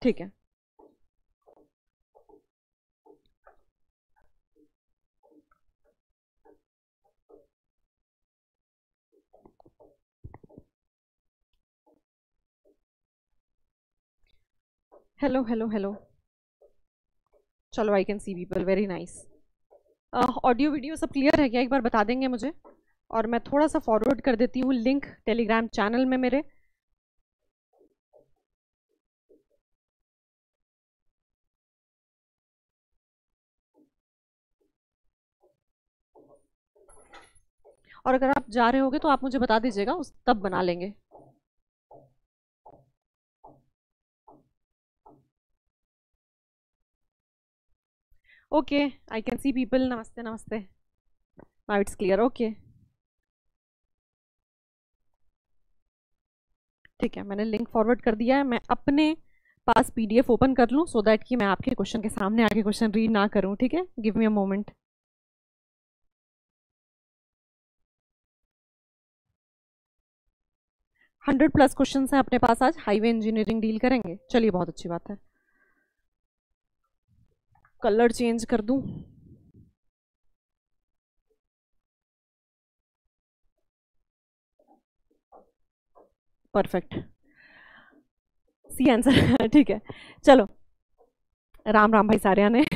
ठीक है। Hello hello hello. चलो, I can see people, very nice. Audio video सब क्लियर है क्या, एक बार बता देंगे मुझे? और मैं थोड़ा सा फॉरवर्ड कर देती हूँ लिंक टेलीग्राम चैनल में मेरे। और अगर आप जा रहे होगे तो आप मुझे बता दीजिएगा, उस तब बना लेंगे। Okay, I can see people. नमस्ते नमस्ते। Now it's clear. ओके, ठीक है, मैंने लिंक फॉरवर्ड कर दिया है। मैं अपने पास पीडीएफ ओपन कर लूँ सो दैट कि मैं आपके क्वेश्चन के सामने आके क्वेश्चन रीड ना करूँ। ठीक है, give me a moment. 100+ question है अपने पास। आज हाईवे इंजीनियरिंग डील करेंगे। चलिए, बहुत अच्छी बात है। कलर चेंज कर दूं? Perfect, C answer. ठीक है, चलो। राम राम भाई सारे आने।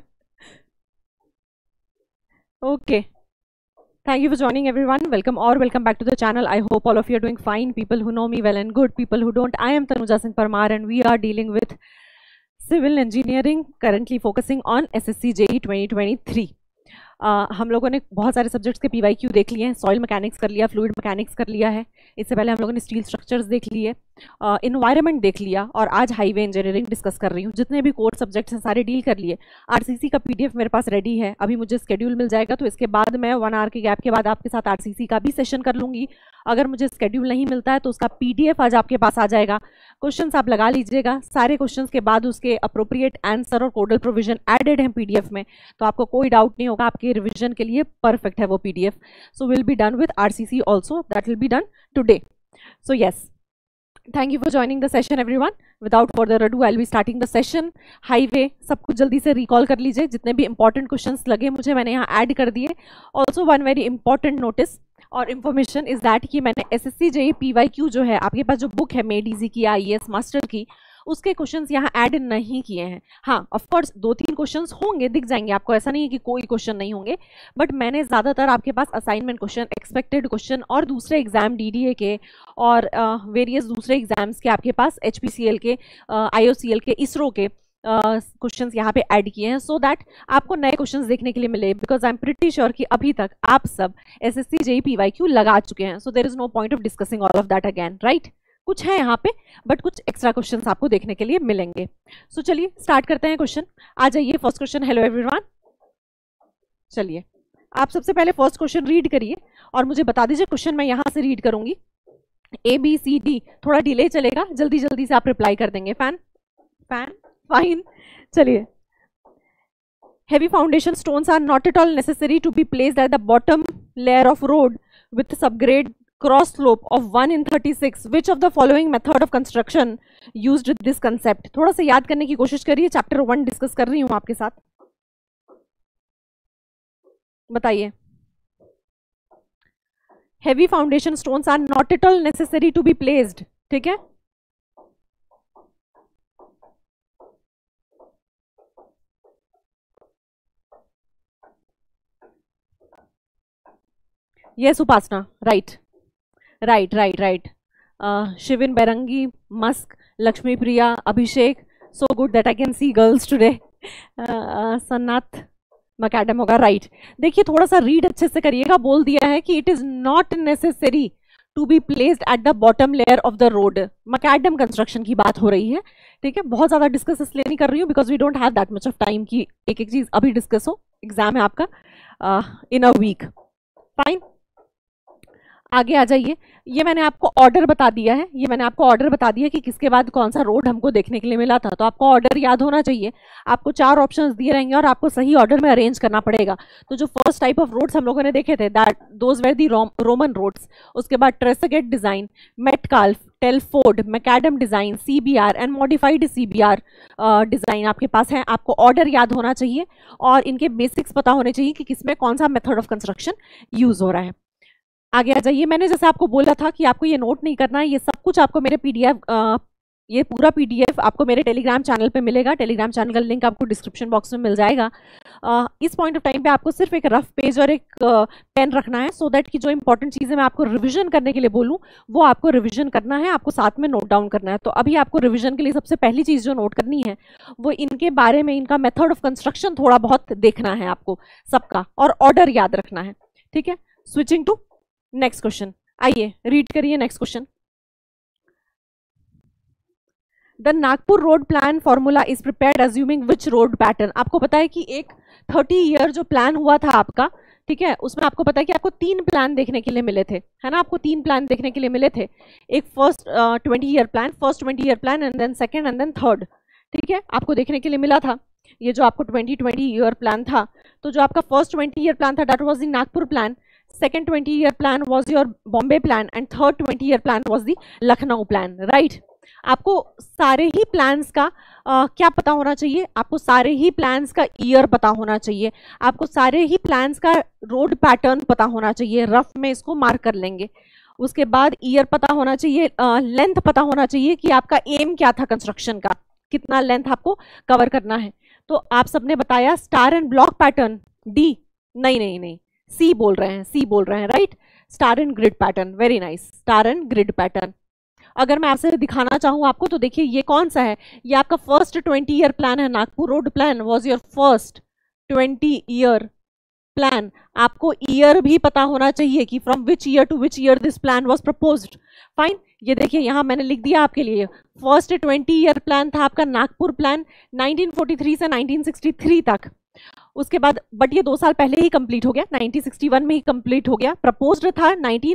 Okay, thank you for joining everyone. Welcome or welcome back to the channel. I hope all of you are doing fine. People who know me well and good, people who don't. I am Tanuja Singh Parmar and we are dealing with civil engineering, currently focusing on SSC JEE 2023. हम लोगों ने बहुत सारे subjects के PYQ देख लिए हैं। Soil mechanics कर लिया, फ्लूइड मैकेनिक्स कर लिया है। इससे पहले हम लोगों ने स्टील स्ट्रक्चर्स देख लिए, इन्वायरमेंट देख लिया, और आज हाईवे इंजीनियरिंग डिस्कस कर रही हूँ। जितने भी कोर सब्जेक्ट्स हैं सारे डील कर लिए। आरसीसी का PDF मेरे पास रेडी है। अभी मुझे स्केड्यूल मिल जाएगा तो इसके बाद मैं 1 आवर के गैप के बाद आपके साथ आरसीसी का भी सेशन कर लूँगी। अगर मुझे स्केड्यूल नहीं मिलता है तो उसका PDF आज आपके पास आ जाएगा। क्वेश्चंस आप लगा लीजिएगा। सारे क्वेश्चंस के बाद उसके अप्रोप्रिएट आंसर और कोडल प्रोविजन एडेड हैं PDF में, तो आपको कोई डाउट नहीं होगा। आपके रिविजन के लिए परफेक्ट है वो PDF। So will be done with RCC also, that will be done today. So yes, thank you for joining the session everyone. Without further ado I will be starting the session. Highway सब कुछ जल्दी से recall कर लीजिए। जितने भी important questions लगे मुझे, मैंने यहाँ ऐड कर दिए। Also one very important notice और इन्फॉर्मेशन इज दैट कि मैंने SSC JEE PYQ जो है, आपके पास जो बुक है मेड इजी की IAS मास्टर की, उसके क्वेश्चंस यहाँ ऐड नहीं किए हैं। हाँ, ऑफ कोर्स 2-3 क्वेश्चंस होंगे, दिख जाएंगे आपको, ऐसा नहीं है कि कोई क्वेश्चन नहीं होंगे, बट मैंने ज़्यादातर आपके पास असाइनमेंट क्वेश्चन, एक्सपेक्टेड क्वेश्चन और दूसरे एग्जाम DDA के और वेरियस दूसरे एग्जाम्स के, आपके पास HPCL के, IOCL के, इसरो के क्वेश्चंस यहाँ पे ऐड किए हैं, सो दैट आपको नए क्वेश्चंस देखने के लिए मिले। Because I am pretty sure कि अभी तक आप सब SSC JEE PYQ लगा चुके हैं, so there is no point of discussing all of that again, right? कुछ है यहाँ पे, बट कुछ एक्स्ट्रा क्वेश्चंस आपको देखने के लिए मिलेंगे। सो चलिए स्टार्ट करते हैं क्वेश्चन। आ जाइए, फर्स्ट क्वेश्चन। हेलो एवरीवन, चलिए आप सबसे पहले फर्स्ट क्वेश्चन रीड करिए और मुझे बता दीजिए। क्वेश्चन मैं यहाँ से रीड करूंगी, ABCD, थोड़ा डिले चलेगा, जल्दी जल्दी से आप रिप्लाई कर देंगे। Fine fine fine. चलिए, heavy foundation stones are not at all necessary to be placed at the bottom layer of road with subgrade cross slope of 1/36. Which of the following method of construction used this concept? थोड़ा सा याद करने की कोशिश करिए, chapter 1 discuss कर रही हूँ आपके साथ। बताइए। heavy foundation stones are not at all necessary to be placed, ठीक है? Yes Upasana, right right right right. Shivin, बेरंगी, Musk, Lakshmi Priya, Abhishek, so good that I can see girls today. सन्नाथ मैकडम होगा, राइट। देखिए थोड़ा सा रीड अच्छे से करिएगा। बोल दिया है कि it is not necessary to be placed at the bottom layer of the road. Macadam construction की बात हो रही है, ठीक है? बहुत ज्यादा डिस्कस इसलिए नहीं कर रही हूँ because we don't have that much of time कि एक एक चीज अभी डिस्कस हो। एग्जाम है आपका इन अ वीक, फाइन। आगे आ जाइए, ये मैंने आपको ऑर्डर बता दिया है, ये मैंने आपको ऑर्डर बता दिया कि किसके बाद कौन सा रोड हमको देखने के लिए मिला था, तो आपको ऑर्डर याद होना चाहिए। आपको 4 ऑप्शंस दिए रहेंगे और आपको सही ऑर्डर में अरेंज करना पड़ेगा। तो जो फर्स्ट टाइप ऑफ रोड्स हम लोगों ने देखे थे, that those were the Roman roads. उसके बाद Tresaguet design, Metcalf, Telford, macadam design, CBR and modified CBR design आपके पास है। आपको ऑर्डर याद होना चाहिए और इनके बेसिक्स पता होने चाहिए कि किसमें कौन सा मेथड ऑफ कंस्ट्रक्शन यूज हो रहा है। आगे आ जाइए, मैंने जैसे आपको बोला था कि आपको ये नोट नहीं करना है, ये सब कुछ आपको मेरे पीडीएफ, ये पूरा पीडीएफ आपको मेरे टेलीग्राम चैनल पे मिलेगा। टेलीग्राम चैनल का लिंक आपको डिस्क्रिप्शन बॉक्स में मिल जाएगा। इस पॉइंट ऑफ टाइम पे आपको सिर्फ एक रफ पेज और एक पेन रखना है, सो दैट कि जो इंपॉर्टेंट चीज़ें मैं आपको रिविजन करने के लिए बोलूँ वो आपको रिविजन करना है, आपको साथ में नोट डाउन करना है। तो अभी आपको रिविजन के लिए सबसे पहली चीज़ जो नोट करनी है वो इनके बारे में, इनका मेथड ऑफ कंस्ट्रक्शन थोड़ा बहुत देखना है आपको सबका, और ऑर्डर याद रखना है। ठीक है, स्विचिंग टू नेक्स्ट क्वेश्चन। आइए रीड करिए next question. The Nagpur road plan formula is prepared assuming which road pattern. आपको पता है कि एक 30 ईयर जो प्लान हुआ था आपका, ठीक है, उसमें आपको पता है कि आपको 3 प्लान देखने के लिए मिले थे, है ना, आपको 3 प्लान देखने के लिए मिले थे। एक first 20 year plan, first 20 year plan and then second and then third. ठीक है, आपको देखने के लिए मिला था ये जो आपको 20 ईयर प्लान था। तो जो आपका फर्स्ट 20 ईयर प्लान था that was the Nagpur plan, second 20 year plan was your Bombay plan and third 20 year plan was the Lucknow plan, right? आपको सारे ही प्लान्स का क्या पता होना चाहिए, आपको सारे ही प्लान्स का ईयर पता होना चाहिए, आपको सारे ही प्लान्स का रोड पैटर्न पता होना चाहिए, रफ में इसको मार्क कर लेंगे। उसके बाद ईयर पता होना चाहिए, लेंथ पता होना चाहिए कि आपका एम क्या था कंस्ट्रक्शन का, कितना लेंथ आपको कवर करना है। तो आप सबने बताया star and block pattern, D, नहीं नहीं नहीं, सी बोल रहे हैं, सी बोल रहे हैं, right, star and grid pattern, very nice, star and grid pattern. अगर मैं आपसे दिखाना चाहूँ आपको तो देखिए ये कौन सा है, ये आपका फर्स्ट 20 ईयर प्लान है, Nagpur road plan was your first 20 year plan. आपको ईयर भी पता होना चाहिए कि from which year to which year this plan was proposed. Fine, ये देखिए यहाँ मैंने लिख दिया आपके लिए, फर्स्ट 20 ईयर प्लान था आपका नागपुर प्लान 1943 से 1963 तक। उसके बाद बट ये 2 साल पहले ही कंप्लीट हो गया, 1961 में ही कंप्लीट हो गया, प्रपोज्ड था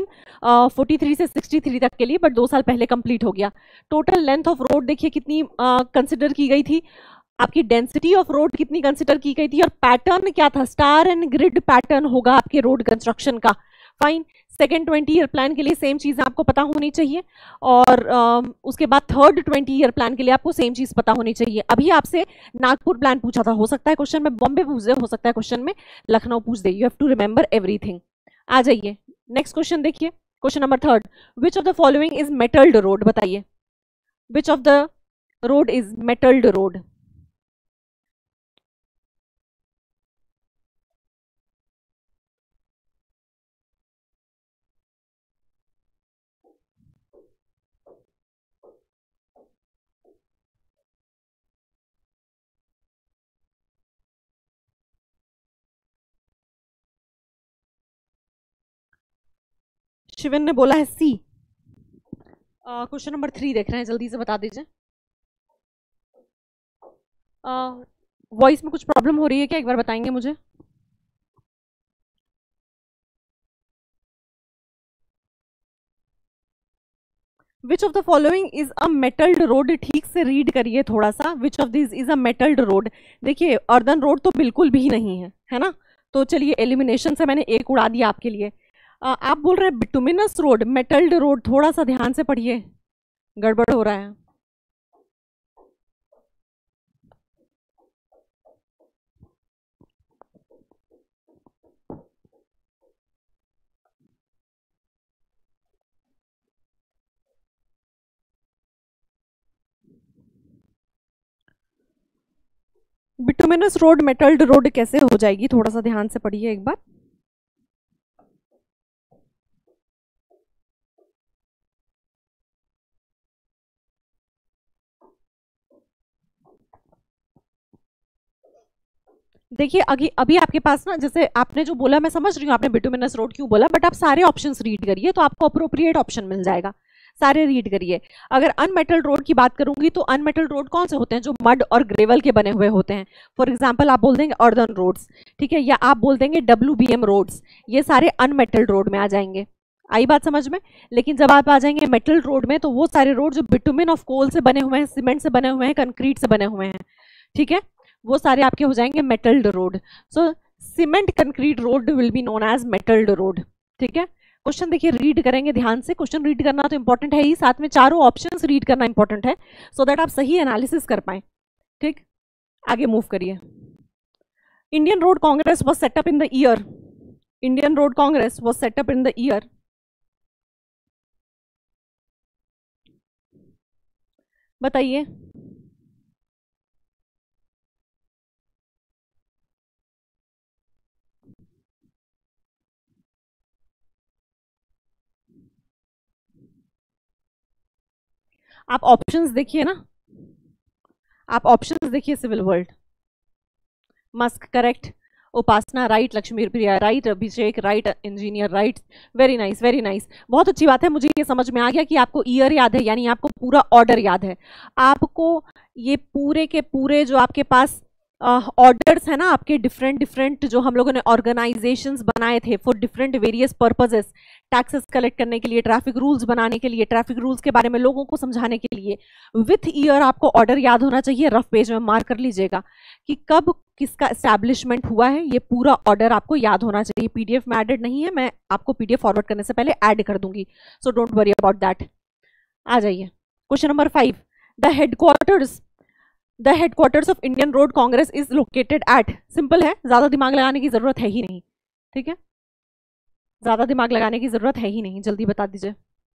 1943 से 63 तक के लिए, बट 2 साल पहले कंप्लीट हो गया। टोटल लेंथ ऑफ रोड देखिए कितनी कंसिडर की गई थी, आपकी डेंसिटी ऑफ रोड कितनी कंसिडर की गई थी, और पैटर्न क्या था, स्टार एंड ग्रिड पैटर्न होगा आपके रोड कंस्ट्रक्शन का। फाइन, सेकेंड 20 ईयर प्लान के लिए सेम चीज़ आपको पता होनी चाहिए, और उसके बाद थर्ड 20 ईयर प्लान के लिए आपको सेम चीज़ पता होनी चाहिए। अभी आपसे नागपुर प्लान पूछा था, हो सकता है क्वेश्चन में बॉम्बे पूछ दे, हो सकता है क्वेश्चन में लखनऊ पूछ दे, you have to remember everything. आ जाइए नेक्स्ट क्वेश्चन देखिए, question number 3, which of the following is metalled road. बताइए which of the road is metalled road. Shivan ने बोला है सी। क्वेश्चन नंबर 3 देख रहे हैं, जल्दी से बता दीजिए। वॉइस में कुछ प्रॉब्लम हो रही है क्या, एक बार बताएंगे मुझे। Which of the following is a metalled road, ठीक से रीड करिए थोड़ा सा, which of this is a metalled road. देखिए अर्दन रोड तो बिल्कुल भी नहीं है, है ना, तो चलिए एलिमिनेशन से मैंने एक उड़ा दिया आपके लिए। आप बोल रहे हैं बिटुमिनस रोड, मेटल्ड रोड, थोड़ा सा ध्यान से पढ़िए, गड़बड़ हो रहा है। बिटुमिनस रोड मेटल्ड रोड कैसे हो जाएगी, थोड़ा सा ध्यान से पढ़िए एक बार। देखिए अभी आपके पास ना, जैसे आपने जो बोला मैं समझ रही हूँ आपने बिटुमिनस रोड क्यों बोला, बट आप सारे ऑप्शंस रीड करिए तो आपको अप्रोप्रिएट ऑप्शन मिल जाएगा, सारे रीड करिए। अगर अनमेटल्ड रोड की बात करूंगी तो अनमेटल्ड रोड कौन से होते हैं, जो मड और ग्रेवल के बने हुए होते हैं। फॉर एग्जांपल आप बोल देंगे अर्दन रोड्स, ठीक है, या आप बोल देंगे WBM रोड्स, ये सारे अनमेटल्ड रोड में आ जाएंगे। आई बात समझ में? लेकिन जब आप आ जाएंगे मेटल रोड में, तो वो सारे रोड जो बिटुमिन ऑफ कोल से बने हुए हैं, सीमेंट से बने हुए हैं, कंक्रीट से बने हुए हैं, ठीक है, वो सारे आपके हो जाएंगे metalled road. So cement concrete road will be known as metalled road. ठीक है, क्वेश्चन देखिए, रीड करेंगे ध्यान से. क्वेश्चन रीड करना तो इंपॉर्टेंट है ही, साथ में चारों ऑप्शंस रीड करना इंपॉर्टेंट है, सो दैट आप सही एनालिसिस कर पाए. ठीक, आगे मूव करिए. Indian road Congress was set up in the year. Indian road Congress was set up in the year. बताइए. आप ऑप्शंस देखिए ना, आप ऑप्शंस देखिए. Civil world, Musk correct, Upasana right, Lakshmi Priya right, Abhishek right, engineer right. Very nice, very nice, बहुत अच्छी बात है. मुझे ये समझ में आ गया कि आपको ईयर याद है, यानी आपको पूरा ऑर्डर याद है. आपको ये पूरे के पूरे जो आपके पास ऑर्डर्स है ना, आपके डिफरेंट डिफरेंट जो हम लोगों ने ऑर्गेनाइजेशंस बनाए थे for different various purposes, taxes collect करने के लिए, ट्रैफिक रूल्स बनाने के लिए, ट्रैफिक रूल्स के बारे में लोगों को समझाने के लिए, विथ ईयर आपको ऑर्डर याद होना चाहिए. रफ पेज में मार्क कर लीजिएगा कि कब किसका एस्टैब्लिशमेंट हुआ है, ये पूरा ऑर्डर आपको याद होना चाहिए. पीडीएफ में एडेड नहीं है, मैं आपको पीडीएफ फॉरवर्ड करने से पहले ऐड कर दूंगी, so don't worry about that. आ जाइए question number 5. The headquarters of Indian road Congress is located at. Simple है, ज्यादा दिमाग लगाने की जरूरत है ही नहीं. ठीक है, ज्यादा दिमाग लगाने की जरूरत है ही नहीं, जल्दी बता दीजिए.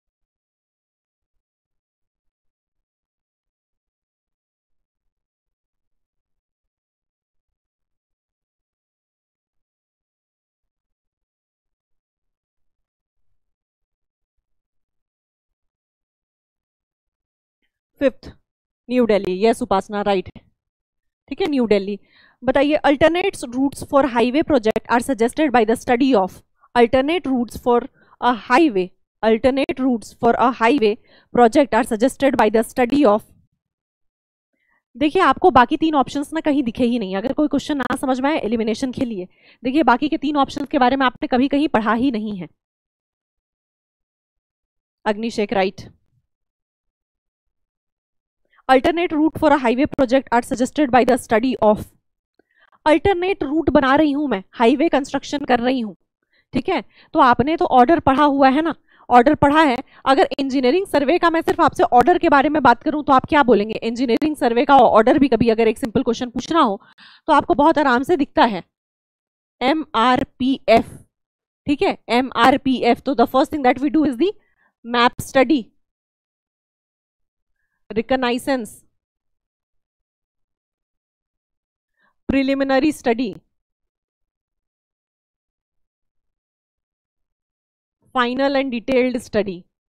Fifth, New Delhi. Yes Upasana right. ठीक है, न्यू दिल्ली. बताइए. Alternate routes for highway project are suggested by the study of. Alternate routes for a highway, alternate routes for a highway project are suggested by the study of. देखिए, आपको बाकी तीन options ना कहीं दिखे ही नहीं. अगर कोई क्वेश्चन ना समझ में आए एलिमिनेशन के लिए, देखिए बाकी के तीन ऑप्शंस के बारे में आपने कभी कहीं पढ़ा ही नहीं है. अग्निशेक right. Alternate route for a highway project are suggested by the study of. Alternate route बना रही हूं मैं, हाईवे कंस्ट्रक्शन कर रही हूं. ठीक है, तो आपने तो ऑर्डर पढ़ा हुआ है ना, ऑर्डर पढ़ा है. अगर इंजीनियरिंग सर्वे का मैं सिर्फ आपसे ऑर्डर के बारे में बात करूं तो आप क्या बोलेंगे? इंजीनियरिंग सर्वे का ऑर्डर भी कभी अगर एक सिंपल क्वेश्चन पूछना हो तो आपको बहुत आराम से दिखता है, MRPF. ठीक है, MRPF. तो the first thing that we do is the map study, reconnaissance, preliminary study, final and detailed study.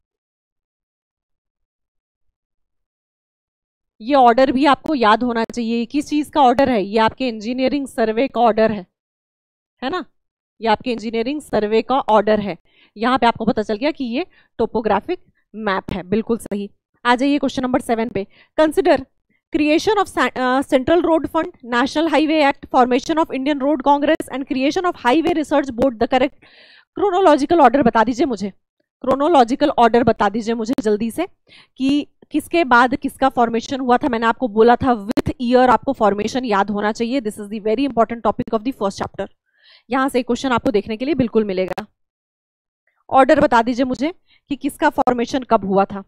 ये ऑर्डर भी आपको याद होना चाहिए. किस चीज का ऑर्डर है? ये आपके इंजीनियरिंग सर्वे का ऑर्डर है ना? ये आपके इंजीनियरिंग सर्वे का ऑर्डर है. यहां पे आपको पता चल गया कि ये टोपोग्राफिक मैप है. बिल्कुल सही. आ जाइए क्वेश्चन नंबर 7 पे. Consider creation of central road fund, national highway act, formation of Indian road Congress and creation of highway research board. The correct chronological order बता दीजिए मुझे. क्रोनोलॉजिकल ऑर्डर बता दीजिए मुझे जल्दी से कि किसके बाद किसका फॉर्मेशन हुआ था. मैंने आपको बोला था विथ ईयर आपको फॉर्मेशन याद होना चाहिए. This is the very important topic of the first chapter. यहां से क्वेश्चन आपको देखने के लिए बिल्कुल मिलेगा. ऑर्डर बता दीजिए मुझे कि किसका फॉर्मेशन कब हुआ था.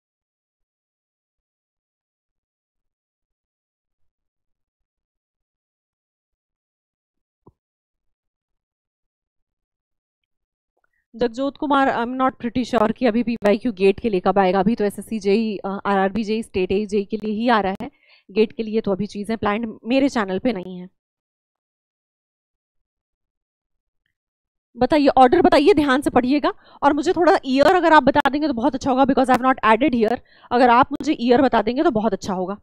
Jagjot Kumar, I am not pretty sure कि अभी PYQ गेट के लिए कब आएगा. अभी तो SSC JE, RRB JE, state JE के लिए ही आ रहा है. गेट के लिए तो अभी चीजें प्लान मेरे चैनल पे नहीं है. बताइए, ऑर्डर बताइए, ध्यान से पढ़िएगा. और मुझे थोड़ा ईयर अगर आप बता देंगे तो बहुत अच्छा होगा, because I have not added year. अगर आप मुझे ईयर बता देंगे तो बहुत अच्छा होगा.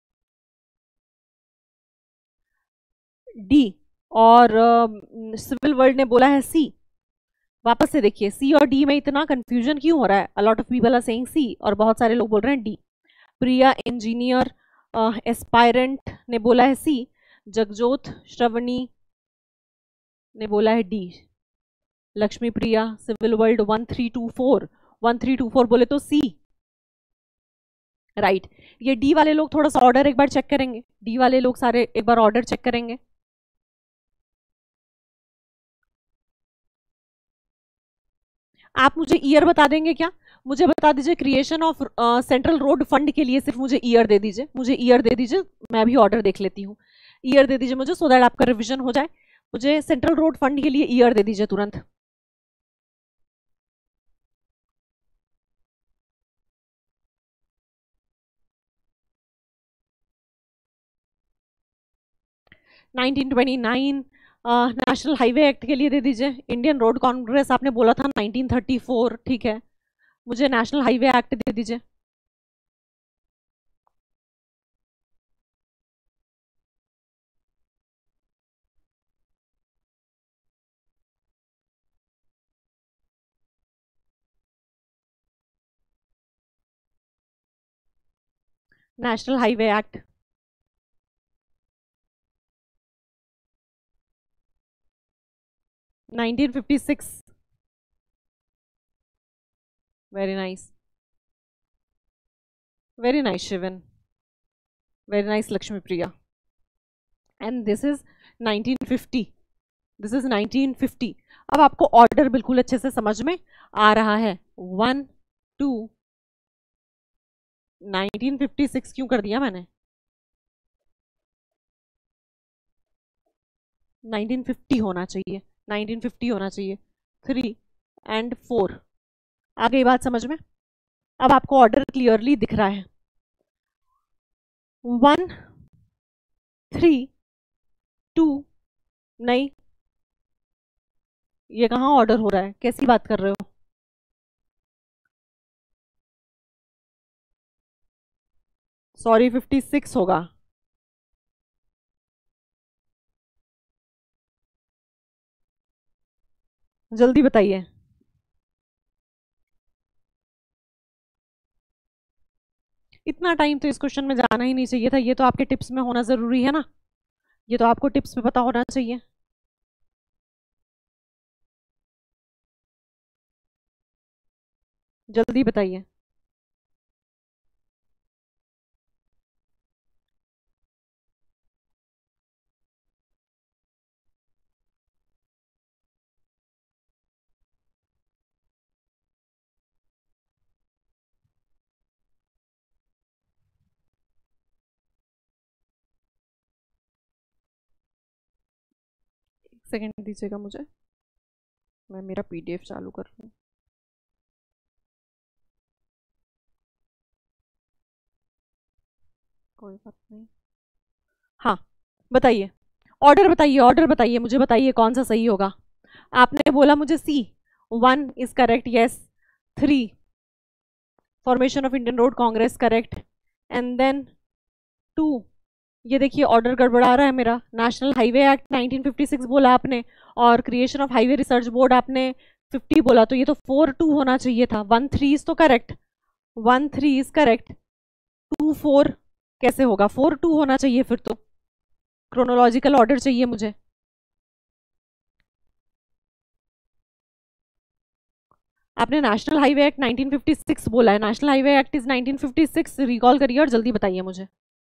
डी. और सिविल वर्ल्ड ने बोला है सी. वापस से देखिए, सी और डी में इतना कंफ्यूजन क्यों हो रहा है? A lot of people are saying C और बहुत सारे लोग बोल रहे हैं डी. प्रिया इंजीनियर एस्पायरेंट ने बोला है सी. जगजोत श्रवणी ने बोला है D. Lakshmi Priya, civil world 1324, 1324 बोले तो सी, राइट। ये डी वाले लोग थोड़ा सा ऑर्डर एक बार चेक करेंगे, डी वाले लोग सारे एक बार ऑर्डर चेक करेंगे। आप मुझे ईयर बता देंगे क्या? मुझे बता दीजिए creation of central road fund के लिए सिर्फ मुझे ईयर दे दीजिए, मुझे ईयर दे दीजिए, मैं भी ऑर्डर देख लेती हूँ। ईयर दे दीजिए मुझे, सो दैट आपका रिविजन हो जाए। मुझे सेंट्रल रोड फंड के लिए ईयर दे दीजिए तुरंत। नाइनटीन 29। नेशनल हाईवे एक्ट के लिए दे दीजिए। इंडियन रोड कांग्रेस आपने बोला था 1934, ठीक है, मुझे नेशनल हाईवे एक्ट दे दीजिए। National highway act 1956। Very nice, very nice Shivan, very nice Lakshmi Priya. And this is 1950, this is 1950। अब आपको ऑर्डर बिल्कुल अच्छे से समझ में आ रहा है। 1 2, 1956 क्यों कर दिया मैंने? 1950 होना चाहिए, 1950 होना चाहिए। 3 एंड 4, आ गई बात समझ में? अब आपको ऑर्डर क्लियरली दिख रहा है। 1 3 2, नहीं, ये कहाँ ऑर्डर हो रहा है? कैसी बात कर रहे हो? सॉरी, 56 होगा। जल्दी बताइए। इतना टाइम तो इस क्वेश्चन में जाना ही नहीं चाहिए था, ये तो आपके टिप्स में होना जरूरी है ना, ये तो आपको टिप्स में पता होना चाहिए। जल्दी बताइए। एक सेकेंड दीजिएगा मुझे, मैं मेरा पीडीएफ चालू कर रही हूँ। कोई बात नहीं। हाँ, बताइए, ऑर्डर बताइए, ऑर्डर बताइए, मुझे बताइए कौन सा सही होगा। आपने बोला मुझे C, 1 is correct, yes. 3, formation of Indian road Congress, correct. And then 2, ये देखिए ऑर्डर गड़बड़ा रहा है मेरा। नेशनल हाईवे एक्ट 1956 बोला आपने, और creation of highway research board आपने 50 बोला, तो ये तो 4-2 होना चाहिए था। 1-3 इज तो करेक्ट, 1-3 इज करेक्ट। 2-4 कैसे होगा? 4-2 होना चाहिए फिर तो। क्रोनोलॉजिकल ऑर्डर चाहिए मुझे। आपने नेशनल हाईवे एक्ट 1956 बोला है, national highway act is 1956, recall करिए और जल्दी बताइए मुझे।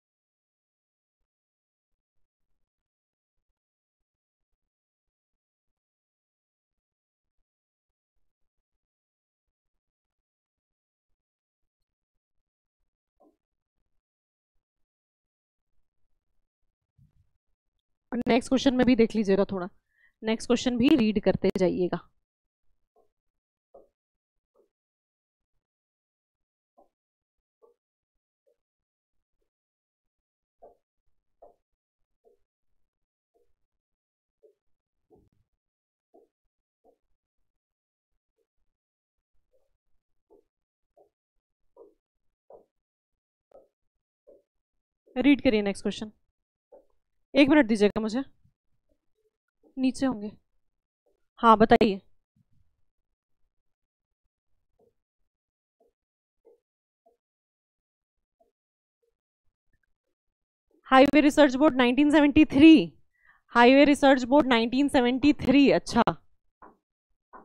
और नेक्स्ट क्वेश्चन में भी देख लीजिएगा थोड़ा, नेक्स्ट क्वेश्चन भी रीड करते जाइएगा। रीड करिए नेक्स्ट क्वेश्चन। 1 मिनट दीजिएगा मुझे, नीचे होंगे। हाँ बताइए। Highway research board 1973, highway research board 1973, अच्छा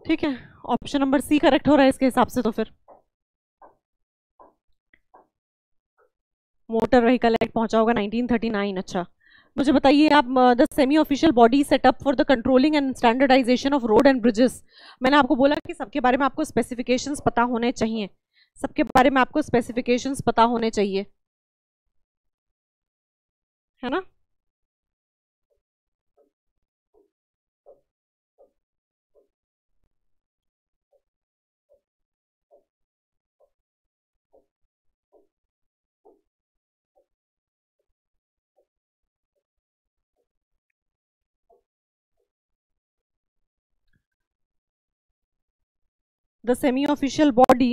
ठीक है, ऑप्शन नंबर सी करेक्ट हो रहा है इसके हिसाब से। तो फिर मोटर व्हीकल एक्ट पहुंचा होगा 1939। अच्छा, मुझे बताइए आप, the semi official body set up for the controlling and standardisation of road and bridges. मैंने आपको बोला कि सबके बारे में आपको स्पेसिफिकेशंस पता होने चाहिए, सबके बारे में आपको स्पेसिफिकेशंस पता होने चाहिए, है ना। The semi official body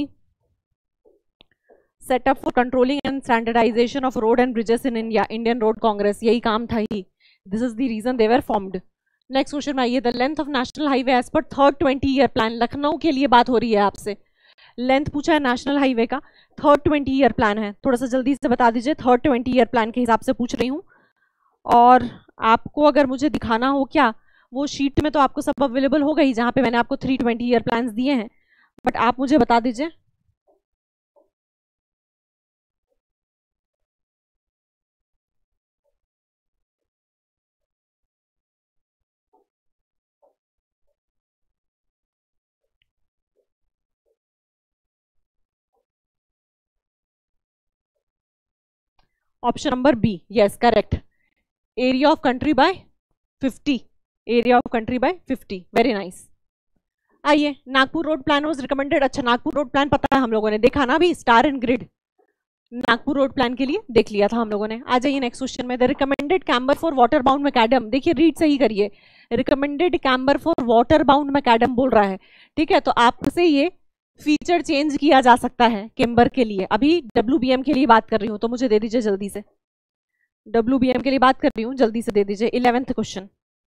set up for controlling and standardisation of road and bridges in India, Indian road Congress, यही काम था ही। This is the reason they were formed. Next question में आइए, the length of national highway as per third 20 year plan. Lucknow के लिए बात हो रही है आपसे, लेंथ पूछा है नेशनल हाईवे का, थर्ड 20 ईयर प्लान है, थोड़ा सा जल्दी से बता दीजिए। थर्ड 20 ईयर प्लान के हिसाब से पूछ रही हूँ, और आपको अगर मुझे दिखाना हो क्या, वो शीट में तो आपको सब अवेलेबल हो गई जहाँ पे मैंने आपको 320 ईयर प्लान दिए हैं, बट आप मुझे बता दीजिए। Option number B, yes correct. Area of country by 50, area of country by 50, very nice. आइए, Nagpur road plan was recommended. अच्छा, नागपुर रोड प्लान पता है हम लोगों ने, देखा ना अभी, star and grid Nagpur road plan के लिए देख लिया था हम लोगों ने। आ जाइए नेक्स्ट क्वेश्चन में, the recommended camber for water bound macadam. देखिए रीड सही करिए, recommended camber for water bound macadam बोल रहा है, ठीक है। तो आपसे ये फीचर चेंज किया जा सकता है कैम्बर के लिए। अभी WBM के लिए बात कर रही हूँ, तो मुझे दे दीजिए जल्दी से। WBM के लिए बात कर रही हूँ, जल्दी से दे दीजिए। 11th question,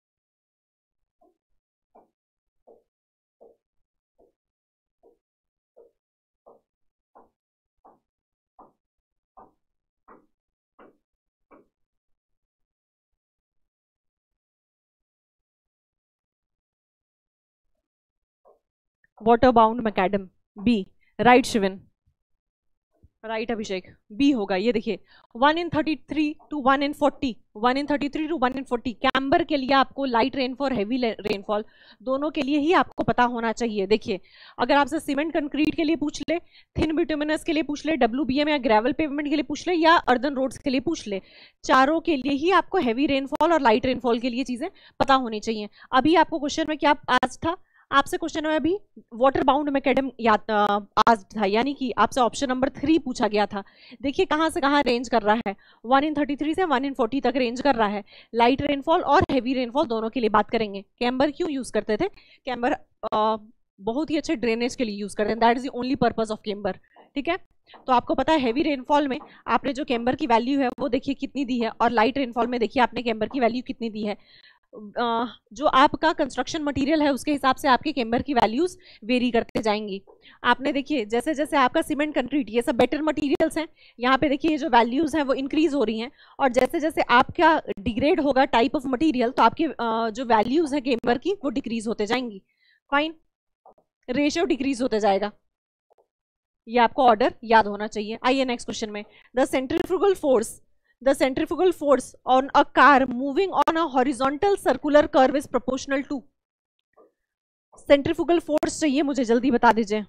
water bound macadam, B. Right Shivin, right Abhishek, B होगा। ये देखिए 1 in 33 to 1 in 40, 1 in 33 to 1 in 40 camber के लिए आपको लाइट रेनफॉल, हैवी रेनफॉल दोनों के लिए ही आपको पता होना चाहिए। देखिए अगर आपसे सीमेंट कंक्रीट के लिए पूछ ले, थिन बिटुमिनस के लिए पूछ ले, WBM या ग्रेवल पेवमेंट के लिए पूछ ले, या अर्दन रोड्स के लिए पूछ ले, चारों के लिए ही आपको हैवी रेनफॉल और लाइट रेनफॉल के लिए चीजें पता होनी चाहिए। अभी आपको क्वेश्चन में क्या आज था, आपसे क्वेश्चन में अभी वाटर बाउंड मैकाडम याद आज था, यानी कि आपसे ऑप्शन नंबर 3 पूछा गया था। देखिए कहाँ से कहाँ रेंज कर रहा है, 1 in 33 से 1 in 40 तक रेंज कर रहा है। लाइट रेनफॉल और हैवी रेनफॉल दोनों के लिए बात करेंगे। कैम्बर क्यों यूज करते थे, कैम्बर बहुत ही अच्छे ड्रेनेज के लिए यूज करते हैं, that is the only purpose of camber, ठीक है। तो आपको पता है हैवी रेनफॉल में आपने जो कैम्बर की वैल्यू है वो देखिए कितनी दी है, और लाइट रेनफॉल में देखिए आपने कैम्बर की वैल्यू कितनी दी है। जो आपका कंस्ट्रक्शन मटेरियल है उसके हिसाब से आपके कैम्बर की वैल्यूज वेरी करते जाएंगी। आपने देखिए जैसे जैसे आपका सीमेंट कंक्रीट ये सब बेटर मटेरियल्स हैं, यहाँ पे देखिए जो वैल्यूज हैं वो इंक्रीज हो रही हैं, और जैसे जैसे आपका डिग्रेड होगा टाइप ऑफ मटेरियल तो आपके जो वैल्यूज हैं कैम्बर की वो डिक्रीज होते जाएंगी। फाइन, रेशियो डिक्रीज होते जाएगा, ये आपको ऑर्डर याद होना चाहिए। आइए नेक्स्ट क्वेश्चन में, the centrifugal force, the centrifugal force on a car moving on a horizontal circular curve is proportional to। centrifugal force चाहिए मुझे, जल्दी बता दीजिए।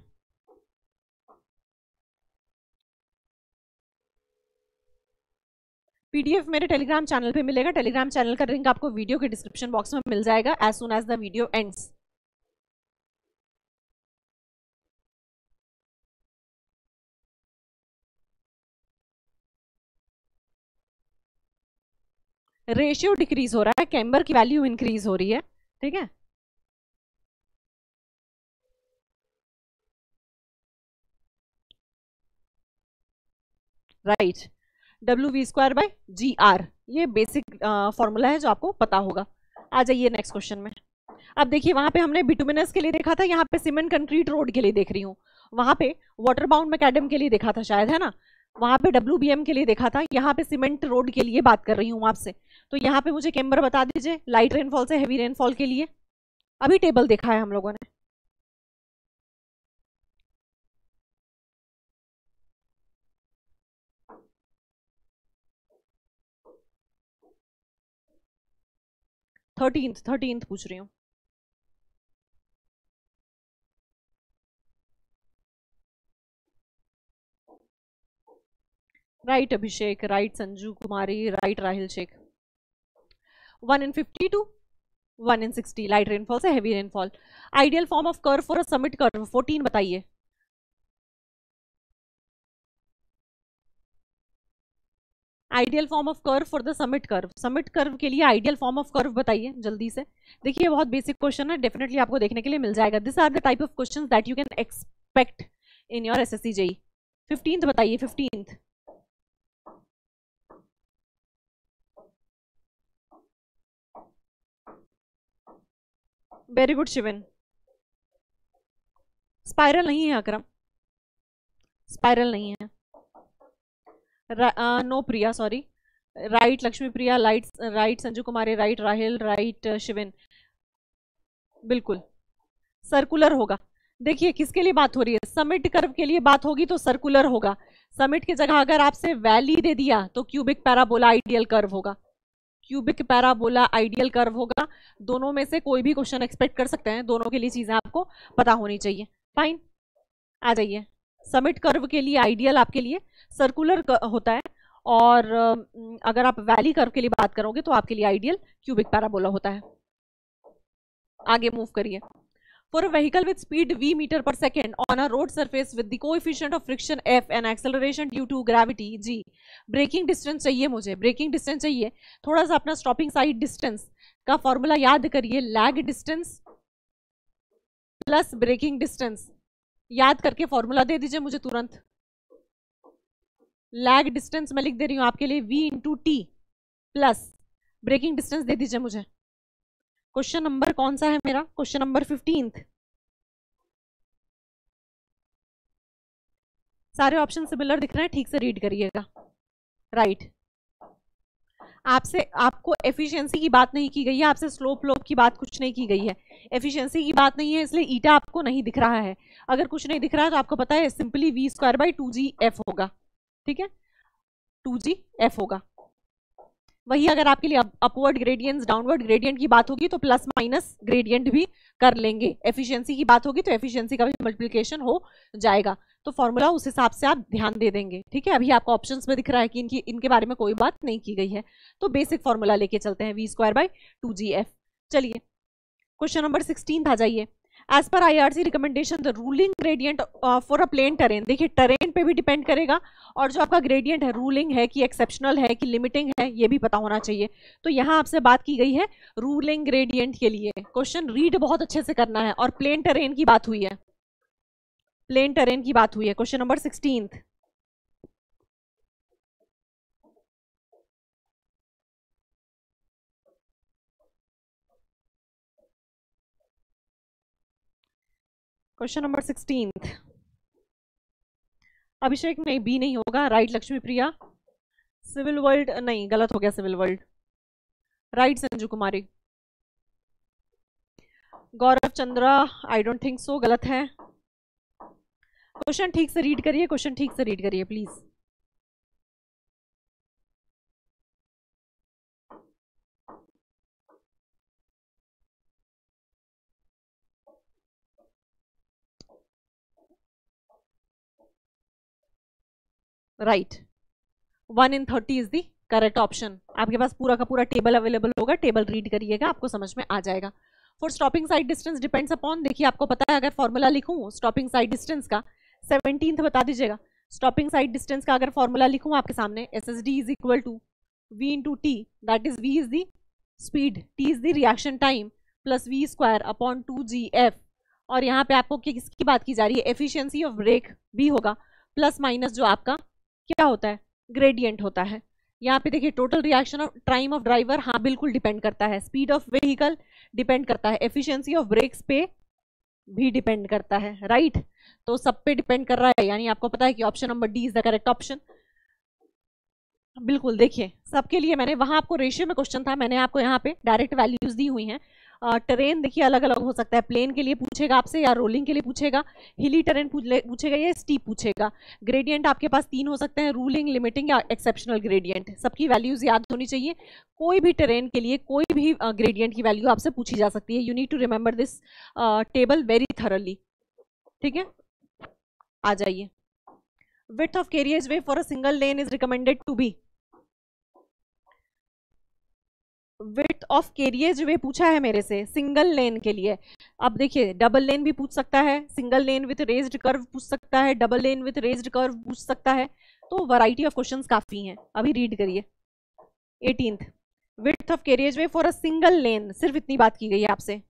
PDF मेरे टेलीग्राम चैनल पे मिलेगा, टेलीग्राम चैनल का लिंक आपको वीडियो के डिस्क्रिप्शन बॉक्स में मिल जाएगा as soon as the video ends. Ratio decrease हो रहा है, कैम्बर की वैल्यू इंक्रीज हो रही है, ठीक है। राइट, WV²/GR, ये बेसिक फॉर्मूला है जो आपको पता होगा। आ जाइए नेक्स्ट क्वेश्चन में। अब देखिए वहां पे हमने बिटुमिनस के लिए देखा था, यहाँ पे सीमेंट कंक्रीट रोड के लिए देख रही हूँ। वहां पे वाटर बाउंड मैकाडम के लिए देखा था शायद, है ना। वहां पे WBM के लिए देखा था, यहाँ पे सीमेंट रोड के लिए बात कर रही हूँ आपसे। तो यहाँ पे मुझे कैम्बर बता दीजिए लाइट रेनफॉल से हैवी रेनफॉल के लिए। अभी टेबल देखा है हम लोगों ने, 13th पूछ रही हूँ। Right Abhishek, right Sanju Kumari, right Rahil Shaikh. 1 in 52, 1 in 60 light rainfall से heavy rainfall. Ideal form of curve for a summit curve 14 बताइए। Ideal form of curve for the summit curve के लिए आइडियल फॉर्म ऑफ कर्व बताइए जल्दी से। देखिए बहुत बेसिक क्वेश्चन है, डेफिनेटली आपको देखने के लिए मिल जाएगा। This are the type of questions that you can expect in your SSC JE. 15th बताइए, 15th। Very good Sivan. Spiral नहीं है अकरम, स्पाइरल नहीं है। No Priya, sorry. Right Lakshmi Priya, right Sanju Kumari, right Rahil, right Shivin. बिल्कुल सर्कुलर होगा। देखिए किसके लिए बात हो रही है, समिट कर्व के लिए बात होगी तो सर्कुलर होगा। समिट की जगह अगर आपसे वैली दे दिया तो क्यूबिक पैराबोला आइडियल कर्व होगा, क्यूबिक पैराबोला आइडियल कर्व होगा। दोनों में से कोई भी क्वेश्चन एक्सपेक्ट कर सकते हैं, दोनों के लिए चीजें आपको पता होनी चाहिए। फाइन, आ जाइए। समिट कर्व के लिए आइडियल आपके लिए सर्कुलर होता है, और अगर आप वैली कर्व के लिए बात करोगे तो आपके लिए आइडियल क्यूबिक पैराबोला होता है। आगे मूव करिए। For a vehicle with speed v meter per second on a road surface with the coefficient of friction f and acceleration due to gravity g, braking distance चाहिए मुझे, braking distance चाहिए। थोड़ा सा अपना स्टॉपिंग साइड डिस्टेंस का formula याद करिए, lag distance plus braking distance. याद करके फॉर्मूला दे दीजिए मुझे तुरंत। लैग डिस्टेंस मैं लिख दे रही हूं आपके लिए v into t plus braking distance दे दीजिए मुझे। क्वेश्चन नंबर कौन सा है मेरा, क्वेश्चन नंबर 15th। सारे ऑप्शन सिमिलर दिख रहे हैं, ठीक से रीड करिएगा। राइट आपको एफिशिएंसी की बात नहीं की गई है, आपसे स्लोप लोप की बात कुछ नहीं की गई है, एफिशिएंसी की बात नहीं है, इसलिए ईटा आपको नहीं दिख रहा है। अगर कुछ नहीं दिख रहा है तो आपको पता है सिंपली v²/2gf होगा, ठीक है, 2gf होगा। वही अगर आपके लिए अपवर्ड ग्रेडियंट डाउनवर्ड ग्रेडियंट की बात होगी तो प्लस माइनस ग्रेडियंट भी कर लेंगे। एफिशिएंसी की बात होगी तो एफिशिएंसी का भी मल्टीप्लिकेशन हो जाएगा, तो फॉर्मूला उस हिसाब से आप ध्यान दे देंगे। ठीक है, अभी आपको ऑप्शंस में दिख रहा है कि इनके बारे में कोई बात नहीं की गई है, तो बेसिक फॉर्मूला लेके चलते हैं v²/2gf। चलिए क्वेश्चन नंबर 16 आ जाइए। As per IRC recommendation the ruling gradient for a plain terrain, देखिए टेरेन पे भी डिपेंड करेगा, और जो आपका ग्रेडियंट है रूलिंग है कि एक्सेप्शनल है कि लिमिटिंग है ये भी पता होना चाहिए। तो यहाँ आपसे बात की गई है रूलिंग ग्रेडियंट के लिए। क्वेश्चन रीड बहुत अच्छे से करना है, और प्लेन टेरेन की बात हुई है, प्लेन टेरेन की बात हुई है। Question number 16। Question number 16। Abhishek नहीं, बी नहीं होगा। Right Lakshmi Priya, civil world नहीं, गलत हो गया civil world. Right Sanju Kumari, Gaurav Chandra I don't think so, गलत है। क्वेश्चन ठीक से रीड करिए, क्वेश्चन ठीक से रीड करिए please. Right 1 in 30 is the correct option. आपके पास पूरा का पूरा टेबल अवेलेबल होगा, टेबल रीड करिएगा, आपको समझ में आ जाएगा। For stopping sight distance depends upon, देखिए आपको पता है अगर फॉर्मूला लिखूं स्टॉपिंग साइड डिस्टेंस का, 17th बता दीजिएगा। स्टॉपिंग साइड डिस्टेंस का अगर फॉर्मूला लिखूं आपके सामने, SSD is equal to v into t, that is v is the speed, t is the reaction time, plus v²/2gf। और यहाँ पे आपको किसकी बात की जा रही है, एफिशिएंसी ऑफ ब्रेक भी होगा, प्लस माइनस जो आपका क्या होता है, ग्रेडियंट होता है। यहाँ पे देखिए total reaction of time of driver, हाँ बिल्कुल डिपेंड करता है, स्पीड ऑफ व्हीकल डिपेंड करता है, एफिशिएंसी ऑफ ब्रेक्स पे भी डिपेंड करता है। राइट तो सब पे डिपेंड कर रहा है, यानी आपको पता है कि option number D is the correct option. बिल्कुल देखिए सबके लिए मैंने वहां आपको रेशियो में क्वेश्चन था, मैंने आपको यहाँ पे डायरेक्ट वैल्यूज दी हुई हैं, टेरेन देखिए अलग अलग हो सकता है, प्लेन के लिए पूछेगा आपसे या रोलिंग के लिए पूछेगा, हिली टेरेन पूछेगा या स्टीप पूछेगा। ग्रेडियंट आपके पास 3 हो सकते हैं, रूलिंग, लिमिटिंग या एक्सेप्शनल ग्रेडियंट। सबकी वैल्यूज याद होनी चाहिए। कोई भी टेरेन के लिए कोई भी ग्रेडियंट की वैल्यू आपसे पूछी जा सकती है। You need to remember this table very thoroughly. ठीक है, आ जाइए। width of carriageway for a single lane is recommended to be, width of carriageway पूछा है मेरे से सिंगल लेन के लिए। अब देखिए डबल लेन भी पूछ सकता है, single lane with raised curve पूछ सकता है, double lane with raised curve पूछ सकता है, तो वैरायटी ऑफ क्वेश्चंस काफी हैं। अभी रीड करिए 18th, width of carriageway for a single lane, सिर्फ इतनी बात की गई है आपसे।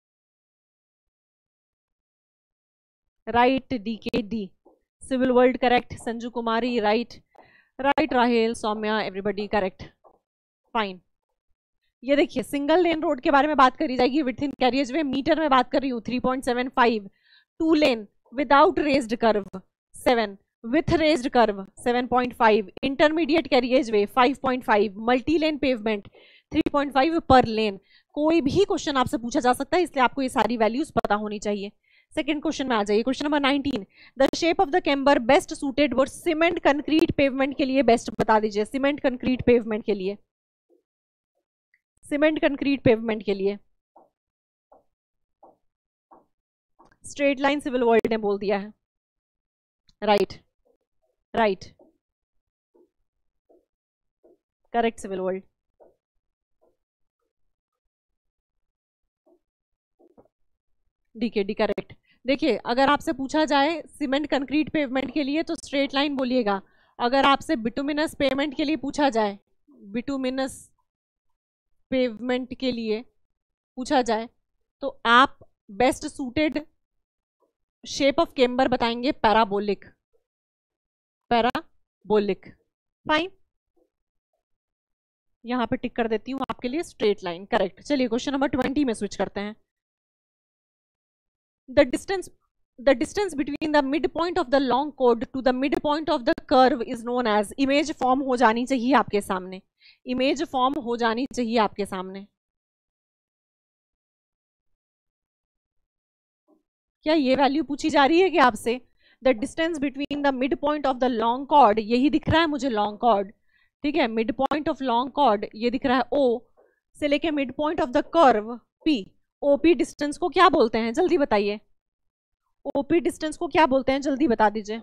Right DK D, civil world correct, Sanju Kumari right, right Rahel, Saumya, everybody correct, fine. ये देखिए सिंगल लेन रोड के बारे में बात करी जाएगी, with in carriage way meter में बात कर रही हूँ 3.75, two lane without raised curve 7, with raised curve 7.5, intermediate carriage way 5.5, multi lane pavement 3.5 per लेन। कोई भी क्वेश्चन आपसे पूछा जा सकता है, इसलिए आपको ये सारी वैल्यूज पता होनी चाहिए। सेकंड क्वेश्चन में आ जाइए, question number 19, the shape of the camber best suited वो सीमेंट कंक्रीट पेवमेंट के लिए बेस्ट बता दीजिए। सीमेंट कंक्रीट पेवमेंट के लिए, सीमेंट कंक्रीट पेवमेंट के लिए स्ट्रेट लाइन सिविल वर्ल्ड ने बोल दिया है। Right right correct civil world. DKD correct. देखिए अगर आपसे पूछा जाए सीमेंट कंक्रीट पेवमेंट के लिए तो स्ट्रेट लाइन बोलिएगा। अगर आपसे बिटुमिनस पेवमेंट के लिए पूछा जाए, बिटुमिनस पेवमेंट के लिए पूछा जाए तो आप best suited shape of camber बताएंगे पैराबोलिक, पैराबोलिक। फाइन, यहां पे टिक कर देती हूं आपके लिए, स्ट्रेट लाइन करेक्ट। चलिए क्वेश्चन नंबर 20 में स्विच करते हैं। the distance between the midpoint of the long chord to the midpoint of the curve is known as, image form हो जानी चाहिए आपके सामने, इमेज फॉर्म हो जानी चाहिए आपके सामने। क्या ये वैल्यू पूछी जा रही है कि आपसे the distance between the mid point of the long chord, यही दिख रहा है मुझे लॉन्ग कॉर्ड, ठीक है, mid point of long chord ये दिख रहा है ओ से लेके mid point of the curve P, OP distance को क्या बोलते हैं जल्दी बताइए, ओपी डिस्टेंस को क्या बोलते हैं जल्दी बता दीजिए।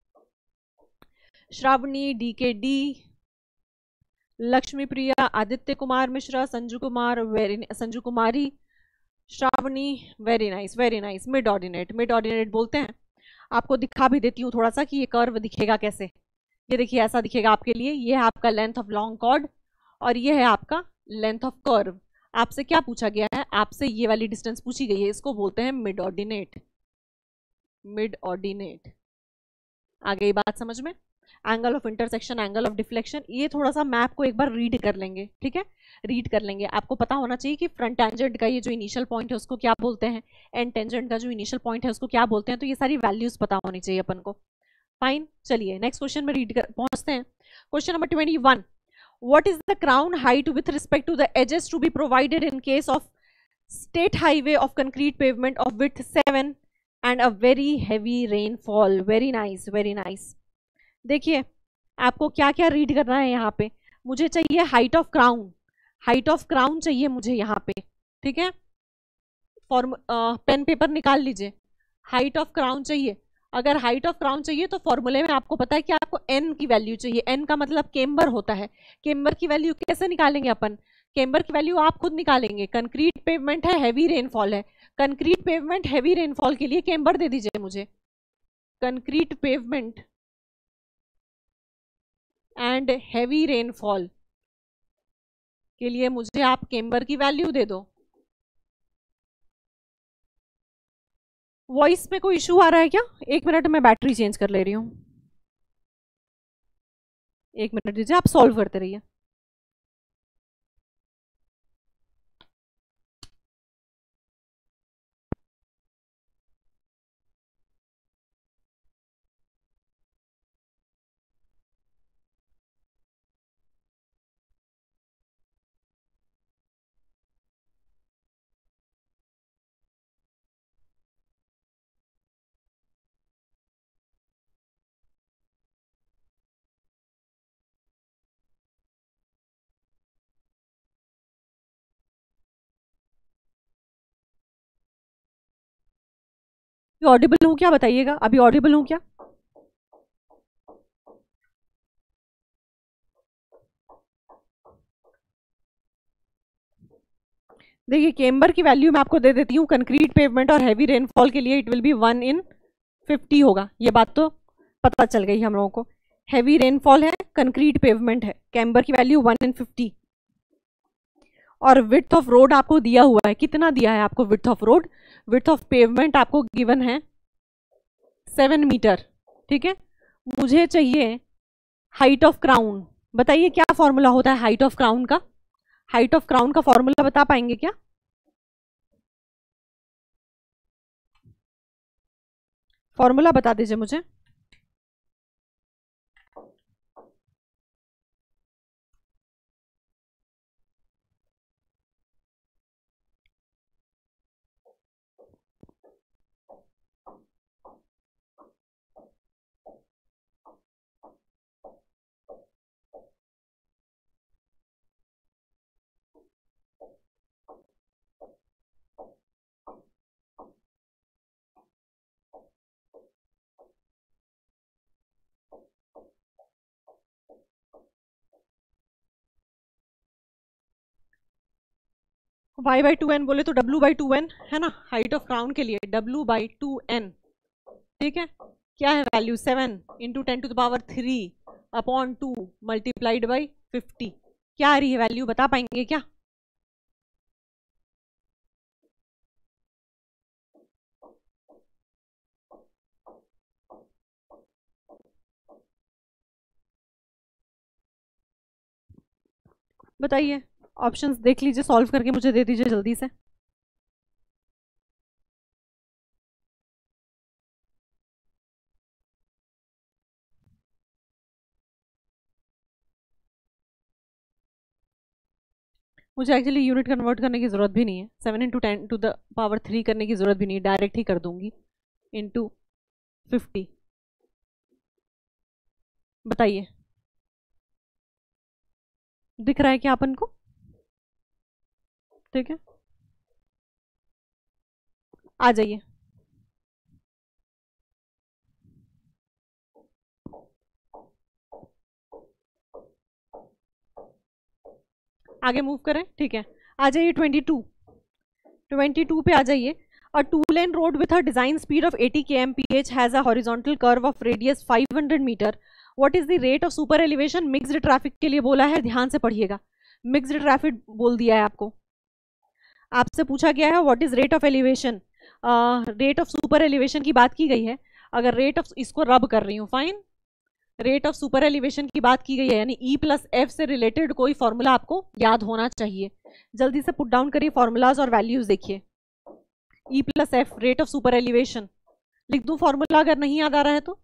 Shravani, DK D, Lakshmi Priya, Aditya Kumar Mishra, Sanju Kumar, Sanju Kumari, Shravani, very nice very nice. Mid ordinate, mid ordinate बोलते हैं। आपको दिखा भी देती हूँ थोड़ा सा कि ये कर्व दिखेगा कैसे। ये देखिए ऐसा दिखेगा आपके लिए, ये है आपका लेंथ ऑफ लॉन्ग कॉर्ड और ये है आपका लेंथ ऑफ कर्व। आपसे क्या पूछा गया है, आपसे ये वाली डिस्टेंस पूछी गई है, इसको बोलते हैं मिड ऑर्डिनेट, मिड ऑर्डिनेट। आ गई बात समझ में। Angle of intersection, angle of deflection, ये थोड़ा सा मैप को एक बार रीड कर लेंगे, ठीक है, रीड कर लेंगे। आपको पता होना चाहिए कि फ्रंट टेंजेंट का ये जो इनिशियल पॉइंट है उसको क्या बोलते हैं, एंड टेंजेंट का जो इनिशियल पॉइंट है उसको क्या बोलते हैं, तो ये सारी वैल्यूज पता होनी चाहिए अपन को। फाइन, चलिए नेक्स्ट क्वेश्चन में रीड कर पहुंचते हैं। Question number 21, what is the crown height with respect to the edges to be provided in case of state highway of concrete pavement of width 7 and a very heavy rainfall? Very nice, very nice। देखिए आपको क्या क्या read करना है यहाँ पे, मुझे चाहिए height of crown, height of crown चाहिए मुझे यहाँ पे, ठीक है, पेन पेपर निकाल लीजिए, हाइट ऑफ क्राउन चाहिए। अगर हाइट ऑफ क्राउन चाहिए तो फॉर्मूले में आपको पता है कि आपको एन की वैल्यू चाहिए, एन का मतलब केम्बर होता है। केम्बर की वैल्यू कैसे निकालेंगे अपन, केम्बर की वैल्यू आप खुद निकालेंगे। कंक्रीट पेवमेंट है, हैवी रेनफॉल है, कंक्रीट पेवमेंट हैवी रेनफॉल के लिए केम्बर दे दीजिए मुझे, concrete pavement and heavy rainfall के लिए मुझे आप केम्बर की वैल्यू दे दो। वॉइस में कोई इशू आ रहा है क्या, एक मिनट में बैटरी चेंज कर ले रही हूँ, एक मिनट दीजिए, आप सॉल्व करते रहिए। ऑडिबल हूँ क्या, बताइएगा, अभी ऑडिबल हूँ क्या? देखिए केम्बर की वैल्यू मैं आपको दे देती हूँ, कंक्रीट पेवमेंट और हैवी रेनफॉल के लिए इट विल बी 1/50 होगा, ये बात तो पता चल गई हम लोगों को। हैवी रेनफॉल है, कंक्रीट पेवमेंट है, कैम्बर की वैल्यू 1/50। और विड्थ ऑफ रोड आपको दिया हुआ है, कितना दिया है आपको width of road? Width of pavement आपको गिवन है 7 मीटर, ठीक है। मुझे चाहिए हाइट ऑफ क्राउन, बताइए क्या फॉर्मूला होता है हाइट ऑफ क्राउन का? हाइट ऑफ क्राउन का फॉर्मूला बता पाएंगे क्या? फॉर्मूला बता दीजिए मुझे। y/2n बोले तो w/2n है ना, हाइट ऑफ क्राउन के लिए w/2n, ठीक है। क्या है वैल्यू? 7 × 10⁻³ upon 2 multiplied by 50। क्या आ रही है वैल्यू, बता पाएंगे क्या? बताइए, ऑप्शंस देख लीजिए, सॉल्व करके मुझे दे दीजिए जल्दी से। मुझे एक्चुअली यूनिट कन्वर्ट करने की जरूरत भी नहीं है, 7 × 10⁻³ करने की जरूरत भी नहीं है, डायरेक्ट ही कर दूंगी इंटू 50। बताइए दिख रहा है क्या अपन को? ठीक है, आ जाइए। आगे मूव करें, ठीक है। आ जाइए 22 पे आ जाइए। A two-lane road with a design speed of 80 km/h has a horizontal curve of radius 500 meter. What is the rate of super elevation? Mixed traffic के लिए बोला है, ध्यान से पढ़िएगा। Mixed traffic बोल दिया है आपको, आपसे पूछा गया है what is rate of elevation, rate of super elevation की बात की गई है। अगर रेट ऑफ, इसको रब कर रही हूँ, fine, rate of super elevation की बात की गई है, यानी E+F से रिलेटेड कोई फॉर्मूला आपको याद होना चाहिए। जल्दी से पुट डाउन करिए फॉर्मूलाज और वैल्यूज देखिए। E+F rate of super elevation लिख दूं फॉर्मूला, अगर नहीं याद आ रहा है तो?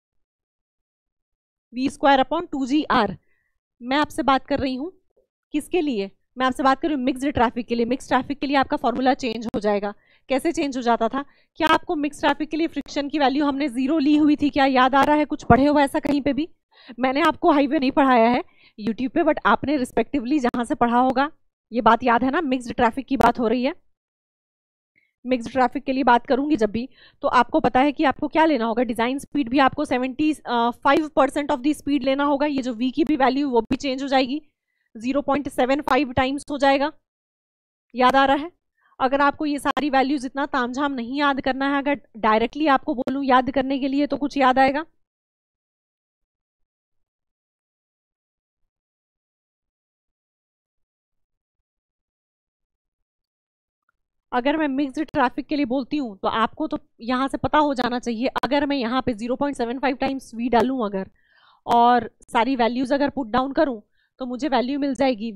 V²/2GR। मैं आपसे बात कर रही हूं किसके लिए? मैं आपसे बात कर रही हूँ मिक्स्ड ट्रैफिक के लिए। मिक्स ट्रैफिक के लिए आपका फॉर्मूला चेंज हो जाएगा। कैसे चेंज हो जाता था? क्या आपको मिक्स ट्रैफिक के लिए फ्रिक्शन की वैल्यू हमने 0 ली हुई थी? क्या याद आ रहा है? कुछ पढ़े हुआ ऐसा कहीं पे भी? मैंने आपको हाईवे नहीं पढ़ाया है यूट्यूब पे, बट आपने रिस्पेक्टिवली जहां से पढ़ा होगा ये बात याद है ना, मिक्स्ड ट्रैफिक की बात हो रही है। मिक्स्ड ट्रैफिक के लिए बात करूंगी जब भी, तो आपको पता है कि आपको क्या लेना होगा, डिजाइन स्पीड भी आपको 75% ऑफ दी स्पीड लेना होगा। ये जो v की भी वैल्यू वो भी चेंज हो जाएगी, 0.75 टाइम्स हो जाएगा। याद आ रहा है? अगर आपको ये सारी वैल्यूज इतना तामझाम नहीं याद करना है, अगर डायरेक्टली आपको बोलूं याद करने के लिए, तो कुछ याद आएगा? अगर मैं मिक्स्ड ट्रैफिक के लिए बोलती हूँ तो आपको तो यहाँ से पता हो जाना चाहिए। अगर मैं यहाँ पे 0.75 टाइम्स v डालूं अगर, और सारी वैल्यूज अगर पुट डाउन करूं, तो मुझे वैल्यू मिल जाएगी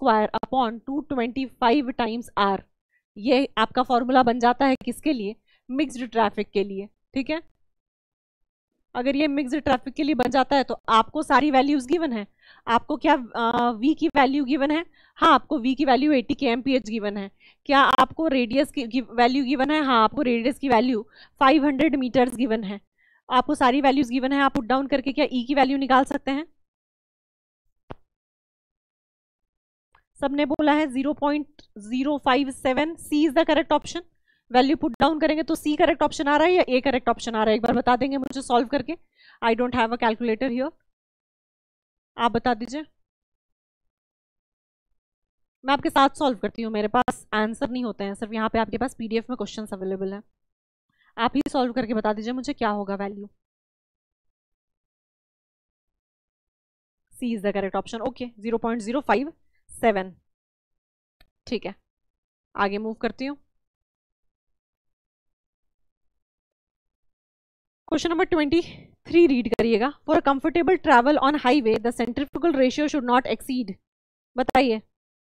v²/225 टाइम्स r। ये आपका फॉर्मूला बन जाता है किसके लिए? मिक्स्ड ट्रैफिक के लिए, ठीक है। अगर ये मिक्स्ड ट्रैफिक के लिए बन जाता है तो आपको सारी वैल्यूज गिवन है। आपको क्या v की वैल्यू गिवन है? हाँ, आपको v की वैल्यू 80 kmph गिवन है। क्या आपको रेडियस की वैल्यू गिवन है? हाँ, आपको रेडियस की वैल्यू 500 मीटर्स गिवन है। आपको सारी वैल्यूज गिवन है। आप पुट डाउन करके क्या ई की वैल्यू निकाल सकते हैं? सबने बोला है 0.057, C is the correct option. Value put down करेंगे तो सी करेक्ट ऑप्शन आ रहा है या ए करेक्ट ऑप्शन आ रहा है, एक बार बता देंगे मुझे सॉल्व करके। I don't have a calculator here, आप बता दीजिए। मैं आपके साथ सॉल्व करती हूँ, मेरे पास आंसर नहीं होते हैं, सिर्फ यहाँ पे आपके पास पीडीएफ में क्वेश्चंस अवेलेबल है। आप ही सॉल्व करके बता दीजिए मुझे क्या होगा value. C is the correct option. Okay, 0.057। ठीक है, आगे मूव करती हूँ। क्वेश्चन नंबर 23 रीड करिएगा। For comfortable travel on highway the centrifugal ratio should not exceed. बताइए।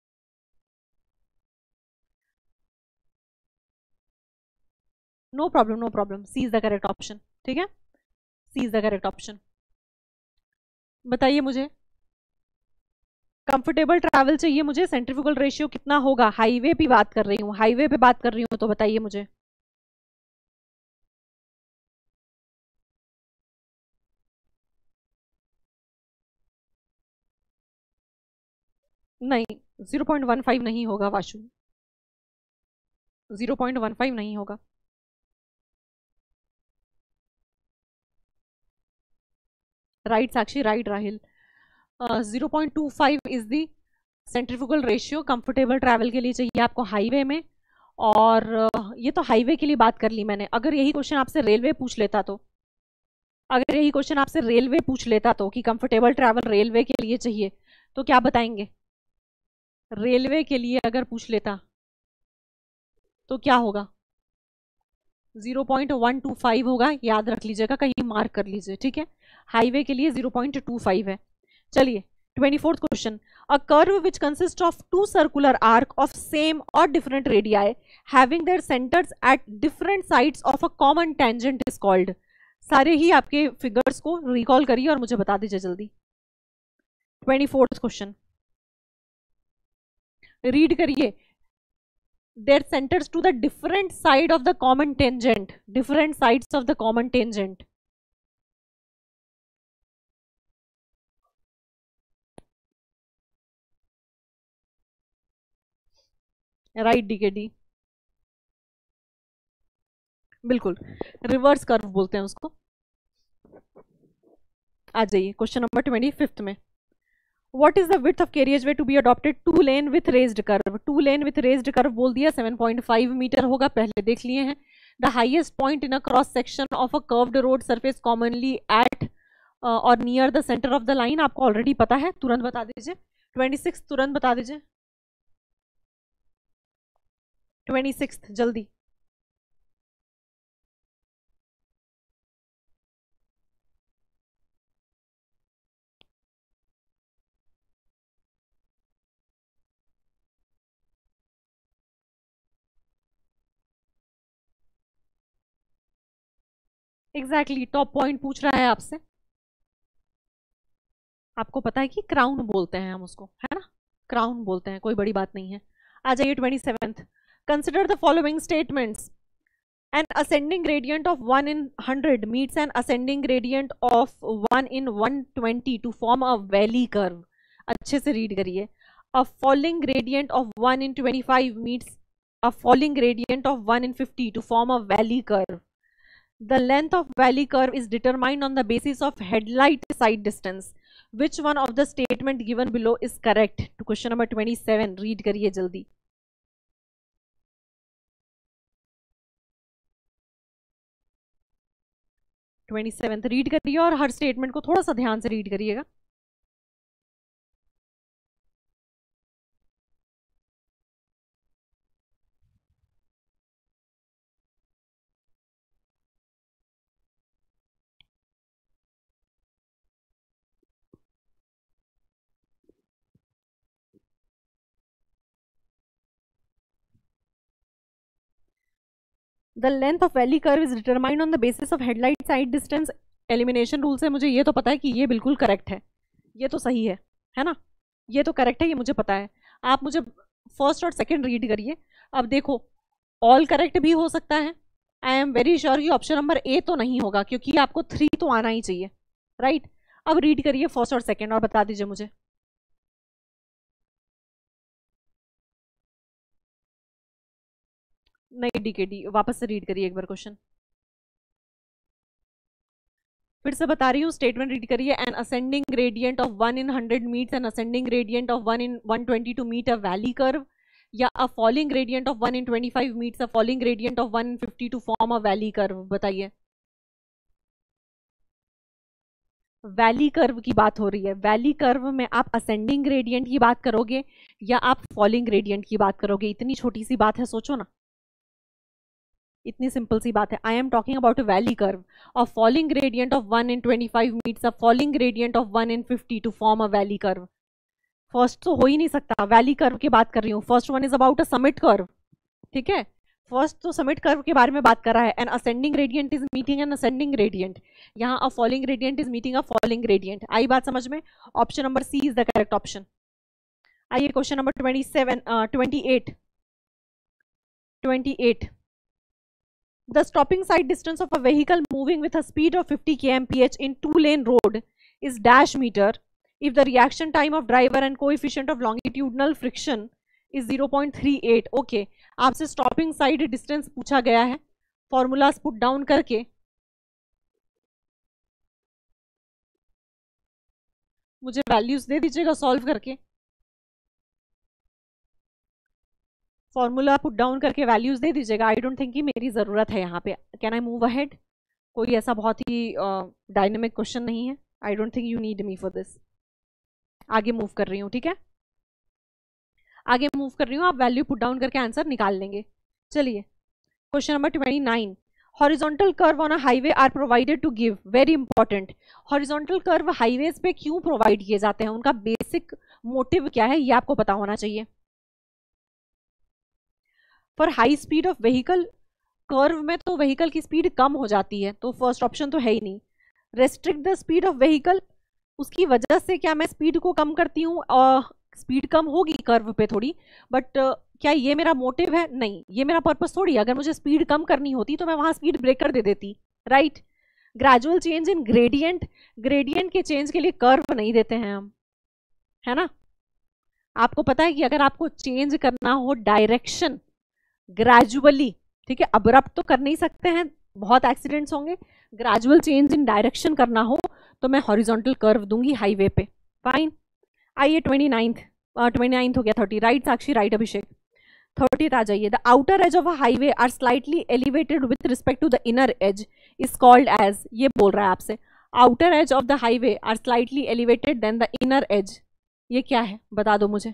No problem, no problem, C is the correct option. ठीक है, C is the correct option. बताइए मुझे, कंफर्टेबल ट्रैवल चाहिए मुझे, सेंट्रीफ्यूगल रेशियो कितना होगा? हाईवे पे बात कर रही हूँ, हाईवे पे बात कर रही हूँ, तो बताइए मुझे। नहीं, 0.15 नहीं होगा वाशु, 0.15 नहीं होगा। Right Sakshi, right Rahil. 0.25 is the centrifugal ratio comfortable travel के लिए चाहिए आपको हाईवे में। और ये तो हाईवे के लिए बात कर ली मैंने। अगर यही क्वेश्चन आपसे रेलवे पूछ लेता तो, अगर यही क्वेश्चन आपसे रेलवे पूछ लेता तो कि कंफर्टेबल ट्रैवल रेलवे के लिए चाहिए, तो क्या बताएंगे? रेलवे के लिए अगर पूछ लेता तो क्या होगा? 0.125 होगा, याद रख लीजिएगा, कहीं मार्क कर लीजिए। ठीक है, हाईवे के लिए 0.25 है। चलिए 24th question. A curve which consist of two circular arc of same और different radii having their centres at different sides of a common tangent is called. सारे ही आपके फिगर्स को रिकॉल करिए और मुझे बता दीजिए जल्दी। 24th क्वेश्चन रीड करिए। their centers to the different side of the common tangent, different sides of the common tangent. Right DKD, बिल्कुल, रिवर्स कर्व बोलते हैं उसको। आ जाइए क्वेश्चन नंबर 25 में। What is the width of carriageway to be adopted? 2 lane with raised curve, 2 lane with raised curve बोल दिया, 7.5 metre होगा, पहले देख लिए हैं। The highest point in a cross section of a curved road surface commonly at और near the center of the line, आपको already पता है, तुरंत बता दीजिए। 26 तुरंत बता दीजिए, 26 जल्दी। एग्जैक्टली टॉप पॉइंट पूछ रहा है आपसे। आपको पता है कि क्राउन बोलते हैं हम उसको, है ना, क्राउन बोलते हैं, कोई बड़ी बात नहीं है। आ जाइए 27th। Consider the following statements. An ascending gradient of 1 in 100 meets an ascending gradient of 1 in 120 to form a valley curve. अच्छे से रीड करिए। A falling gradient of 1 in 25 meets a falling gradient of 1 in 50 to form a valley curve. The length of valley curve is determined on the basis of headlight side distance. Which one of the statement given below is correct? To question number 27, read करिए जल्दी। Twenty seventh read करिए और हर statement को थोड़ा सा ध्यान से read करिएगा। The length of valley curve is determined on the basis of headlight sight distance. Elimination rule से मुझे ये तो पता है कि ये बिल्कुल करेक्ट है, ये तो सही है ना, ये तो करेक्ट है, ये मुझे पता है। आप मुझे फर्स्ट और सेकंड रीड करिए। अब देखो, ऑल करेक्ट भी हो सकता है। आई एम वेरी श्योर कि ऑप्शन नंबर ए तो नहीं होगा, क्योंकि आपको 3 तो आना ही चाहिए, राइट। अब रीड करिए फर्स्ट और सेकंड और बता दीजिए मुझे। नहीं डीकेडी, वापस से रीड करिए एक बार क्वेश्चन। फिर से बता रही हूँ, स्टेटमेंट रीड करिए। An ascending gradient of 1 in 100 meets an ascending gradient of 1 in 120 to meet a valley curve, या a falling gradient of 1 in 25 meets a falling gradient of 1 in 50 to form a valley curve. बताइए। Valley curve की बात हो रही है। Valley curve में आप ascending gradient की बात करोगे या आप फॉलिंग ग्रेडियंट की बात करोगे? इतनी छोटी सी बात है, सोचो ना, इतनी सिंपल सी बात है। I am talking about a valley curve of falling gradient of 1 in 25 meets a falling gradient of 1 in 50 to form a valley curve. First तो हो ही नहीं सकता, वैली कर्व की बात कर रही हूँ। First one is about a summit curve, ठीक है। फर्स्ट तो समिट कर्व के बारे में बात कर रहा है। An ascending gradient is meeting an ascending gradient, यहाँ a falling gradient is meeting a falling gradient. आई बात समझ में? Option number C is the correct option. आइए question number 28। The stopping side distance of a vehicle moving with a speed of 50 kmph in two-lane road is dash meter if the reaction time of driver and coefficient of longitudinal friction is 0.38. Okay, आपसे stopping side distance पूछा गया है, formulas put down करके मुझे values दे दीजिएगा solve करके। Formula put down करके values दे दीजिएगा। आई डोंट थिंक कि मेरी ज़रूरत है यहाँ पे। Can I move ahead? कोई ऐसा बहुत ही डायनेमिक क्वेश्चन नहीं है। I don't think you need me for this. आगे मूव कर रही हूँ, ठीक है, आगे मूव कर रही हूँ। आप वैल्यू पुट डाउन करके आंसर निकाल लेंगे। चलिए question number 29। Horizontal curve on a highway are provided to give, very important, horizontal curve highways पे क्यों प्रोवाइड किए जाते हैं, उनका बेसिक मोटिव क्या है, ये आपको पता होना चाहिए। For high speed of vehicle, curve में तो व्हीकल की स्पीड कम हो जाती है, तो फर्स्ट ऑप्शन तो है ही नहीं। Restrict the speed of vehicle, उसकी वजह से क्या मैं स्पीड को कम करती हूँ? स्पीड कम होगी कर्व पे थोड़ी, बट क्या ये मेरा मोटिव है? नहीं, ये मेरा पर्पस थोड़ी। अगर मुझे स्पीड कम करनी होती तो मैं वहां स्पीड ब्रेकर दे देती, right. Gradual change in gradient, gradient के चेंज के लिए कर्व नहीं देते हैं हम, है ना। आपको पता है कि अगर आपको चेंज करना हो डायरेक्शन ग्रेजुअली, ठीक है, अब्रप्ट तो कर नहीं सकते हैं, बहुत एक्सीडेंट्स होंगे, ग्रेजुअल चेंज इन डायरेक्शन करना हो तो मैं हॉरिजॉन्टल कर्व दूंगी हाईवे पे। फाइन। आइए 29 हो गया, 30 राइट साक्षी, राइट अभिषेक। 30 आ जाइए। The outer edge of a highway are slightly elevated with respect to the inner edge is called as, ये बोल रहा है आपसे। Outer edge of the highway are slightly elevated than the inner edge, ये क्या है बता दो मुझे।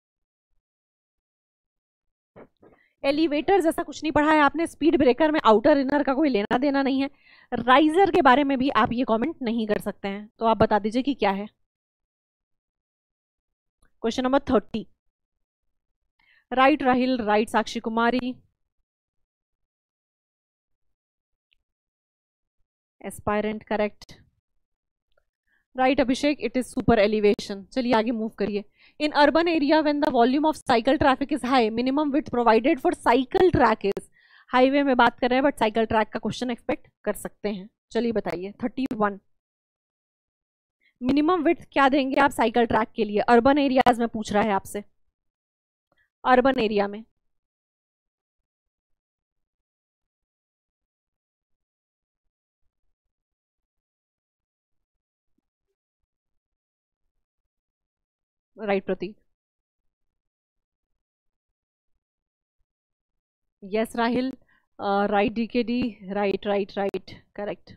एलिवेटर जैसा कुछ नहीं पढ़ा है आपने, स्पीड ब्रेकर में आउटर इनर का कोई लेना देना नहीं है। राइजर के बारे में भी आप ये कमेंट नहीं कर सकते हैं, तो आप बता दीजिए कि क्या है। Question number 30। Right Rahil, right Sakshi Kumari, aspirant correct, right Abhishek, it is super elevation. चलिए आगे मूव करिए। In urban area when the volume of cycle traffic is high, minimum width provided for cycle track is, highway में बात कर रहे हैं but cycle track का question expect कर सकते हैं। चलिए बताइए 31। मिनिमम विड्थ क्या देंगे आप साइकिल ट्रैक के लिए? अर्बन एरियाज में पूछ रहा है आपसे, अर्बन एरिया में। Right Prateek, yes Rahil, right DKD, right right right correct.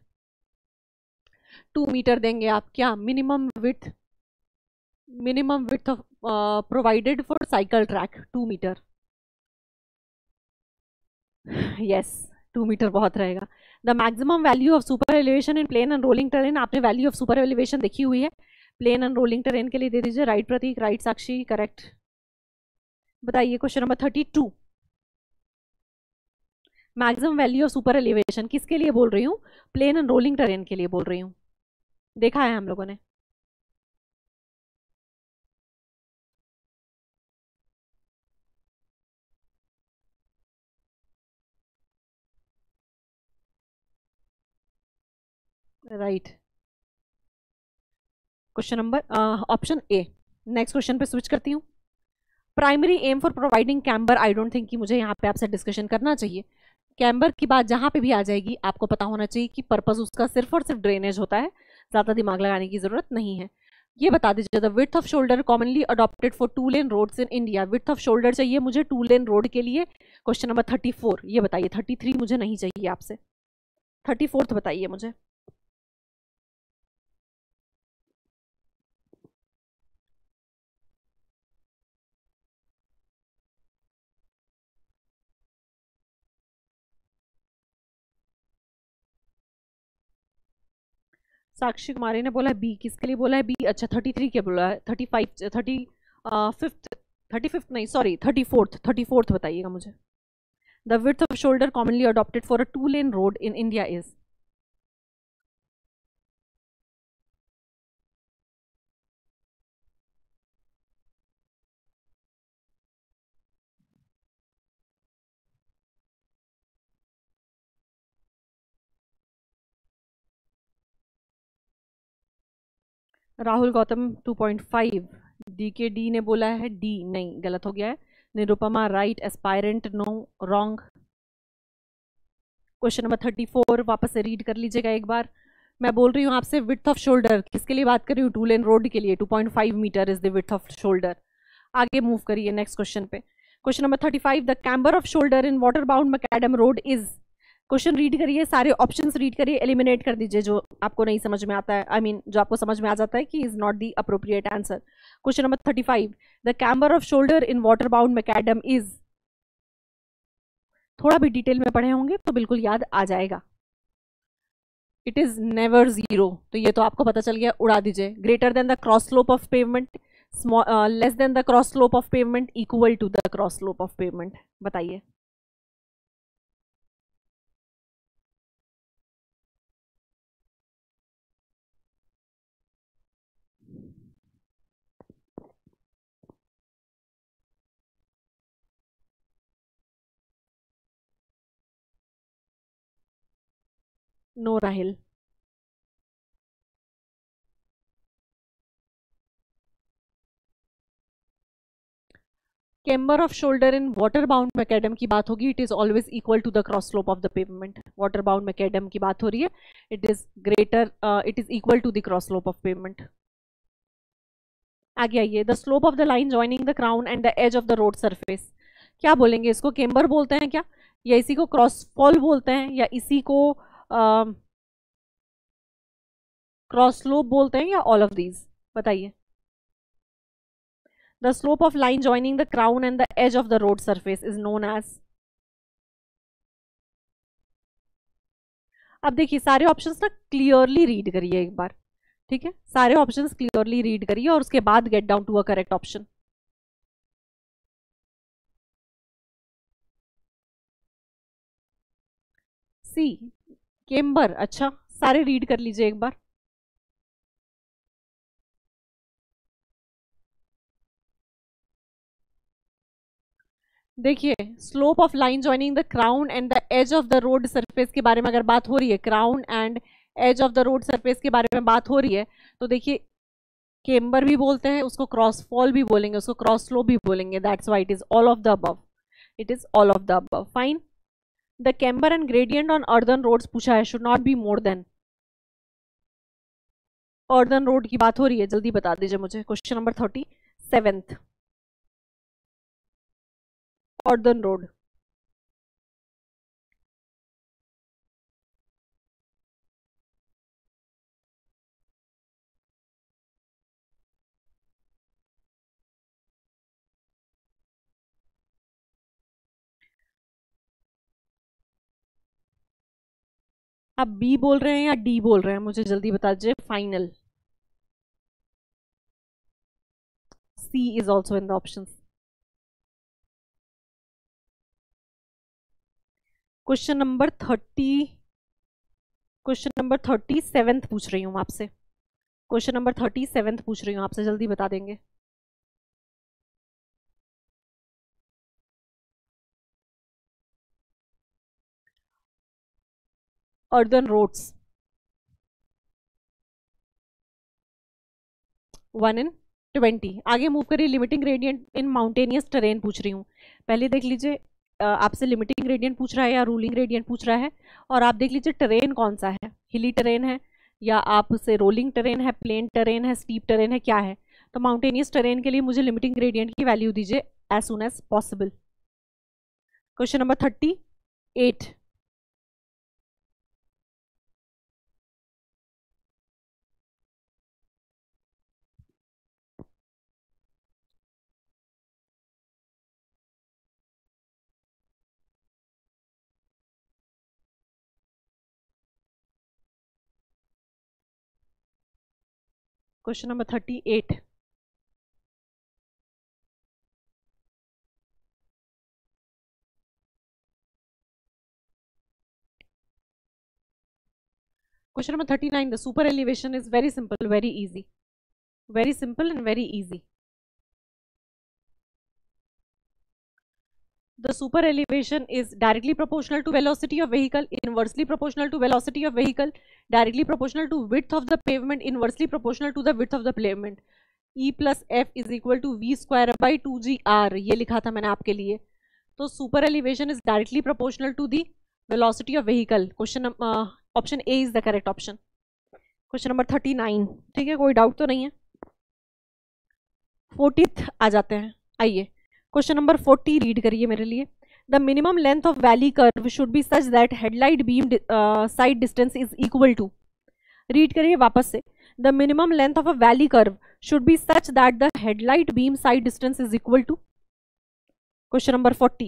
2 metre देंगे आप क्या? Minimum width, minimum width provided for cycle track 2 metre. Yes 2 metre बहुत रहेगा। The maximum value of super elevation in plain and rolling terrain, आपने value of super elevation देखी हुई है, plane and rolling terrain के लिए दे दीजिए। Right Prateek, right Sakshi correct. बताइए question number 32। Maximum value of super elevation किसके लिए बोल रही हूँ? प्लेन एंड रोलिंग टेरेन के लिए बोल रही हूँ, देखा है हम लोगों ने। Right, question number option A. Next question पे स्विच करती हूँ। Primary aim for providing camber, I don't think कि मुझे यहाँ पे आपसे डिस्कशन करना चाहिए। कैम्बर की बात जहाँ पे भी आ जाएगी आपको पता होना चाहिए कि पर्पस उसका सिर्फ और सिर्फ ड्रेनेज होता है, ज़्यादा दिमाग लगाने की जरूरत नहीं है। ये बता दीजिए, the width of shoulder commonly adopted for 2 lane roads in India. Width of shoulder चाहिए मुझे 2 लेन रोड के लिए। क्वेश्चन नंबर 34, ये बताइए। 33 मुझे नहीं चाहिए आपसे, 34th बताइए मुझे। साक्षी कुमारी ने बोला है बी, किसके लिए बोला है बी? अच्छा 33 के बोला है, 35 35 35 नहीं सॉरी 34th बताइएगा मुझे। The width of shoulder commonly adopted for a 2 lane road in India is. Rahul Gautam 2.5, D के डी ने बोला है डी, नहीं गलत हो गया है। Nirupama right, aspirant no, wrong. Question number 34 वापस से रीड कर लीजिएगा एक बार। मैं बोल रही हूँ आपसे विड्थ ऑफ शोल्डर किसके लिए बात कर रही हूँ? 2 लेन रोड के लिए 2.5 metre is the width of shoulder. आगे मूव करिए नेक्स्ट क्वेश्चन पे। Question number 35, the camber of shoulder in water bound macadam road is. Question read करिए, सारे ऑप्शंस रीड करिए, एलिमिनेट कर दीजिए जो आपको नहीं समझ में आता है, आई मीन जो आपको समझ में आ जाता है कि is not the appropriate answer. Question number 35, the camber of shoulder in water bound macadam is. थोड़ा भी डिटेल में पढ़े होंगे तो बिल्कुल याद आ जाएगा। इट इज नेवर जीरो, तो ये तो आपको पता चल गया, उड़ा दीजिए। Greater than the cross slope of pavement, less than the cross slope of pavement, equal to the cross slope of pavement, बताइए। No Rahil. Camber of shoulder in water bound macadam की बात होगी, it is always equal to the cross slope of the pavement. Water bound macadam की बात हो रही है, it is greater, it is equal to the cross slope of pavement. आगे आइए, the slope of the line joining the crown and the edge of the road surface. क्या बोलेंगे इसको? कैम्बर बोलते हैं क्या, या इसी को क्रॉस फॉल बोलते हैं, या इसी को क्रॉस स्लोप बोलते हैं, या ऑल ऑफ दीज? बताइए। The slope of line joining the crown and the edge of the road surface is known as. अब देखिए सारे ऑप्शंस ना क्लियरली रीड करिए एक बार, ठीक है? सारे ऑप्शंस क्लियरली रीड करिए और उसके बाद get down to a correct option. C, camber. अच्छा, सारे रीड कर लीजिए एक बार। देखिए, slope of line joining the crown and the edge of the road surface के बारे में अगर बात हो रही है, crown and edge of the road surface के बारे में बात हो रही है, तो देखिए केम्बर भी बोलते हैं उसको, क्रॉस फॉल भी बोलेंगे उसको, क्रॉस स्लोप भी बोलेंगे। That's why it is all of the above, it is all of the above. Fine. The camber and gradient on earthen roads पूछा है, should not be more than. Earthen road की बात हो रही है, जल्दी बता दीजिए मुझे। Question number 37, earthen road. आप बी बोल रहे हैं या डी बोल रहे हैं, मुझे जल्दी बता दीजिए final. C is also in the option. Question number 37 पूछ रही हूँ आपसे। क्वेश्चन नंबर 37 पूछ रही हूँ आपसे, जल्दी बता देंगे। Earthen roads, 1 in 20। आगे मूव करिए, limiting gradient in mountainous terrain पूछ रही हूँ। पहले देख लीजिए आपसे लिमिटिंग ग्रेडियंट पूछ रहा है या रूलिंग ग्रेडियंट पूछ रहा है, और आप देख लीजिए टेरेन कौन सा है, हिली टेरेन है या आपसे रोलिंग टेरेन है, प्लेन टेरेन है, स्टीप टेरेन है, क्या है। तो माउंटेनियस टेरेन के लिए मुझे लिमिटिंग ग्रेडियंट की वैल्यू दीजिए as soon as possible. Question number 38। Question number 38। Question number 39. The super elevation is very simple, very easy. Very simple and very easy. The super elevation is directly proportional to velocity of vehicle, inversely proportional to velocity of vehicle, directly proportional to width of the pavement, inversely proportional to the width of the pavement. E plus F is equal to V square by 2GR. ये लिखा था मैंने आपके लिए. तो super elevation is directly proportional to the velocity of vehicle. Question option A is the correct option. Question number 39, ठीक है, कोई डाउट तो नहीं है। 40th आ जाते हैं, आइए क्वेश्चन नंबर 40 रीड करिए मेरे लिए। The minimum length of valley curve should be such that headlight beam sight distance is equal to, read करिए वापस से। The minimum length of a valley curve should be such that the headlight beam sight distance is equal to. Question number 40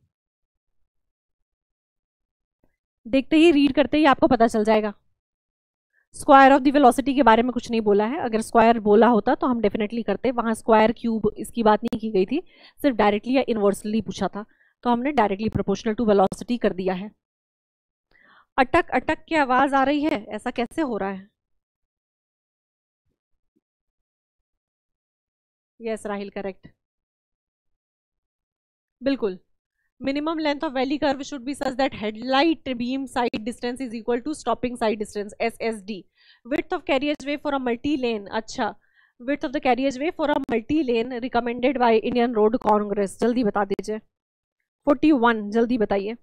देखते ही read करते ही आपको पता चल जाएगा। स्क्वायर ऑफ द वेलोसिटी के बारे में कुछ नहीं बोला है, अगर स्क्वायर बोला होता तो हम डेफिनेटली करते, वहां स्क्वायर क्यूब इसकी बात नहीं की गई थी, सिर्फ डायरेक्टली या इनवर्सली पूछा था, तो हमने डायरेक्टली प्रोपोर्शनल टू वेलोसिटी कर दिया है। अटक अटक की आवाज आ रही है, ऐसा कैसे हो रहा है? यस राहिल करेक्ट, बिल्कुल। Minimum length of valley curve should be such that headlight beam side distance is equal to stopping side distance SSD. Width of carriageway for a multi-lane, अच्छा, width of the carriageway for a multi-lane recommended by Indian Road Congress, जल्दी बता दीजिए। 41 जल्दी बताइए।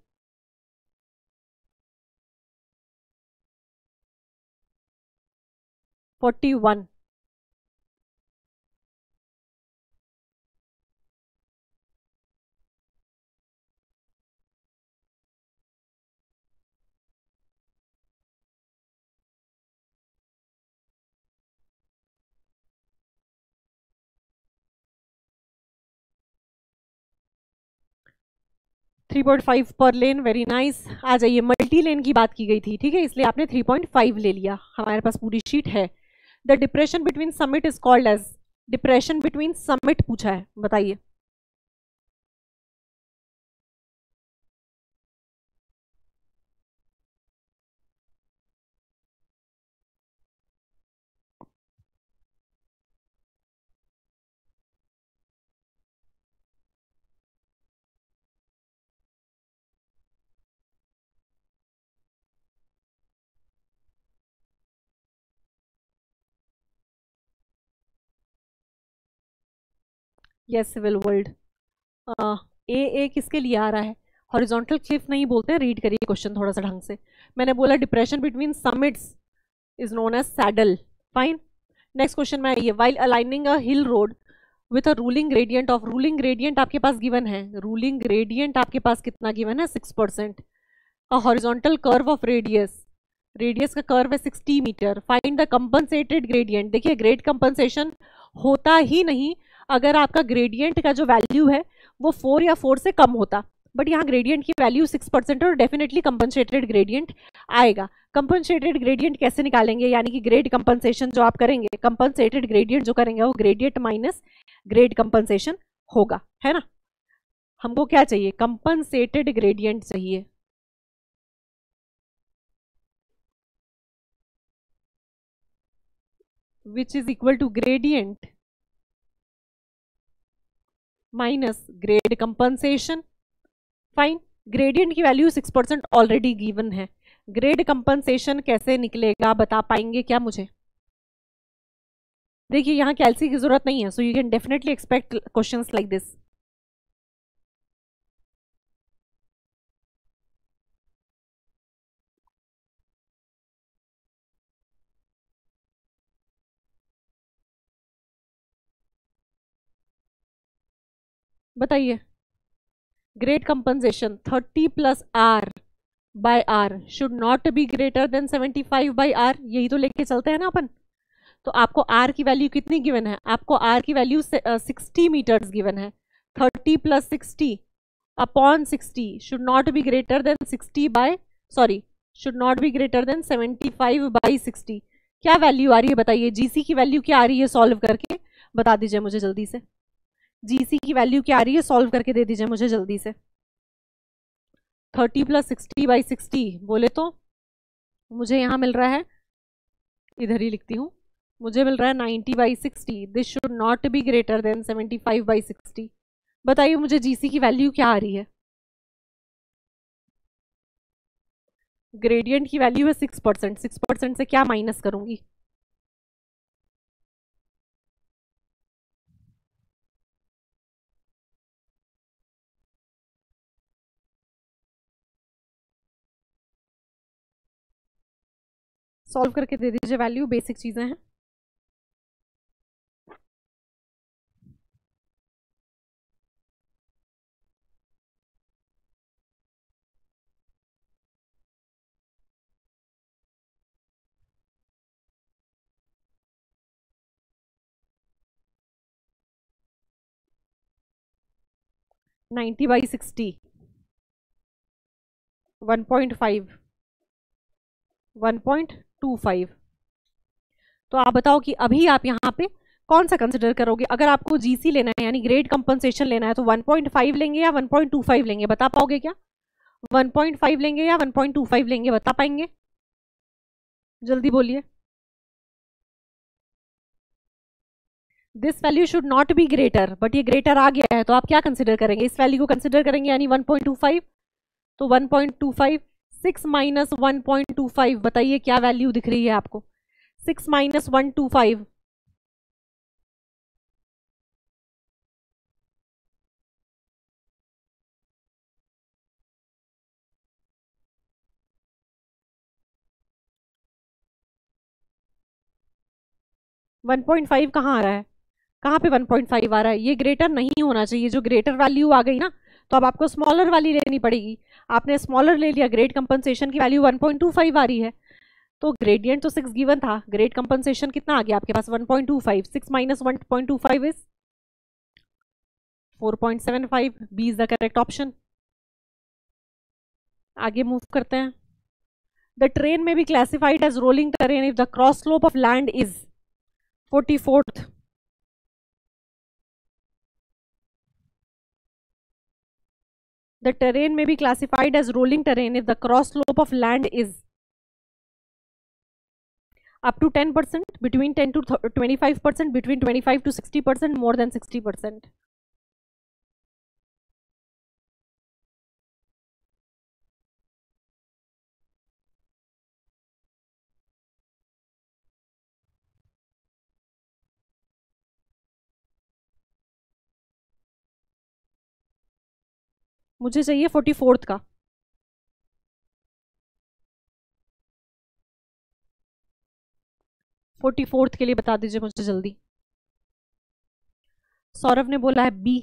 41 3.5 per लेन, very nice. आ जाइए, multi lane की बात की गई थी, ठीक है, इसलिए आपने 3.5 ले लिया, हमारे पास पूरी शीट है। The depression between summit is called as, depression between summit पूछा है, बताइए। Yes civil world. ए किसके लिए आ रहा है? हॉरिजॉन्टल क्लिफ नहीं बोलते, रीड करिए क्वेश्चन थोड़ा सा ढंग से। मैंने बोला depression between summits is known as saddle, fine. Next question में आइए, while aligning a hill road with a ruling gradient of, ruling gradient आपके पास गिवन है, रूलिंग ग्रेडियंट आपके पास कितना गिवन है? 6%। A horizontal curve of radius, radius का कर्व है 60 metre, find the compensated gradient. देखिए ग्रेड कंपनसेशन होता ही नहीं अगर आपका ग्रेडियंट का जो वैल्यू है वो 4 या 4 से कम होता, बट यहाँ ग्रेडियंट की वैल्यू 6% और डेफिनेटली कंपनसेटेड ग्रेडियंट आएगा। कंपनसेटेड ग्रेडियंट कैसे निकालेंगे? यानी कि ग्रेड कंपनसेशन जो आप करेंगे, कंपनसेटेड ग्रेडियंट जो करेंगे वो ग्रेडियंट माइनस ग्रेड कंपनसेशन होगा, है ना। हमको क्या चाहिए? कंपनसेटेड ग्रेडियंट चाहिए। Which is equal to gradient minus grade compensation, fine. Gradient की वैल्यू 6% ऑलरेडी गिवन है, ग्रेड कंपनसेशन कैसे निकलेगा बता पाएंगे क्या मुझे? देखिए यहाँ कैल्सी की जरूरत नहीं है, so you can definitely expect questions like this. बताइए, great compensation 30 plus R by R should not be greater than 75 by R, यही तो लेके चलते हैं ना अपन। तो आपको आर की वैल्यू कितनी गिवन है? आपको आर की वैल्यू 60 मीटर्स गिवन है। 30 plus 60 upon 60 should not be greater than 60 by, sorry, should not be greater than 75 by 60। क्या वैल्यू आ रही है बताइए? जीसी की वैल्यू क्या आ रही है? सॉल्व करके बता दीजिए मुझे जल्दी से। जीसी की वैल्यू क्या आ रही है? सॉल्व करके दे दीजिए मुझे जल्दी से। 30 प्लस 60 बाई 60 बोले तो मुझे यहाँ मिल रहा है, इधर ही लिखती हूँ, मुझे मिल रहा है 90 by 60। This should not be greater than 75 by 60। बताइए मुझे जीसी की वैल्यू क्या आ रही है? ग्रेडियंट की वैल्यू है 6%। 6% से क्या माइनस करूंगी? सॉल्व करके दे दीजिए वैल्यू, बेसिक चीजें हैं। Ninety by 60 1.5 1.25। तो आप बताओ कि अभी आप यहाँ पे कौन सा कंसिडर करोगे? अगर आपको जीसी लेना है यानी ग्रेड कंपनसेशन लेना है तो 1.5 लेंगे या 1.25 लेंगे? बता पाओगे क्या? 1.5 लेंगे या 1.25 लेंगे? बता पाएंगे? जल्दी बोलिए। This value should not be greater, but ये ग्रेटर आ गया है तो आप क्या कंसिडर करेंगे? इस वैल्यू को कंसिडर करेंगे यानी 1.25। तो 1.25 6 माइनस 1.25, बताइए क्या वैल्यू दिख रही है आपको? 6 माइनस 125, 1.5 कहाँ आ रहा है? कहाँ पे 1.5 आ रहा है? ये ग्रेटर नहीं होना चाहिए। जो ग्रेटर वैल्यू आ गई ना, तो अब आपको स्मॉलर वाली लेनी पड़ेगी। आपने स्मॉलर ले लिया, ग्रेड कंपनसेशन की वैल्यू 1.25 आ रही है। तो ग्रेडियंट तो 6 गिवन था, ग्रेड कंपनसेशन कितना आ गया आपके पास? 1.25। 6 minus 1.25 is 4.75। B is the correct option. आगे मूव करते हैं। The terrain may be classified as rolling terrain if the cross slope of land is 44th। The terrain may be classified as rolling terrain if the cross slope of land is up to 10%, between 10 to 25%, between 25 to 60%, more than 60%. मुझे चाहिए 44th का। 44th के लिए बता दीजिए मुझे जल्दी। सौरभ ने बोला है बी।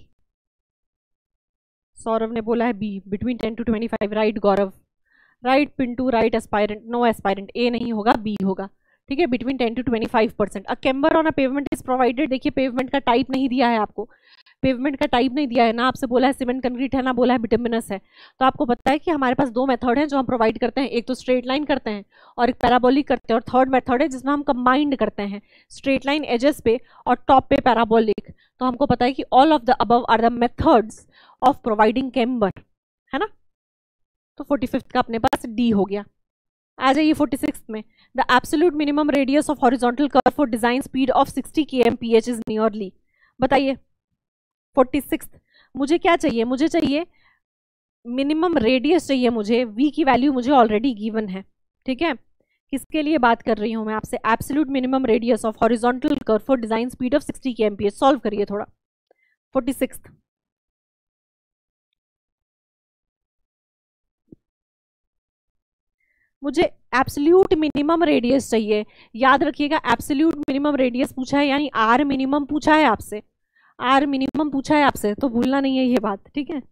सौरभ ने बोला है B, between 10 to 25। Right Gaurav, right Pintu, right aspirant, no aspirant, A नहीं होगा बी होगा। ठीक है, between 10 to 25%। A camber on a pavement is provided. देखिए पेवमेंट का टाइप नहीं दिया है आपको, पेवमेंट का टाइप नहीं दिया है ना, आपसे बोला है सीमेंट कंक्रीट है ना बोला है बिटुमिनस है। तो आपको पता है कि हमारे पास दो मेथड हैं जो हम प्रोवाइड करते हैं, एक तो स्ट्रेट लाइन करते हैं और एक पैराबोलिक करते हैं, और थर्ड मेथड है जिसमें हम कंबाइंड करते हैं स्ट्रेट लाइन एजेस पे और टॉप पे पैराबोलिक। तो हमको पता है कि all of the above are the methods of providing camber, है ना। तो 45th का अपने पास डी हो गया। आ जाइए 46th में। The absolute minimum radius of horizontal curve for design speed of 60 kmph is nearly. बताइए 46th मुझे क्या चाहिए? मुझे चाहिए मिनिमम रेडियस चाहिए मुझे, v की वैल्यू मुझे ऑलरेडी गिवन है, ठीक है। किसके लिए बात कर रही हूं मैं आपसे? Absolute minimum radius of horizontal curve for design speed of 60 kmph। Solve करिए थोड़ा। 46। मुझे एब्सोल्यूट मिनिमम रेडियस चाहिए। याद रखिएगा, एब्सोल्यूट मिनिमम रेडियस पूछा है, यानी आर मिनिमम पूछा है आपसे। आर मिनिमम पूछा है आपसे, तो भूलना नहीं है ये बात, ठीक है?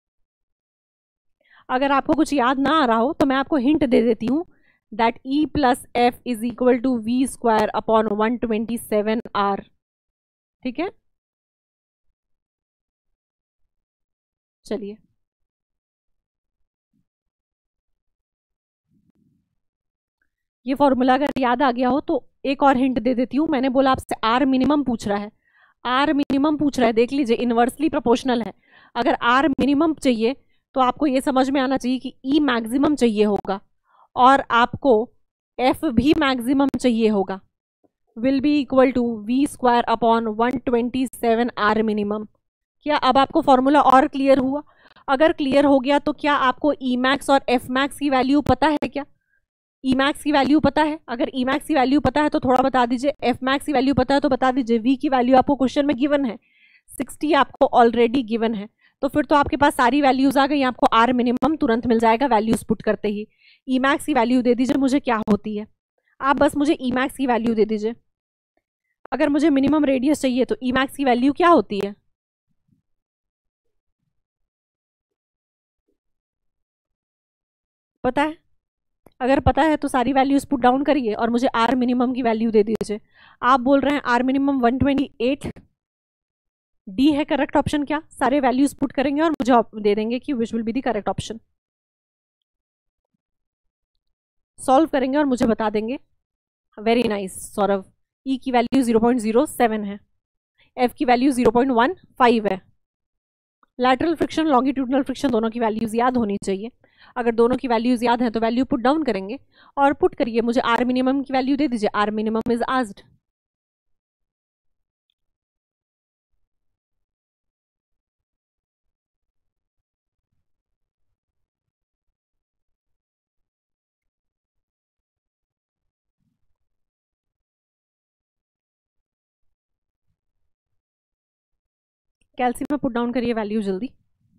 अगर आपको कुछ याद ना आ रहा हो तो मैं आपको हिंट दे देती हूँ, that E plus F is equal to V square upon 127 R. ठीक है, चलिए। ये फॉर्मूला अगर याद आ गया हो तो एक और हिंट दे देती हूँ। मैंने बोला आपसे आर मिनिमम पूछ रहा है, आर मिनिमम पूछ रहा है, देख लीजिए इनवर्सली प्रोपोर्शनल है। अगर आर मिनिमम चाहिए तो आपको ये समझ में आना चाहिए कि ई मैक्सिमम चाहिए होगा और आपको एफ भी मैक्सिमम चाहिए होगा। Will be equal to V square upon 127 R minimum. क्या अब आपको फॉर्मूला और क्लियर हुआ? अगर क्लियर हो गया तो क्या आपको ई मैक्स और एफ मैक्स की वैल्यू पता है? क्या ई मैक्स की वैल्यू पता है? अगर ई मैक्स की वैल्यू पता है तो थोड़ा बता दीजिए, एफ मैक्स की वैल्यू पता है तो बता दीजिए। वी की वैल्यू आपको क्वेश्चन में गिवन है, 60 आपको ऑलरेडी गिवन है, तो फिर तो आपके पास सारी वैल्यूज आ गई। आपको आर मिनिमम तुरंत मिल जाएगा वैल्यूज पुट करते ही। ई मैक्स की वैल्यू दे दीजिए मुझे, क्या होती है? आप बस मुझे ई मैक्स की वैल्यू दे दीजिए। अगर मुझे मिनिमम रेडियस चाहिए तो ई मैक्स की वैल्यू क्या होती है? पता है? अगर पता है तो सारी वैल्यूज पुट डाउन करिए और मुझे आर मिनिमम की वैल्यू दे दीजिए। आप बोल रहे हैं आर मिनिमम 128, डी है करेक्ट ऑप्शन। क्या सारे वैल्यूज पुट करेंगे और मुझे दे देंगे कि which will be the correct option? Solve करेंगे और मुझे बता देंगे। Very nice Saurabh. ई की वैल्यू 0.07 है, एफ की वैल्यू 0.15 है। लैटरल फ्रिक्शन, लॉन्गिट्यूडनल फ्रिक्शन, दोनों की वैल्यूज याद होनी चाहिए। अगर दोनों की वैल्यूज याद है तो वैल्यू पुट डाउन करेंगे और पुट करिए। मुझे आर मिनिमम की वैल्यू दे दीजिए। R minimum is asked. कैल्शियम में पुट डाउन करिए वैल्यू जल्दी।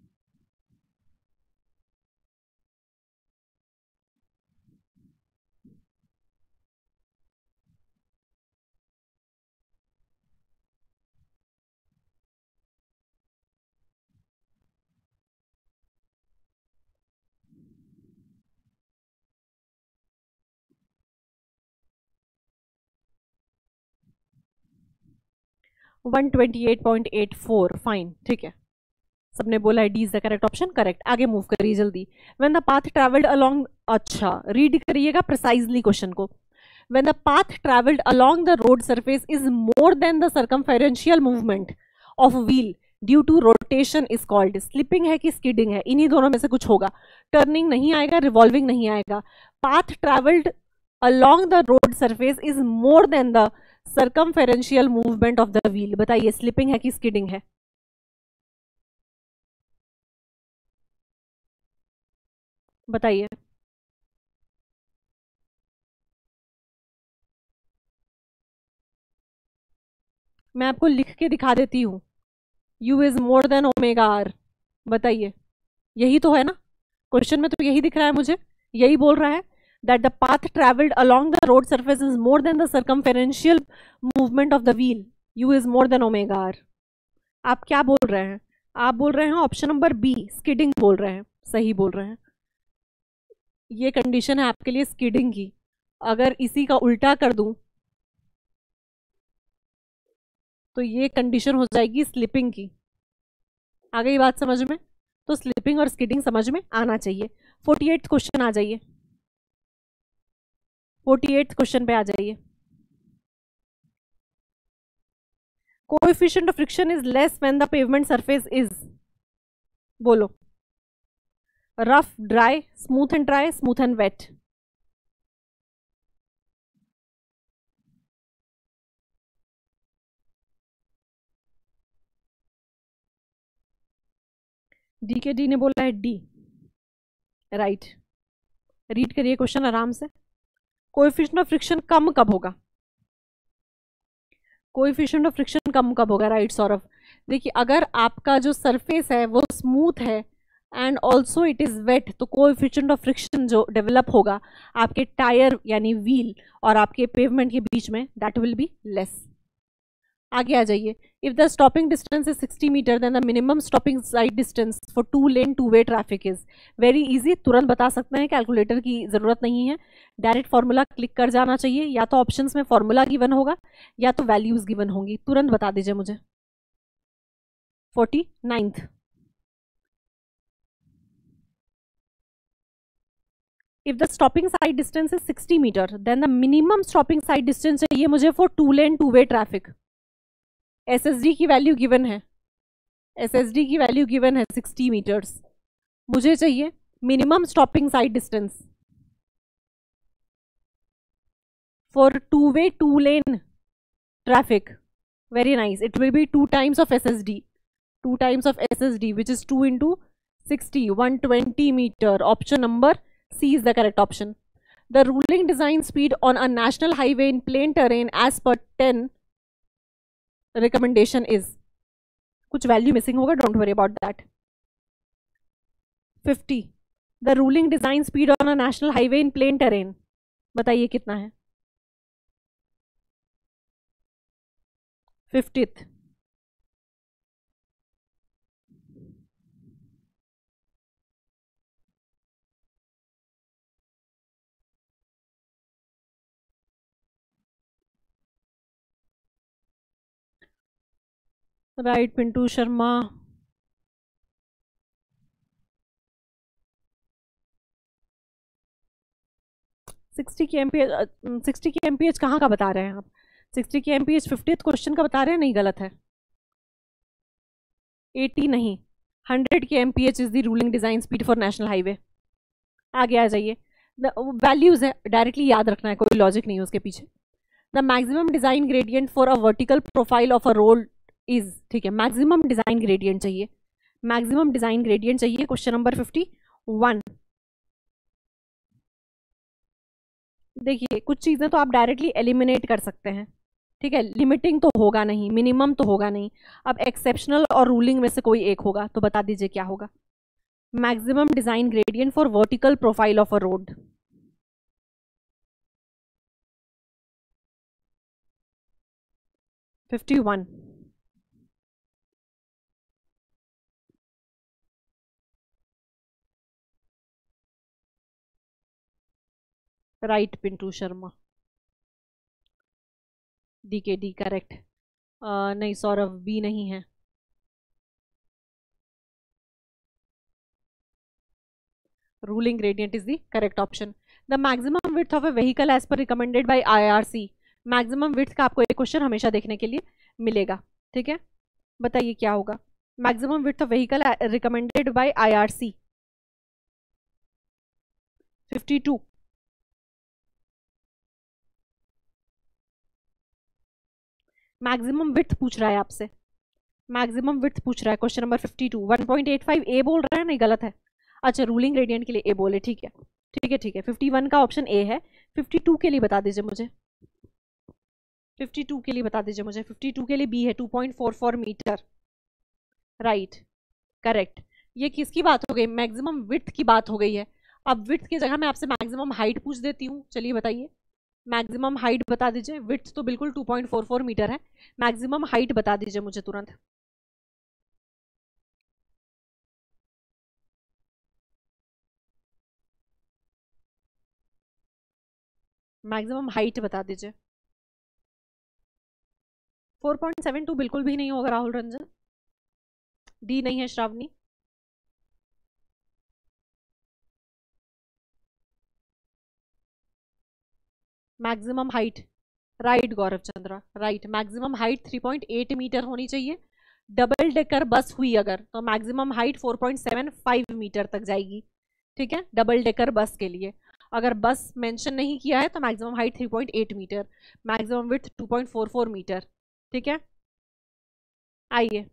वन 128.84। फाइन, ठीक है, सबने बोला है D is the correct option. Correct, आगे मूव करिए जल्दी। When the path travelled along, अच्छा रीड करिएगा प्रिसाइजली क्वेश्चन को। When the path travelled along the road surface is more than the circumferential movement of wheel due to rotation is called. Slipping है कि skidding है? इन्हीं दोनों में से कुछ होगा। टर्निंग नहीं आएगा, रिवॉल्विंग नहीं आएगा। Path travelled along the road surface is more than the circumferential movement of the wheel. बताइए स्लिपिंग है कि स्किडिंग है? बताइए। मैं आपको लिख के दिखा देती हूँ। U is more than omega R. बताइए, यही तो है ना क्वेश्चन में? तो यही दिख रहा है मुझे, यही बोल रहा है that the path travelled along the road surface is more than the circumferential movement of the wheel. U is more than omega R. आप क्या बोल रहे हैं? आप बोल रहे हैं ऑप्शन नंबर बी, स्किडिंग बोल रहे हैं। सही बोल रहे हैं, ये कंडीशन है आपके लिए स्किडिंग की। अगर इसी का उल्टा कर दूं तो ये कंडीशन हो जाएगी स्लिपिंग की। आ गई बात समझ में? तो स्लिपिंग और स्किडिंग समझ में आना चाहिए। 48 क्वेश्चन आ जाइए, 48 क्वेश्चन पे आ जाइए। Coefficient of friction is less when the pavement surface is, बोलो। Rough, dry, smooth and dry, smooth and wet. D के डी ने बोला है डी, राइट। रीड करिए क्वेश्चन आराम से। कोएफिशिएंट ऑफ फ्रिक्शन कम कब होगा? कोएफिशिएंट ऑफ फ्रिक्शन कम कब होगा? राइट सौरभ, देखिए अगर आपका जो सरफेस है वो स्मूथ है and also it is wet, तो कोएफिशिएंट ऑफ फ्रिक्शन जो डेवलप होगा आपके टायर यानी व्हील और आपके पेवमेंट के बीच में, दैट विल बी लेस। आगे आ जाइए। If the stopping distance is 60 metre then the minimum stopping sight distance for 2 lane 2 way traffic is. Very easy, तुरंत बता सकते हैं, कैलकुलेटर की जरूरत नहीं है, डायरेक्ट फॉर्मूला क्लिक कर जाना चाहिए, या तो ऑप्शंस में फॉर्मूला गिवन होगा या तो वैल्यूज गिवन होंगी, तुरंत बता दीजिए मुझे। 49th, if the stopping side distance is 60 meter then the minimum stopping side distance चाहिए मुझे for 2 lane 2 way traffic। SSD की वैल्यू गिवन है, SSD की वैल्यू गिवन है 60 मीटर्स, मुझे चाहिए minimum stopping sight distance for 2 way 2 lane traffic. Very nice, it will be 2 times of SSD, 2 times of SSD which is 2 into 60, 120 meter। Option number C is the correct option. The ruling design speed on a national highway in plain terrain as per 10 recommendation is, कुछ value missing होगा, don't worry about that. 50, the ruling design speed on a national highway in plain terrain, बताइए कितना है? 50th, right Pintu Sharma. Sixty kmph कहाँ का बता रहे हैं आप? 60 की एमपीएच 50th क्वेश्चन का बता रहे हैं, नहीं गलत है। 80 नहीं, 100 kmph is the ruling design speed for national highway. आगे आ जाइए, वैल्यूज है, डायरेक्टली याद रखना है, कोई लॉजिक नहीं है उसके पीछे। The maximum design gradient for a vertical profile of a road is, ठीक है, मैक्सिमम डिजाइन ग्रेडियंट चाहिए, मैक्सिमम डिजाइन ग्रेडियंट चाहिए। Question number 51। देखिए कुछ चीजें तो आप डायरेक्टली एलिमिनेट कर सकते हैं, ठीक है, लिमिटिंग तो होगा नहीं, मिनिमम तो होगा नहीं, अब एक्सेप्शनल और रूलिंग में से कोई एक होगा, तो बता दीजिए क्या होगा? Maximum design gradient for vertical profile of a road. Fifty one, right Pintu Sharma, D correct. नहीं सौरभ, बी नहीं है। Ruling gradient is the correct option. The maximum width of a vehicle as per recommended by IRC। Maximum width का आपको एक question हमेशा देखने के लिए मिलेगा, ठीक है, बताइए क्या होगा? Maximum width of vehicle recommended by IRC। 52, maximum width पूछ रहा है आपसे, मैक्सिमम विड्थ पूछ रहा है क्वेश्चन नंबर 52। 1.85 ए बोल रहा है, नहीं गलत है। अच्छा रूलिंग ग्रेडियंट के लिए ए बोले, ठीक है ठीक है ठीक है। 51 का ऑप्शन ए है। 52 के लिए बता दीजिए मुझे, 52 के लिए बता दीजिए मुझे। 52 के लिए बी है, 2.44 मीटर, राइट करेक्ट। ये किसकी बात हो गई? मैक्सिमम विड्थ की बात हो गई है। अब विड्थ की जगह मैं आपसे मैक्सिमम हाइट पूछ देती हूँ, चलिए बताइए मैक्सिमम हाइट बता दीजिए। विड्थ तो बिल्कुल 2.44 मीटर है, मैक्सिमम हाइट बता दीजिए मुझे तुरंत। मैक्सिमम हाइट बता दीजिए। 4.72 बिल्कुल भी नहीं होगा राहुल रंजन, डी नहीं है Shravani. Maximum height, right Gaurav Chandra, right, maximum height 3.8 metre होनी चाहिए। डबल डेकर बस हुई अगर तो मैक्सिमम हाइट 4.75 मीटर तक जाएगी, ठीक है, डबल डेकर बस के लिए। अगर बस मेंशन नहीं किया है तो maximum height 3.8 metre, maximum width 2.44 metre, ठीक है। आइए,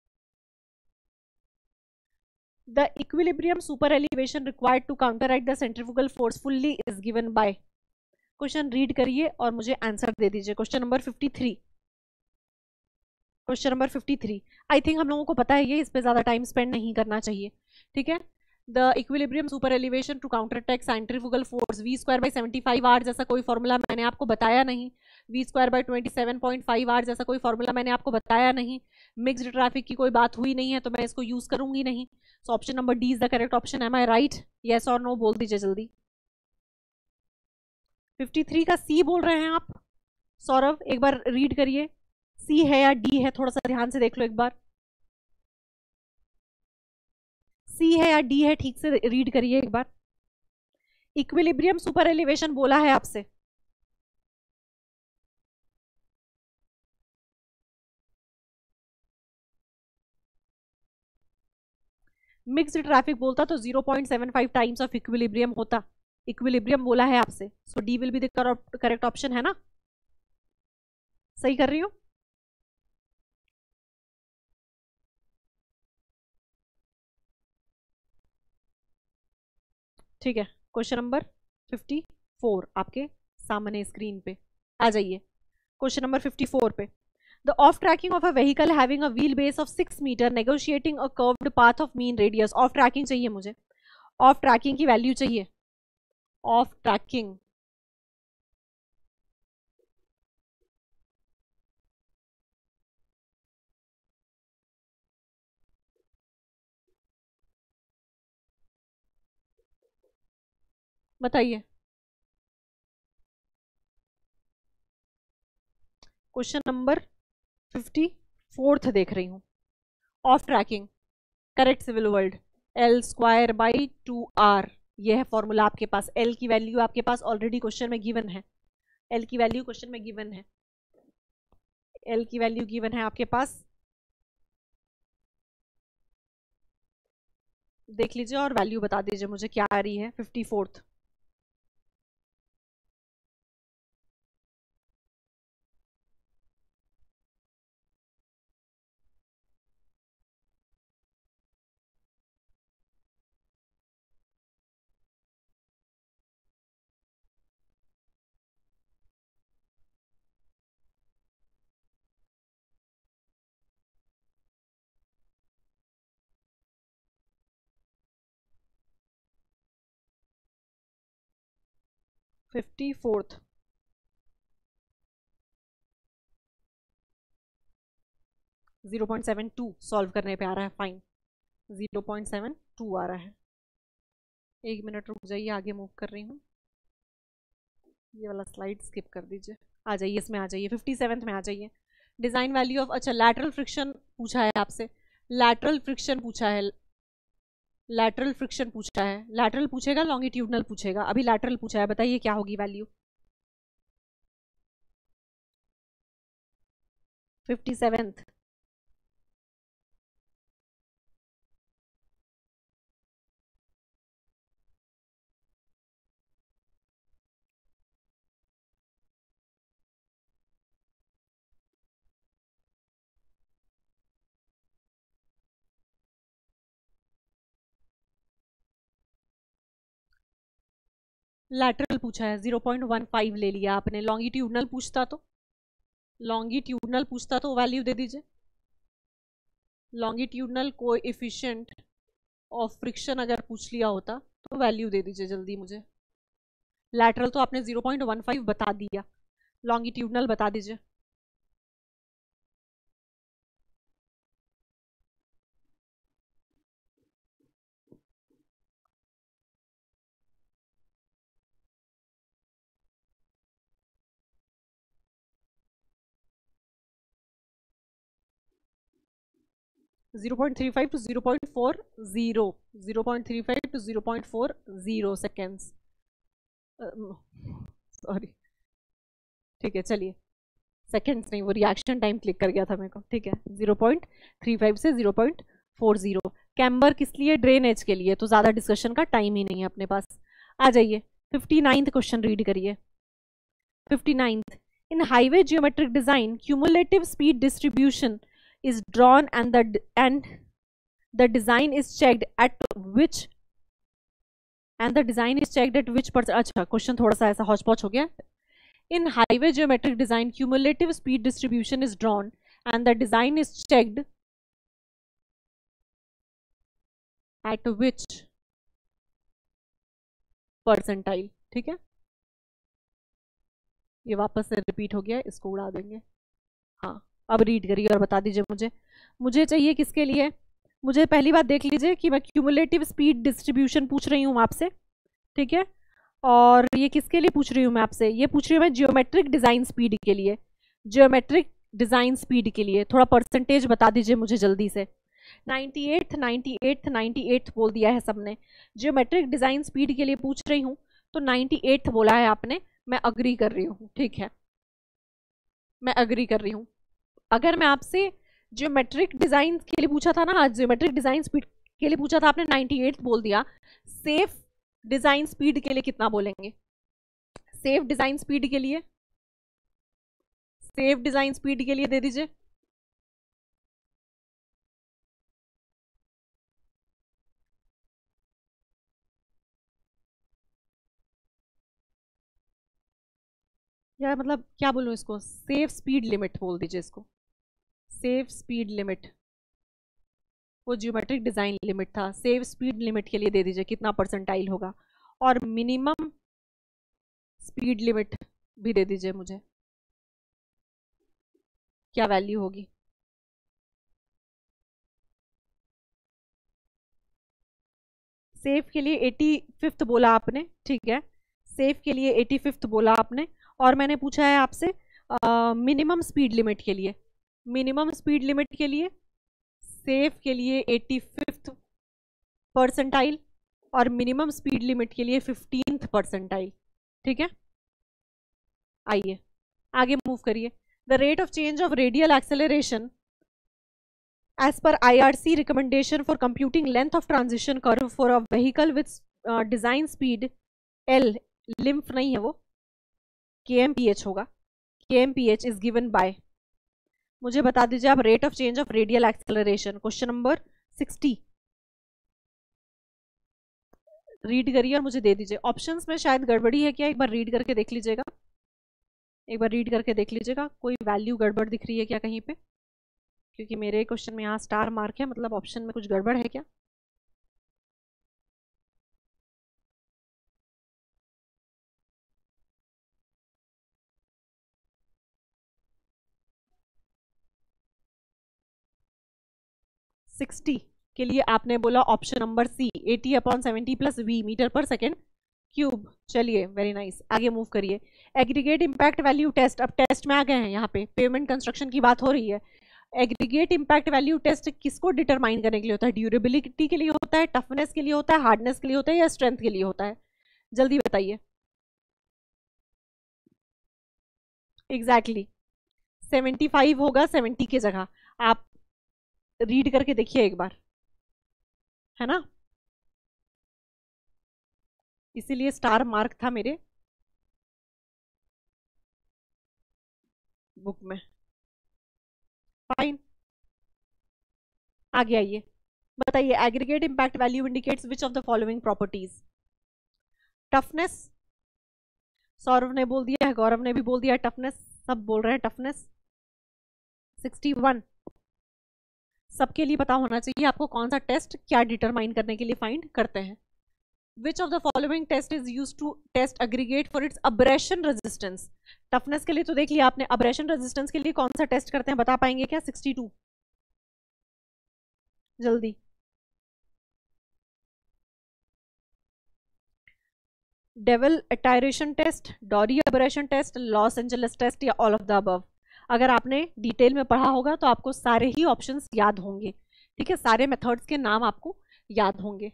the equilibrium super elevation required to counteract the centrifugal force fully is given by. Question read करिए और मुझे आंसर दे दीजिए। Question number 53, question number 53। I think हम लोगों को पता है ये, इस पे ज्यादा टाइम स्पेंड नहीं करना चाहिए, ठीक है। The equilibrium super elevation to counter attack centrifugal force v²/75r जैसा कोई फॉर्मूला मैंने आपको बताया नहीं, v²/27.5r जैसा कोई फॉर्मूला मैंने आपको बताया नहीं, मिक्स्ड ट्रैफिक की कोई बात हुई नहीं है तो मैं इसको यूज करूंगी नहीं। So option number D is the correct option. Am I right? Yes और नो बोल दीजिए जल्दी। 53 का सी बोल रहे हैं आप सौरभ, एक बार रीड करिए, सी है या डी है, थोड़ा सा ध्यान से देख लो एक बार, सी है या डी है, ठीक से रीड करिए एक बार। इक्विलिब्रियम सुपर एलिवेशन बोला है आपसे, मिक्स्ड ट्रैफिक बोलता तो 0.75 टाइम्स ऑफ इक्विलिब्रियम होता, इक्विलिब्रियम बोला है आपसे, so D will be the correct option, है ना? सही कर रही हूं? ठीक है, क्वेश्चन नंबर 54 आपके सामने स्क्रीन पे आ जाइए। क्वेश्चन नंबर 54 पे, the off tracking of a vehicle having a wheel base of 6 metre negotiating a curved path of mean radius. Off tracking चाहिए मुझे, ऑफ ट्रैकिंग की वैल्यू चाहिए, ऑफ ट्रैकिंग बताइए। क्वेश्चन नंबर 54 देख रही हूं, off tracking correct civil world L²/2r, यह है फॉर्मूला आपके पास। L की वैल्यू आपके पास ऑलरेडी क्वेश्चन में गिवन है, L की वैल्यू क्वेश्चन में गिवन है, L की वैल्यू गिवन है आपके पास, देख लीजिए और वैल्यू बता दीजिए मुझे क्या आ रही है। 54th 54th 0.72 सॉल्व करने पे आ रहा है, फाइन 0.72 आ रहा है। एक मिनट रुक जाइए, आगे मूव कर रही हूँ, ये वाला स्लाइड स्किप कर दीजिए, आ जाइए इसमें, आ जाइए 57th में आ जाइए। डिजाइन वैल्यू ऑफ, अच्छा लैटरल फ्रिक्शन पूछा है आपसे, लैटरल फ्रिक्शन पूछा है, लैटरल फ्रिक्शन पूछा है, लैटरल पूछेगा लॉन्गिट्यूडनल पूछेगा, अभी लैटरल पूछा है, बताइए क्या होगी वैल्यू। 57th लैटरल पूछा है, 0.15 ले लिया आपने, लॉन्गिट्यूडनल पूछता तो, लॉन्गिट्यूडनल पूछता तो वैल्यू दे दीजिए, लॉन्गिट्यूडनल कोएफिशिएंट ऑफ फ्रिक्शन अगर पूछ लिया होता तो वैल्यू दे दीजिए जल्दी मुझे। लैटरल तो आपने 0.15 बता दिया, लॉन्गिट्यूडनल बता दीजिए। Zero point three five to 0.40, 0.35 to 0.40 seconds, sorry, ठीक है चलिए, सेकेंड्स नहीं, वो रिएक्शन टाइम क्लिक कर गया था मेरे को, ठीक है 0.35 से 0.40। कैम्बर किस लिए? ड्रेनेज के लिए, तो ज़्यादा डिस्कशन का टाइम ही नहीं है अपने पास। आ जाइए 59th क्वेश्चन रीड करिए। 59th, in highway geometric design cumulative speed distribution is drawn and the design is checked at which percent। अच्छा क्वेश्चन थोड़ा सा ऐसा हौच पौच हो गया, In highway geometric design, cumulative speed distribution is drawn and the design is checked at which percentile. ठीक है, ये वापस से रिपीट हो गया, इसको उड़ा देंगे. हाँ, अब रीड करिए और बता दीजिए मुझे चाहिए किसके लिए. मुझे पहली बात देख लीजिए कि मैं क्यूमुलेटिव स्पीड डिस्ट्रीब्यूशन पूछ रही हूँ आपसे, ठीक है. और ये किसके लिए पूछ रही हूँ मैं आपसे, ये पूछ रही हूँ मैं जियोमेट्रिक डिजाइन स्पीड के लिए. जियोमेट्रिक डिजाइन स्पीड के लिए थोड़ा परसेंटेज बता दीजिए मुझे जल्दी से. 98 बोल दिया है सबने. जियोमेट्रिक डिजाइन स्पीड के लिए पूछ रही हूँ तो 98 बोला है आपने. मैं अग्री कर रही हूँ, ठीक है, मैं अग्री कर रही हूँ. अगर मैं आपसे जियोमेट्रिक डिजाइन के लिए पूछा था ना, जियोमेट्रिक डिजाइन स्पीड के लिए पूछा था, आपने 98 बोल दिया. सेफ डिजाइन स्पीड के लिए कितना बोलेंगे? सेफ डिजाइन स्पीड के लिए, सेफ डिजाइन स्पीड के लिए दे दीजिए. यार मतलब क्या बोलूं इसको, सेफ स्पीड लिमिट बोल दीजिए इसको. सेफ स्पीड लिमिट, वो जियोमेट्रिक डिजाइन लिमिट था. सेफ स्पीड लिमिट के लिए दे दीजिए कितना परसेंटाइल होगा. और मिनिमम स्पीड लिमिट भी दे दीजिए मुझे, क्या वैल्यू होगी. सेफ के लिए 85th बोला आपने, ठीक है, सेफ के लिए 85th बोला आपने. और मैंने पूछा है आपसे मिनिमम स्पीड लिमिट के लिए. मिनिमम स्पीड लिमिट के लिए सेफ के लिए 85th परसेंटाइल और मिनिमम स्पीड लिमिट के लिए 15th परसेंटाइल. ठीक है, आइए आगे मूव करिए. The rate of change of radial acceleration as per IRC recommendation for computing length of transition curve for a vehicle with design speed L, lymph नहीं है वो, kmph होगा. kmph is given by, मुझे बता दीजिए आप rate of change of radial acceleration. Question number 60 read करिए और मुझे दे दीजिए. ऑप्शंस में शायद गड़बड़ी है क्या, एक बार रीड करके देख लीजिएगा. एक बार रीड करके देख लीजिएगा कोई वैल्यू गड़बड़ दिख रही है क्या कहीं पे, क्योंकि मेरे क्वेश्चन में यहाँ स्टार मार्क है, मतलब ऑप्शन में कुछ गड़बड़ है क्या. सिक्सटी के लिए आपने बोला option number C 80/70 plus V metre per second cube. चलिए वेरी नाइस, आगे मूव करिए. एग्रीगेट इम्पैक्ट वैल्यू टेस्ट, अब टेस्ट में आ गए हैं. यहाँ पे पेमेंट कंस्ट्रक्शन की बात हो रही है. एग्रीगेट इम्पैक्ट वैल्यू टेस्ट किसको डिटरमाइन करने के लिए होता है? ड्यूरेबिलिटी के लिए होता है, टफनेस के लिए होता है, हार्डनेस के लिए होता है, या स्ट्रेंथ के लिए होता है? जल्दी बताइए. एग्जैक्टली 75 होगा 70 की जगह. आप रीड करके देखिए एक बार, है ना, इसीलिए स्टार मार्क था मेरे बुक में. फाइन, आगे आइए, बताइए. Aggregate impact value indicates which of the following properties? Toughness, Saurabh ने बोल दिया है, गौरव ने भी बोल दिया टफनेस, सब बोल रहे हैं टफनेस. 61 सबके लिए पता होना चाहिए आपको कौन सा टेस्ट क्या डिटरमाइन करने के लिए फाइंड करते हैं. Which of the following test is used to test aggregate for its abrasion resistance? Toughness के लिए तो देख लिया आपने, अब्रेशन रेजिस्टेंस के लिए कौन सा टेस्ट करते हैं, बता पाएंगे क्या? 62 जल्दी. Deval attrition test, Dorry abrasion test, Los Angeles test, या ऑल ऑफ द अबव? अगर आपने डिटेल में पढ़ा होगा तो आपको सारे ही ऑप्शंस याद होंगे. ठीक है, सारे मेथड्स के नाम आपको याद होंगे.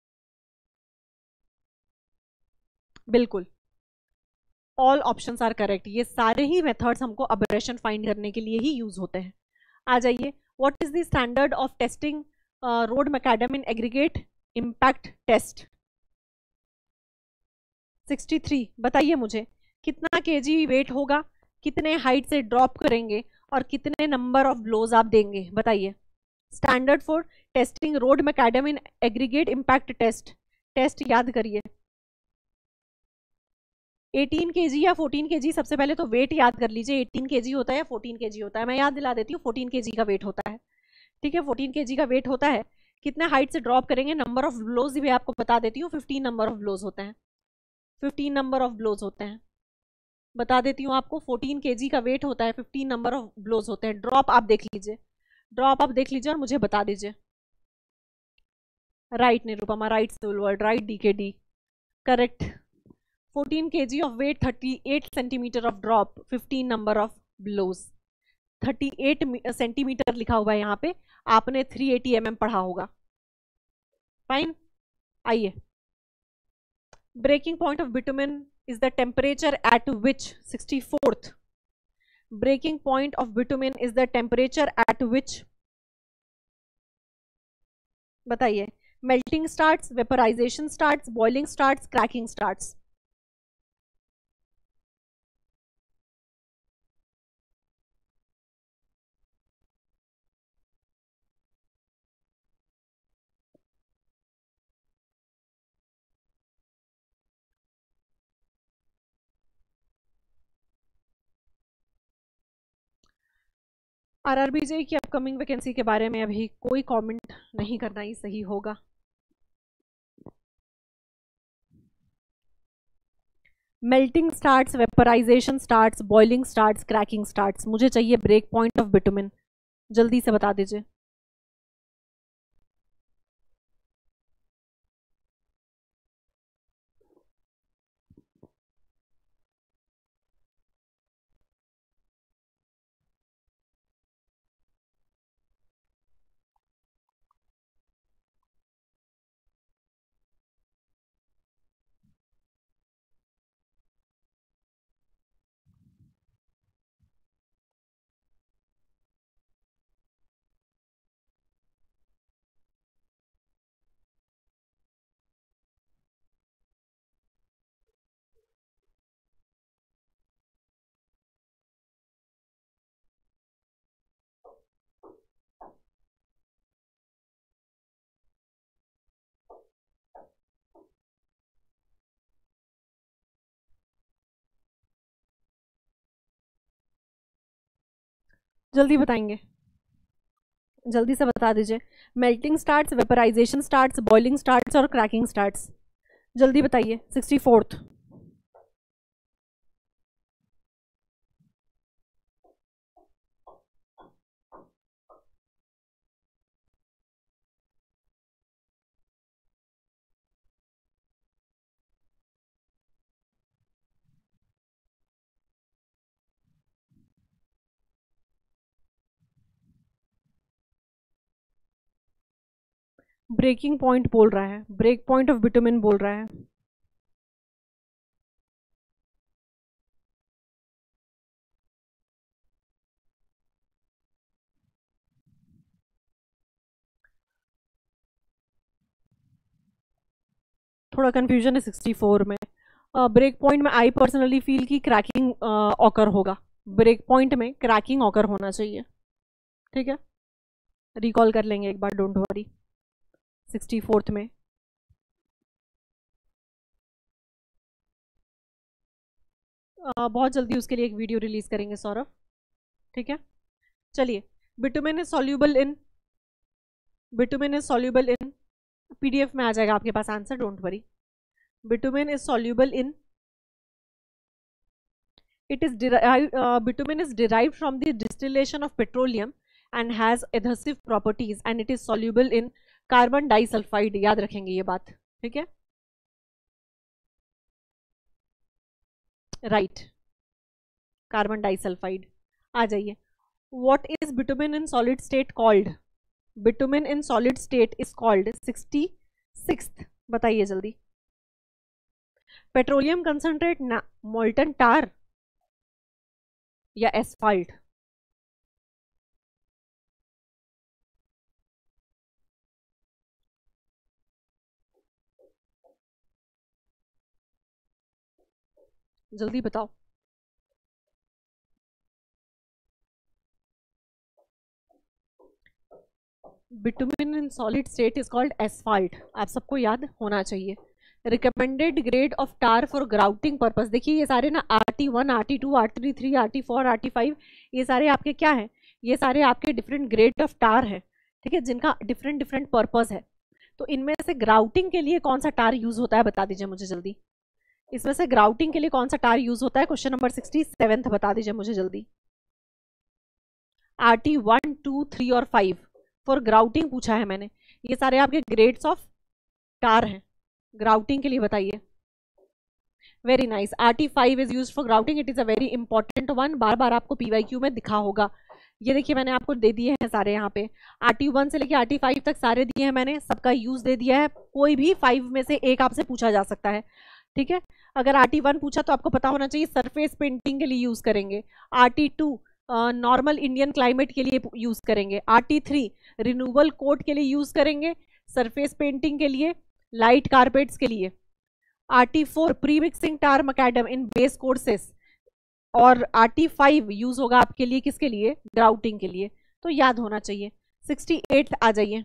बिल्कुल, ऑल ऑप्शंस आर करेक्ट. ये सारे ही मेथड्स हमको अबरेशन फाइंड करने के लिए ही यूज होते हैं. आ जाइए. What is the standard of testing road macadam in aggregate impact test? 63 बताइए मुझे, कितना केजी वेट होगा, कितने हाइट से ड्रॉप करेंगे, और कितने नंबर ऑफ ब्लोज आप देंगे, बताइए. Standard for testing road macadam in aggregate impact test. Test याद करिए. 18 kg या 14 kg, सबसे पहले तो वेट याद कर लीजिए, 18 kg होता है या 14 kg होता है। मैं याद दिला देती हूँ, 14 kg का वेट होता है। ठीक है, 14 kg का वेट होता है। कितने हाइट से ड्रॉप करेंगे, नंबर ऑफ ब्लोज भी आपको बता देती हूँ, 15 नंबर ऑफ ब्लोज होते हैं, 15 नंबर ऑफ ब्लोज होते हैं, बता देती हूँ आपको। 14 kg का वेट होता है, 15 नंबर ऑफ ब्लोज होते हैं। ड्रॉप आप देख लीजिए, ड्रॉप आप देख लीजिए और मुझे बता दीजिए। राइट निरुपमा, राइट सिल्वर्ड, right DKD, correct. 14 kg of weight, 38 centimeter of drop, 15 number of blows। 38 centimetre लिखा हुआ है यहाँ पे, आपने 380 mm पढ़ा होगा। फाइन, आइए। Breaking point of bitumen is the temperature at which, 64th। Breaking point of bitumen is the temperature at which, बताइए। Melting starts, vaporisation starts, boiling starts, cracking starts. RRBJE की अपकमिंग वैकेंसी के बारे में अभी कोई comment नहीं करना ही सही होगा। Melting starts, vaporisation starts, boiling starts, cracking starts. मुझे चाहिए ब्रेक पॉइंट ऑफ बिटुमिन, जल्दी से बता दीजिए। जल्दी बताएंगे, जल्दी से बता दीजिए। Melting starts, vaporisation starts, boiling starts और क्रैकिंग स्टार्ट्स, जल्दी बताइए। 64th। ब्रेकिंग पॉइंट बोल रहा है, ब्रेक पॉइंट ऑफ बिटुमिन बोल रहा है। थोड़ा कंफ्यूजन है 64 में। ब्रेक पॉइंट में आई पर्सनली फील की क्रैकिंग ऑकर होगा, ब्रेक पॉइंट में क्रैकिंग ऑकर होना चाहिए। ठीक है, रिकॉल कर लेंगे एक बार, डोंट वरी। 64th में बहुत जल्दी उसके लिए एक वीडियो रिलीज करेंगे सौरभ। ठीक है, चलिए। Bitumen is soluble in, bitumen is soluble in, PDF में आ जाएगा आपके पास answer, don't worry. Bitumen is soluble in, it is derived, bitumen is derived from the distillation of petroleum and has adhesive properties and it is soluble in carbon disulfide। याद रखेंगे ये बात, ठीक है। Right, carbon disulphide. आ जाइए। what is bitumen in solid state called, bitumen in solid state is called 66th, बताइए जल्दी। Petroleum concentrate, molten टार या एसफाल्ट। जल्दी बताओ। Bitumen in solid state is called asphalt, आप सबको याद होना चाहिए। Recommended grade of tar for grouting purpose. देखिए ये सारे ना RT1, RT2, RT3, RT4, RT5, ये सारे आपके क्या है, ये सारे आपके डिफरेंट ग्रेड ऑफ टार है, ठीक है, जिनका डिफरेंट डिफरेंट पर्पस है। तो इनमें से ग्राउटिंग के लिए कौन सा टार यूज होता है, बता दीजिए मुझे जल्दी। इसमें से ग्राउटिंग के लिए कौन सा टार यूज होता है, क्वेश्चन नंबर 67 बता दीजिए मुझे जल्दी। RT1, 2, 3 और 5 फॉर ग्राउटिंग पूछा है मैंने। ये सारे आपके ग्रेड्स ऑफ टार हैं ग्राउटिंग के लिए, बताइए। Very nice. RT5 is used for grouting, it is a very important one, बार बार आपको PYQ में दिखा होगा। ये देखिए मैंने आपको दे दिए हैं सारे, यहाँ पे RT1 से लेके RT5 तक सारे दिए हैं मैंने, सबका यूज दे दिया है। कोई भी 5 में से एक आपसे पूछा जा सकता है, ठीक है। अगर RT1 पूछा तो आपको पता होना चाहिए सरफेस पेंटिंग के लिए यूज करेंगे। RT2 नॉर्मल इंडियन क्लाइमेट के लिए यूज करेंगे। RT3 रिन्यूअल कोट के लिए यूज करेंगे, सरफेस पेंटिंग के लिए, लाइट कारपेट्स के लिए। RT4 pre mixing tar macadam in base courses, और RT5 यूज होगा आपके लिए किसके लिए, ग्राउटिंग के लिए। तो याद होना चाहिए। 68 आ जाइए।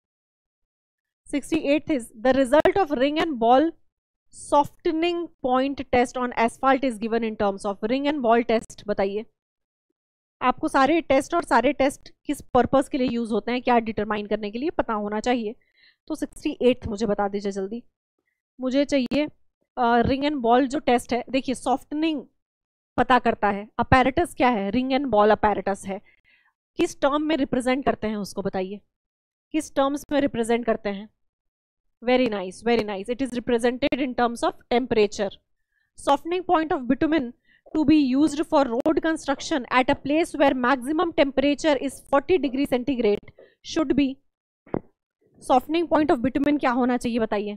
68 is the result of ring and ball softening point test on asphalt is given in terms of. Ring and ball test बताइए, आपको सारे टेस्ट और सारे टेस्ट किस पर्पस के लिए यूज होते हैं, क्या डिटरमाइन करने के लिए पता होना चाहिए। तो 68 मुझे बता दीजिए जल्दी। मुझे चाहिए रिंग एंड बॉल जो टेस्ट है, देखिए सॉफ्टनिंग पता करता है, अपैरेटस क्या है, रिंग एंड बॉल अपैरेटस है, किस टर्म में रिप्रेजेंट करते हैं उसको बताइए, किस टर्म्स में रिप्रेजेंट करते हैं। Very nice, very nice, it is represented in terms of temperature. Softening point of bitumen to be used for road construction at a place where maximum temperature is 40 degree centigrade should be। softening point of bitumen क्या होना चाहिए बताइए।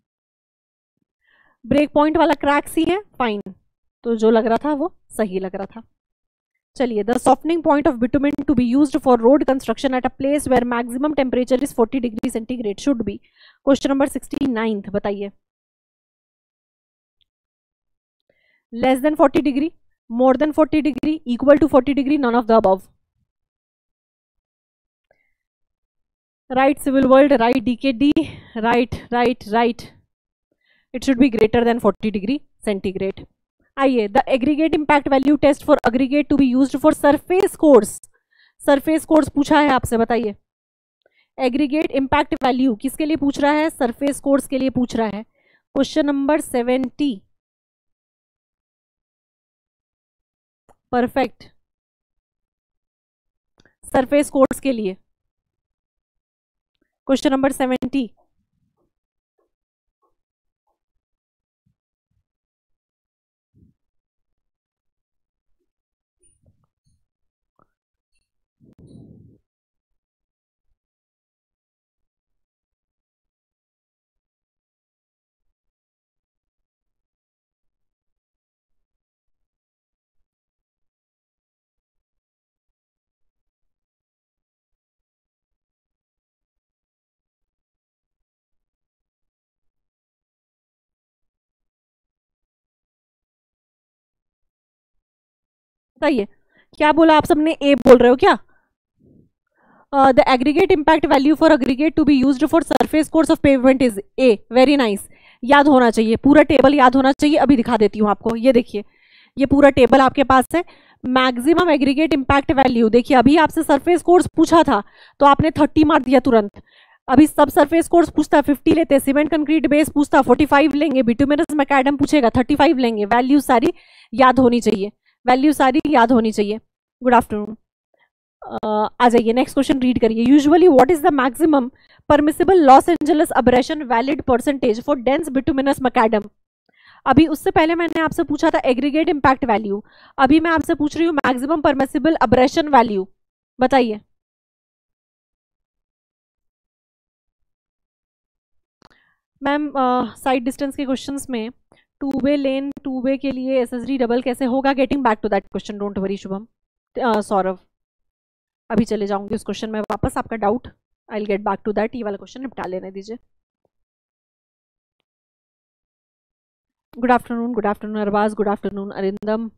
Break point वाला crack सी है, fine, तो जो लग रहा था वो सही लग रहा था। चलिए, the softening point of bitumen to be used for road construction at a place where maximum temperature is 40 degree centigrade should be. Question number 69 बताइए। Less than 40 degree, more than 40 degree, equal to 40 degree, none of the above। Right civil world, right DKD, right, it should be greater than 40 degree centigrade। आइए, the aggregate impact value test for aggregate to be used for surface course, surface course पूछा है आपसे, बताइए। aggregate impact value किसके लिए पूछ रहा है, surface course के लिए पूछ रहा है। Question number 70, perfect, surface course के लिए। क्वेश्चन नंबर 70, बताइए क्या बोला आप सबने, ए बोल रहे हो क्या। The aggregate impact value for aggregate to be used for surface course of pavement is a. Very nice, याद होना चाहिए, पूरा टेबल याद होना चाहिए। अभी दिखा देती हूँ आपको, ये देखिए, ये पूरा टेबल आपके पास है। मैक्सिमम एग्रीगेट इम्पैक्ट वैल्यू, देखिए अभी आपसे सरफेस कोर्स पूछा था तो आपने 30 मार दिया तुरंत। अभी सब सरफेस कोर्स पूछता 50 लेते, सीमेंट कंक्रीट बेस पूछता 45 लेंगे, बिटुमिनस मैकाडम पूछेगा 35 लेंगे। वैल्यू सारी याद होनी चाहिए, वैल्यू सारी याद होनी चाहिए। गुड आफ्टरनून, आ जाइए नेक्स्ट क्वेश्चन रीड करिए। Usually what is the maximum permissible Los Angeles abrasion valid percentage for dense bituminous macadam. अभी उससे पहले मैंने आपसे पूछा था एग्रीगेट इम्पैक्ट वैल्यू, अभी मैं आपसे पूछ रही हूँ मैक्सिमम परमिसिबल अब्रेशन वैल्यू, बताइए। मैम साइड डिस्टेंस के क्वेश्चंस में two way lane, two way के लिए SSD डबल कैसे होगा, getting back to that question, don't worry Shubham, Saurabh, अभी चले जाऊंगी उस क्वेश्चन में वापस, आपका doubt I will get back to that, ये वाला क्वेश्चन निपटा लेने दीजिए। Good afternoon Arbaz, good afternoon Arindam.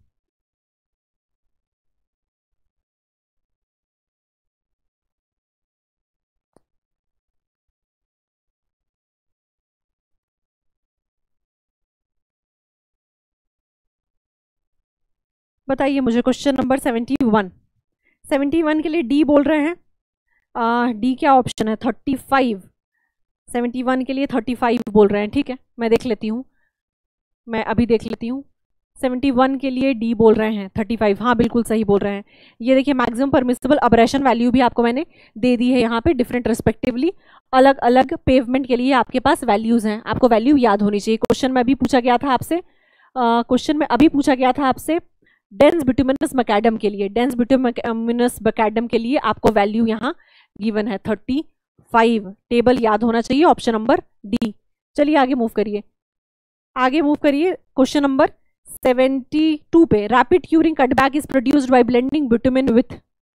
बताइए मुझे क्वेश्चन नंबर 71। 71 के लिए डी बोल रहे हैं। डी क्या ऑप्शन है? 35। 71 के लिए 35 बोल रहे हैं। ठीक है, मैं देख लेती हूँ, मैं अभी देख लेती हूँ। 71 के लिए डी बोल रहे हैं, 35। हाँ बिल्कुल सही बोल रहे हैं। ये देखिए, मैक्सिमम परमिसिबल अब्रेशन वैल्यू भी आपको मैंने दे दी है यहाँ पे, डिफरेंट रिस्पेक्टिवली। अलग अलग पेवमेंट के लिए आपके पास वैल्यूज हैं, आपको वैल्यू याद होनी चाहिए। क्वेश्चन में अभी पूछा गया था आपसे, क्वेश्चन में अभी पूछा गया था आपसे डेंस बिटुमिनस मैकेडम के लिए, डेंस बिटुमिनस मैकेडम के लिए आपको वैल्यू यहाँ गिवन है 35। टेबल याद होना चाहिए, ऑप्शन नंबर डी। चलिए आगे मूव करिए, आगे मूव करिए। क्वेश्चन नंबर 72 पे, rapid curing cutback is produced by blending bitumen with.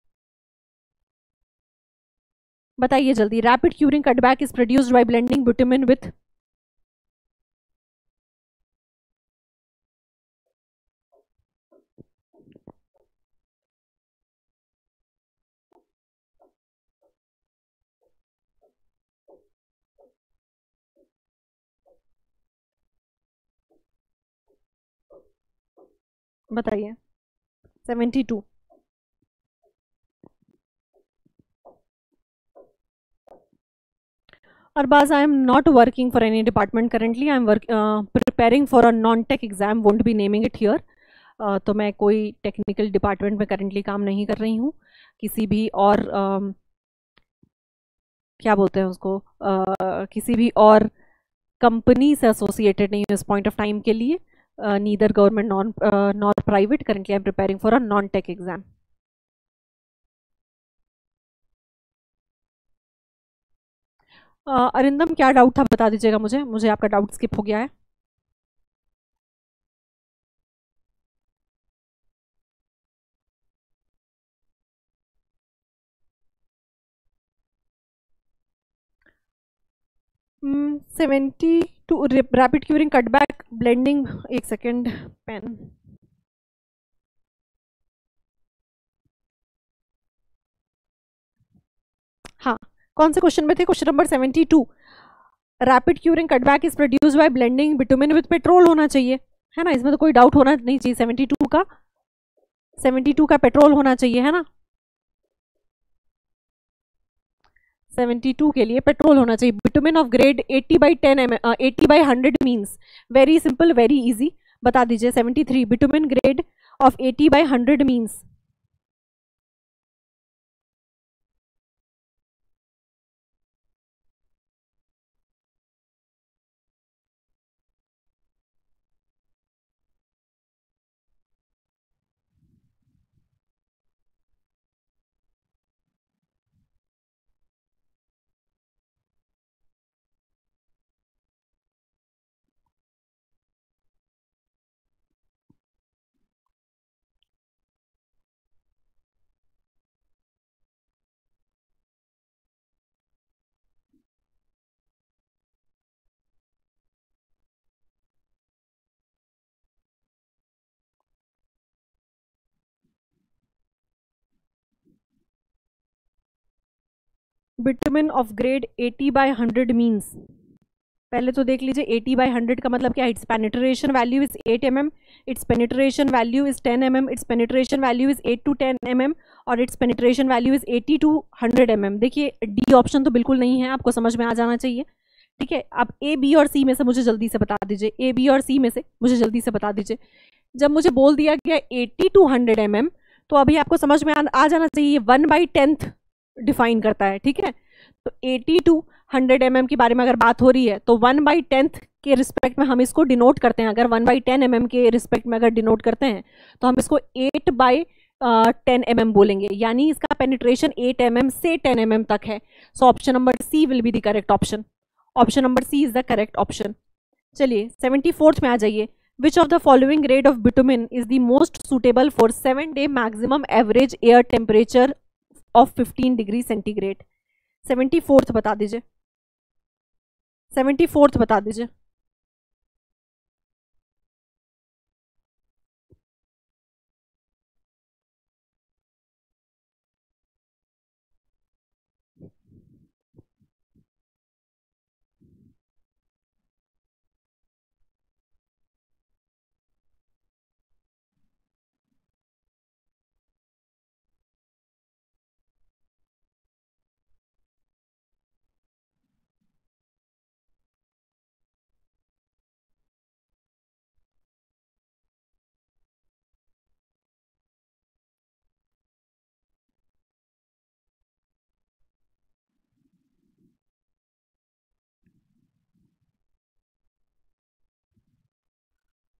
बताइए जल्दी, rapid curing cutback is produced by blending bitumen with. बताइए 72। Arbaz, I am not working for any department currently. I am preparing for a non-tech exam. Won't be naming it here. तो मैं कोई technical department में currently काम नहीं कर रही हूँ, किसी भी और क्या बोलते हैं उसको, किसी भी और कंपनी से एसोसिएटेड नहीं हूँ इस पॉइंट ऑफ टाइम के लिए। Neither government nor private. Currently I am preparing for a non tech exam. Arindam क्या डाउट था बता दीजिएगा मुझे, मुझे आपका डाउट स्किप हो गया है। Seventy two rapid curing cutback blending, एक सेकेंड पेन। हाँ, कौन से क्वेश्चन में थे? Question number 72। Rapid curing cutback is produce by blending bitumen with petrol होना चाहिए, है ना? इसमें तो कोई डाउट होना नहीं चाहिए। 72 का, 72 का पेट्रोल होना चाहिए, है ना? 72 के लिए पेट्रोल होना चाहिए। Bitumen of grade 80/100 means, very simple very easy. बता दीजिए 73 bitumen grade of 80/100 means. Bitumen of grade 80/100 means, पहले तो देख लीजिए 80/100 का मतलब क्या है। Its penetration value is 8 mm, its penetration value is 10 mm, its penetration value is 8 to 10 mm, और its penetration value is 80 to 100 mm। देखिए डी ऑप्शन तो बिल्कुल नहीं है, आपको समझ में आ जाना चाहिए। ठीक है, आप ए बी और सी में से मुझे जल्दी से बता दीजिए, ए बी और सी में से मुझे जल्दी से बता दीजिए। जब मुझे बोल दिया गया 80 to 100 mm, तो अभी आपको समझ में आ जाना चाहिए 1/10 डिफाइन करता है। ठीक है, तो 80 to 100 mm के बारे में अगर बात हो रही है तो 1/10 के रिस्पेक्ट में हम इसको डिनोट करते हैं। अगर 1/10 mm के रिस्पेक्ट में अगर डिनोट करते हैं तो हम इसको 8/10 mm बोलेंगे, यानी इसका पेनिट्रेशन 8 mm से 10 mm तक है। So option number C will be the correct option. Option number C is the correct option. चलिए 74th में आ जाइए। Which of the following grade of bitumen is the most suitable for 7-day maximum average air temperature of 15 degree centigrade? 74th बता दीजिए, 74th बता दीजिए।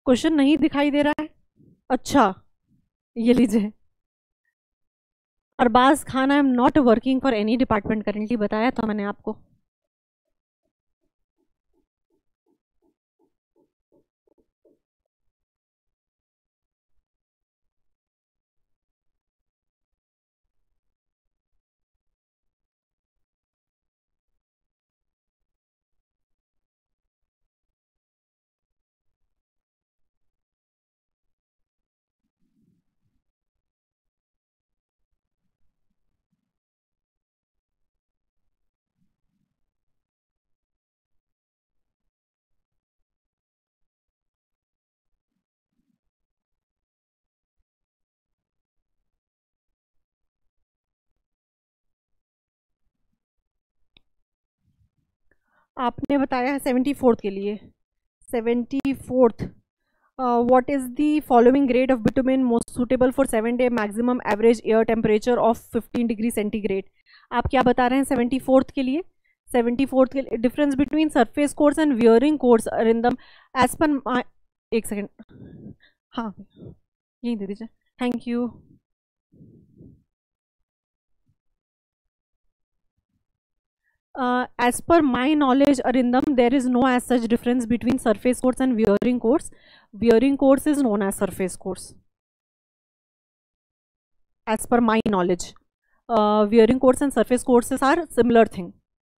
Question नहीं दिखाई दे रहा है? अच्छा, ये लीजिए। Arbaz Khan, I am not working for any department currently, बताया था मैंने आपको। आपने बताया है 74th के लिए। 74th, what is the following grade of bitumen most suitable for 7-day maximum average air temperature of 15 degree centigrade? आप क्या बता रहे हैं 74th के लिए? 74th के लिए difference between surface course and wearing course Arindam as per, एक सेकेंड, हाँ यही दे दीजिए, thank you. As per my knowledge, Arindam, there is no as such difference between surface course and wearing course. Wearing course is known as surface course. As per my knowledge, wearing course and surface courses are similar thing.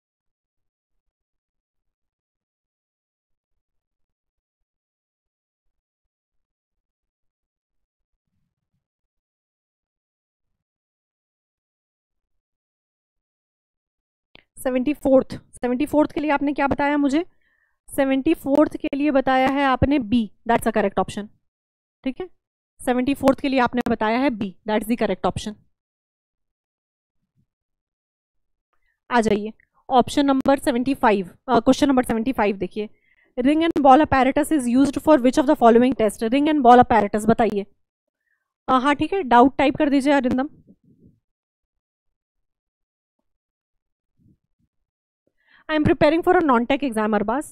Seventy fourth के लिए आपने क्या बताया मुझे? 74th के लिए बताया है आपने B, that's a correct option. ठीक है, 74th के लिए आपने बताया है B, that's the correct option. आ जाइए ऑप्शन नंबर 75, क्वेश्चन नंबर 75 देखिए। Ring and ball apparatus is used for which of the following test? रिंग एंड बॉल अपैरेटस बताइए। हाँ ठीक है, डाउट टाइप कर दीजिए Arindam. I am preparing for a non tech exam Arbaz.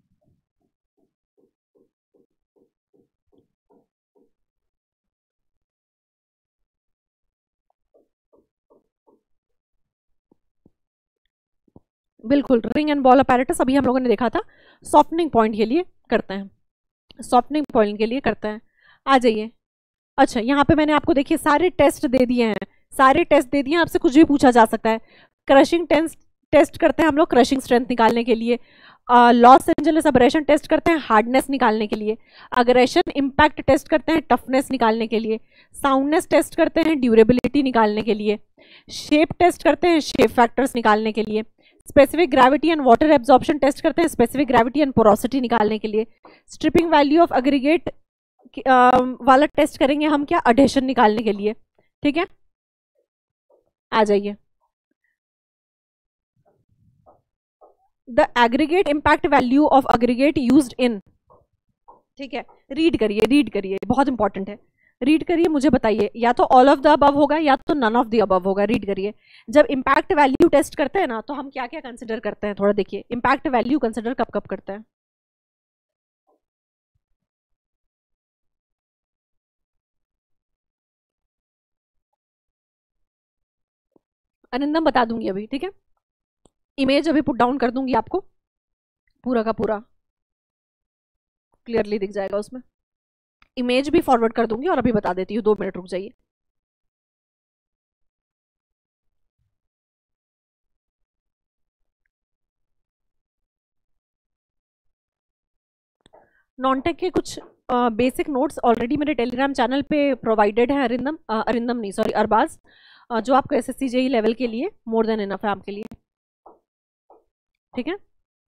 बिल्कुल, रिंग एंड बॉल अपैरेटस अभी हम लोगों ने देखा था, सॉफ्टनिंग पॉइंट के लिए करते हैं, सॉफ्टनिंग पॉइंट के लिए करते हैं। आ जाइए। अच्छा, यहाँ पे मैंने आपको देखिए सारे टेस्ट दे दिए हैं, सारे टेस्ट दे दिए हैं, आपसे कुछ भी पूछा जा सकता है। क्रशिंग टेस्ट करते हैं हम लोग क्रशिंग स्ट्रेंथ निकालने के लिए, लॉस एंजलिस अब्रेशन टेस्ट करते हैं हार्डनेस निकालने के लिए, अग्रेशन इम्पैक्ट टेस्ट करते हैं टफनेस निकालने के लिए, साउंडनेस टेस्ट करते हैं ड्यूरेबिलिटी निकालने के लिए, शेप टेस्ट करते हैं शेप फैक्टर्स निकालने के लिए, specific gravity and water absorption test करते हैं स्पेसिफिक ग्रेविटी एंड पोरोसिटी निकालने के लिए, स्ट्रिपिंग वैल्यू ऑफ एग्रीगेट वाला टेस्ट करेंगे हम क्या, अडेशन निकालने के लिए। ठीक है, आ जाइए। The aggregate impact value of aggregate used in, ठीक है, रीड करिए, रीड करिए, बहुत इंपॉर्टेंट है, रीड करिए, मुझे बताइए, या तो ऑल ऑफ द अबव होगा या तो नन ऑफ द अबव होगा। रीड करिए। जब इम्पैक्ट वैल्यू टेस्ट करते हैं ना तो हम क्या क्या कंसिडर करते हैं, थोड़ा देखिए, इम्पैक्ट वैल्यू कंसिडर कब कब करते हैं? अनिंदम बता दूंगी अभी, ठीक है, इमेज अभी पुट डाउन कर दूंगी आपको, पूरा का पूरा क्लियरली दिख जाएगा उसमें, इमेज भी फॉरवर्ड कर दूंगी और अभी बता देती हूँ, 2 मिनट रुक जाइए। नॉनटेक के कुछ बेसिक नोट्स ऑलरेडी मेरे टेलीग्राम चैनल पे प्रोवाइडेड है अरिंदम, अरिंदम नहीं सॉरी अरबाज, जो आपको एसएससी जेई लेवल के लिए मोर देन इनफ है आपके लिए। ठीक है,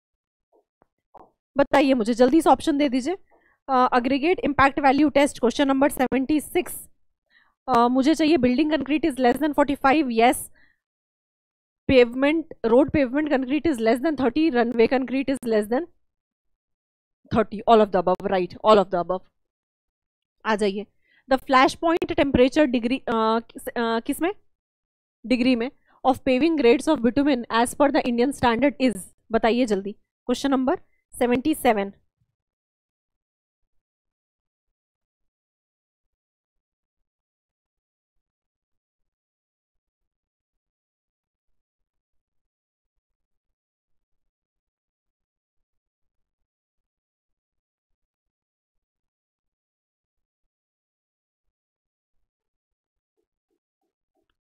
बताइए मुझे जल्दी से ऑप्शन दे दीजिए। Aggregate impact value test question number 76, मुझे चाहिए building concrete is less than 45, yes, pavement road pavement concrete is less than 30, runway concrete is less than 30, all of the above, right, all of the above. आ जाइए। The flash point temperature degree किस में, degree में, of paving grades of bitumen as per the Indian standard is, बताइए जल्दी। Question number 77,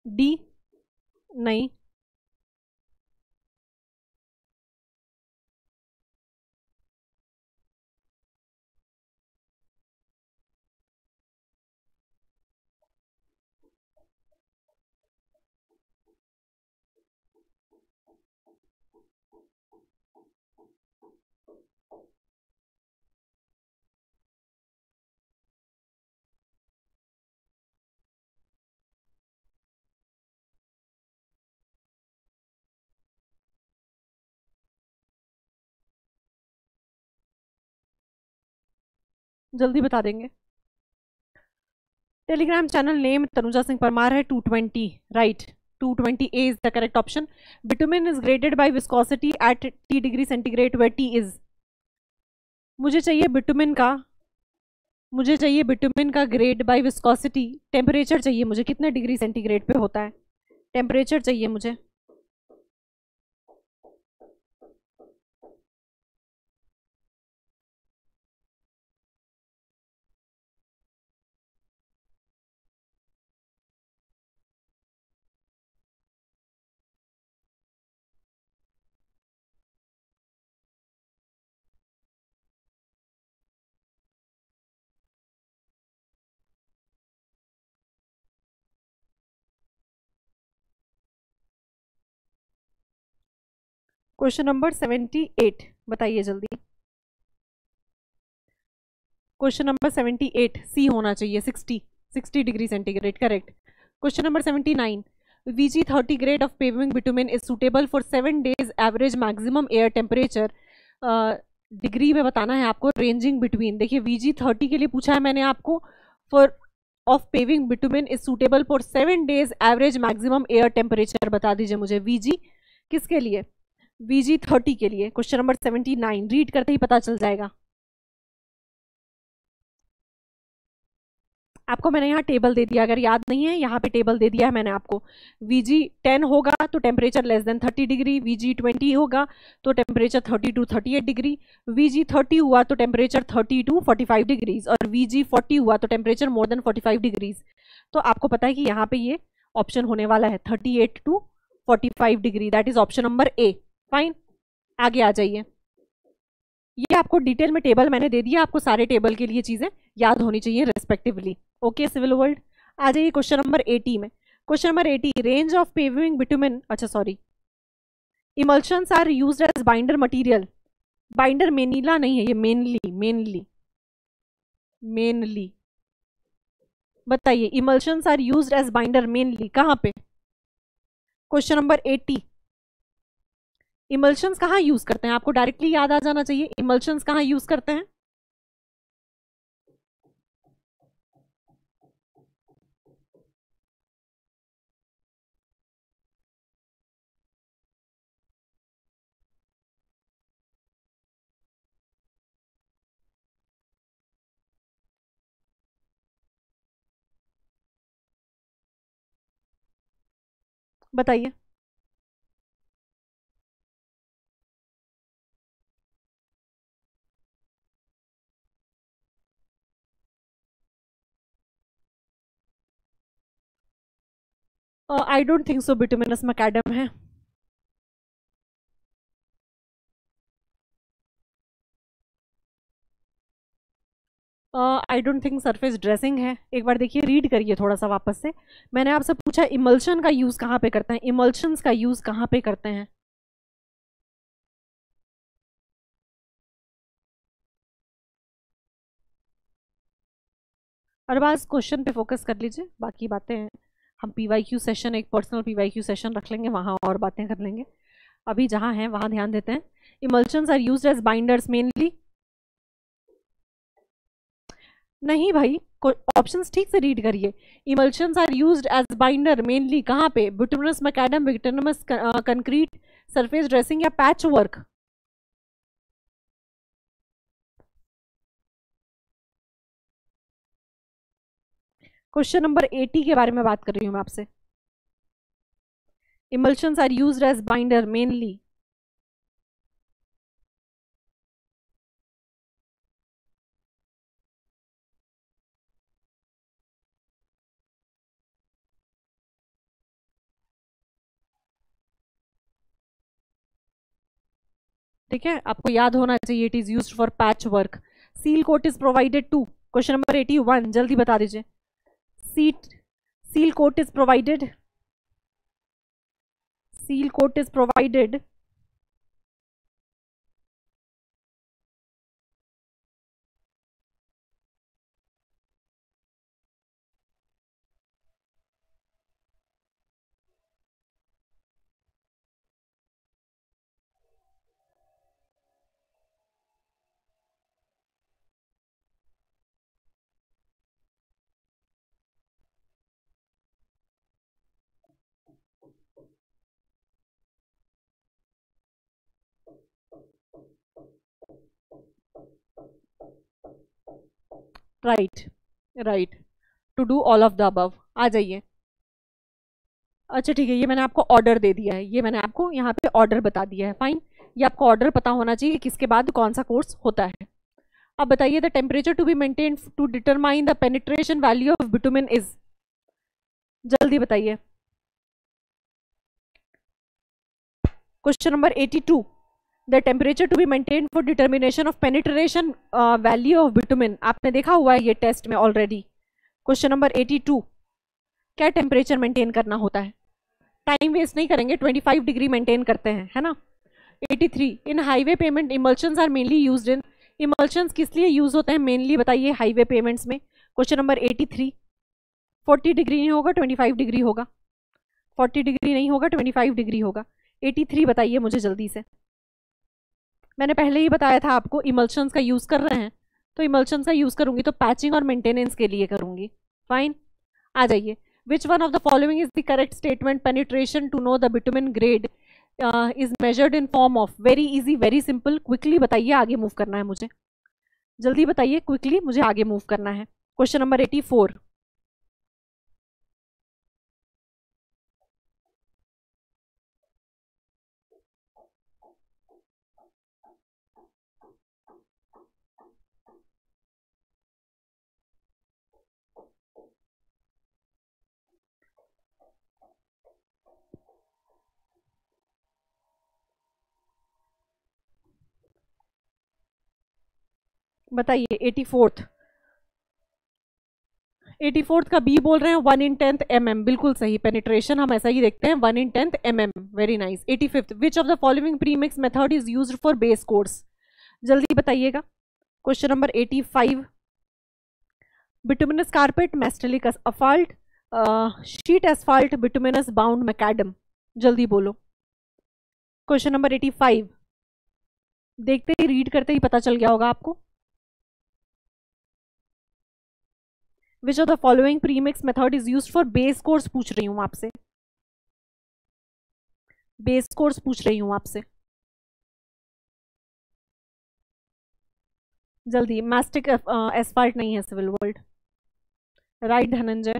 D, नहीं। जल्दी बता देंगे। Telegram channel name Tanuja Singh Parmar है, 220, right. 220 A is the correct option. Bitumen is graded by viscosity at T degree centigrade where T is. मुझे चाहिए bitumen का, मुझे चाहिए बिटुमिन का ग्रेड बाय विस्कोसिटी, टेम्परेचर चाहिए मुझे, कितने डिग्री सेंटीग्रेड पे होता है, टेम्परेचर चाहिए मुझे। क्वेश्चन नंबर 78 बताइए जल्दी। क्वेश्चन नंबर 78 सी होना चाहिए, 60 degree centigrade, correct. Question number 79, VG30 grade of paving bitumen is suitable for 7 days average maximum air temperature। Degree में बताना है आपको, रेंजिंग बिटवीन, देखिए VG30 के लिए पूछा है मैंने आपको, for of paving bitumen is suitable for 7 days average maximum air temperature, बता दीजिए मुझे VG किसके लिए, VG30 के लिए। क्वेश्चन नंबर 79 रीड करते ही पता चल जाएगा आपको। मैंने यहाँ टेबल दे दिया, अगर याद नहीं है यहाँ पे टेबल दे दिया है मैंने आपको। VG10 होगा तो temperature less than 30 degree, VG20 होगा तो टेम्परेचर 30 to 38 डिग्री, VG30 हुआ तो टेम्परेचर 30 to 45 डिग्रीज, और VG40 हुआ तो टेम्परेचर मोर देन 45 डिग्रीज। तो आपको पता है कि यहाँ पे ये ऑप्शन होने वाला है 38 to 45 degree, that is option number A. Fine, आगे आ जाइए। ये आपको डिटेल में टेबल मैंने दे दिया, आपको सारे टेबल के लिए चीजें याद होनी चाहिए रेस्पेक्टिवली। ओके सिविल वर्ल्ड, आ जाइए क्वेश्चन नंबर 80 में। Question number 80, range of paving bitumen, अच्छा sorry, emulsions are used as binder material. Binder मेनीला नहीं है ये, मेनली मेनली मेनली, बताइए emulsions are used as binder mainly कहां पे। क्वेश्चन नंबर 80, इमल्शंस कहाँ यूज करते हैं, आपको डायरेक्टली याद आ जाना चाहिए, इमल्शंस कहाँ यूज करते हैं। बताइए। I don't think so bituminous macadam है। I don't think surface dressing है। एक बार देखिए, रीड करिए थोड़ा सा वापस से। मैंने आपसे पूछा इमल्शन का यूज कहाँ पे करते हैं, इमल्शंस का यूज कहाँ पे करते हैं। और बस क्वेश्चन पे फोकस कर लीजिए, बाकी बातें हम PYQ सेशन, एक पर्सनल PYQ सेशन रख लेंगे, वहां और बातें कर लेंगे। अभी जहां हैं वहां ध्यान देते हैं। Emulsions are used as binders mainly, नहीं भाई, ऑप्शंस ठीक से रीड करिए। Emulsions are used as binder mainly कहाँ पे, bituminous macadam, bituminous concrete, surface dressing या पैच वर्क। क्वेश्चन नंबर 80 के बारे में बात कर रही हूं मैं आपसे। Emulsions are used as binder mainly, ठीक है, आपको याद होना चाहिए, it is used for patch work. Seal coat is provided to, question number 81, जल्दी बता दीजिए। Seal coat is provided, seal coat is provided right, right, to do all of the above. आ जाइए। अच्छा ठीक है, ये मैंने आपको ऑर्डर दे दिया है, ये मैंने आपको यहाँ पे ऑर्डर बता दिया है, फाइन। ये आपको ऑर्डर पता होना चाहिए किसके बाद कौन सा कोर्स होता है। अब बताइए, the temperature to be maintain to determine the penetration value of bitumen is, जल्दी बताइए। Question number 82, the temperature to be maintain for determination of penetration value of bitumen, आपने देखा हुआ है ये टेस्ट में ऑलरेडी। क्वेश्चन नंबर 82, क्या temperature maintain करना होता है? टाइम वेस्ट नहीं करेंगे, 25 डिग्री मेंटेन करते हैं, है ना। 83, in highway pavement emulsions are mainly used in, emulsions किस लिए यूज होते हैं मेनली, बताइए हाईवे पेमेंट्स में। क्वेश्चन नंबर 83, 40 डिग्री नहीं होगा 25 डिग्री होगा, 40 डिग्री नहीं होगा 25 डिग्री होगा। 83 बताइए मुझे जल्दी से। मैंने पहले ही बताया था आपको, इमल्शंस का यूज कर रहे हैं तो इमल्शंस का यूज करूंगी तो पैचिंग और मेंटेनेंस के लिए करूंगी, फाइन। आ जाइए, which one of the following is the correct statement, penetration to know the bitumen grade is measured in form of, very easy very simple, quickly बताइए, आगे मूव करना है मुझे, जल्दी बताइए क्विकली, मुझे आगे मूव करना है। क्वेश्चन नंबर 84, बताइए। 84th का बी बोल रहे हैं 1 in 10th mm, बिल्कुल सही, पेनिट्रेशन हम ऐसा ही देखते हैं 1 in 10th mm, very nice. 85th, which of the following premix method is used for base course, जल्दी बताइएगा। Question number 85, bituminous carpet, mastic asphalt, sheet asphalt, bituminous bound macadam, जल्दी बोलो। क्वेश्चन नंबर 85, देखते ही read करते ही पता चल गया होगा आपको। Which of the following premix method is used for base course पूछ रही हूं आपसे, बेस कोर्स पूछ रही हूं आपसे, जल्दी। मैस्टिक एसफाल्ट नहीं है, civil world, right Dhananjay,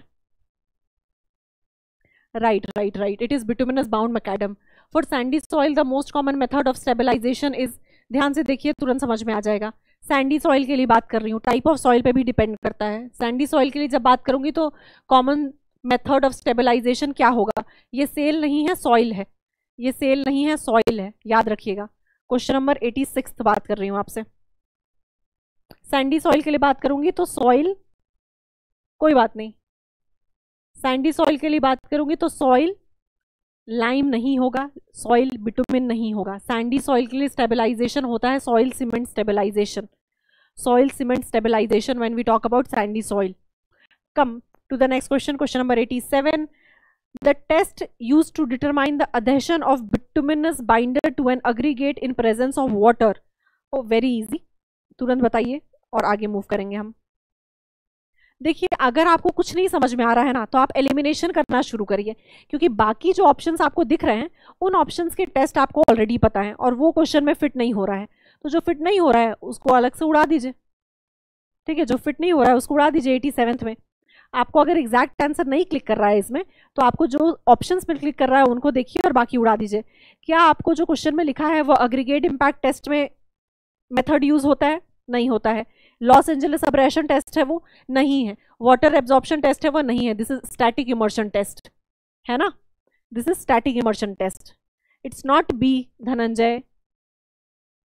right right right, it is bituminous bound macadam. For sandy soil the most common method of stabilization is, ध्यान से देखिए तुरंत समझ में आ जाएगा। सैंडी सॉइल के लिए बात कर रही हूँ, टाइप ऑफ सॉइल पे भी डिपेंड करता है। सैंडी सॉइल के लिए जब बात करूंगी तो कॉमन मेथड ऑफ स्टेबलाइजेशन क्या होगा, ये सेल नहीं है सॉइल है, ये सेल नहीं है सॉइल है, याद रखिएगा। क्वेश्चन नंबर 86 बात कर रही हूँ आपसे। सैंडी सॉइल के लिए बात करूंगी तो सॉइल, कोई बात नहीं, सैंडी सॉइल के लिए बात करूंगी तो सॉइल लाइम नहीं होगा, सॉइल बिटुमिन नहीं होगा। सैंडी सॉइल के लिए स्टेबलाइजेशन होता है soil cement stabilization, soil cement stabilization when we talk about sandy soil. Come to the next question, question number 87. The test used to determine the adhesion of bituminous binder to an aggregate in presence of water. Oh, very easy, तुरंत बताइए और आगे move करेंगे हम। देखिए, अगर आपको कुछ नहीं समझ में आ रहा है ना तो आप एलिमिनेशन करना शुरू करिए, क्योंकि बाकी जो ऑप्शंस आपको दिख रहे हैं उन ऑप्शंस के टेस्ट आपको ऑलरेडी पता है और वो क्वेश्चन में फिट नहीं हो रहा है, तो जो फिट नहीं हो रहा है उसको अलग से उड़ा दीजिए, ठीक है। जो फिट नहीं हो रहा है उसको उड़ा दीजिए। 87th में आपको अगर एग्जैक्ट आंसर नहीं क्लिक कर रहा है इसमें, तो आपको जो ऑप्शंस में क्लिक कर रहा है उनको देखिए और बाकी उड़ा दीजिए। क्या आपको जो क्वेश्चन में लिखा है वो अग्रीगेट इम्पैक्ट टेस्ट में मेथड यूज होता है? नहीं होता है। लॉस एंजलिस अब्रेशन टेस्ट है वो? नहीं है। वाटर एब्जॉर्प्शन टेस्ट है वो? नहीं है। This is static immersion test, है ना, this is static immersion test, it's not be Dhananjay.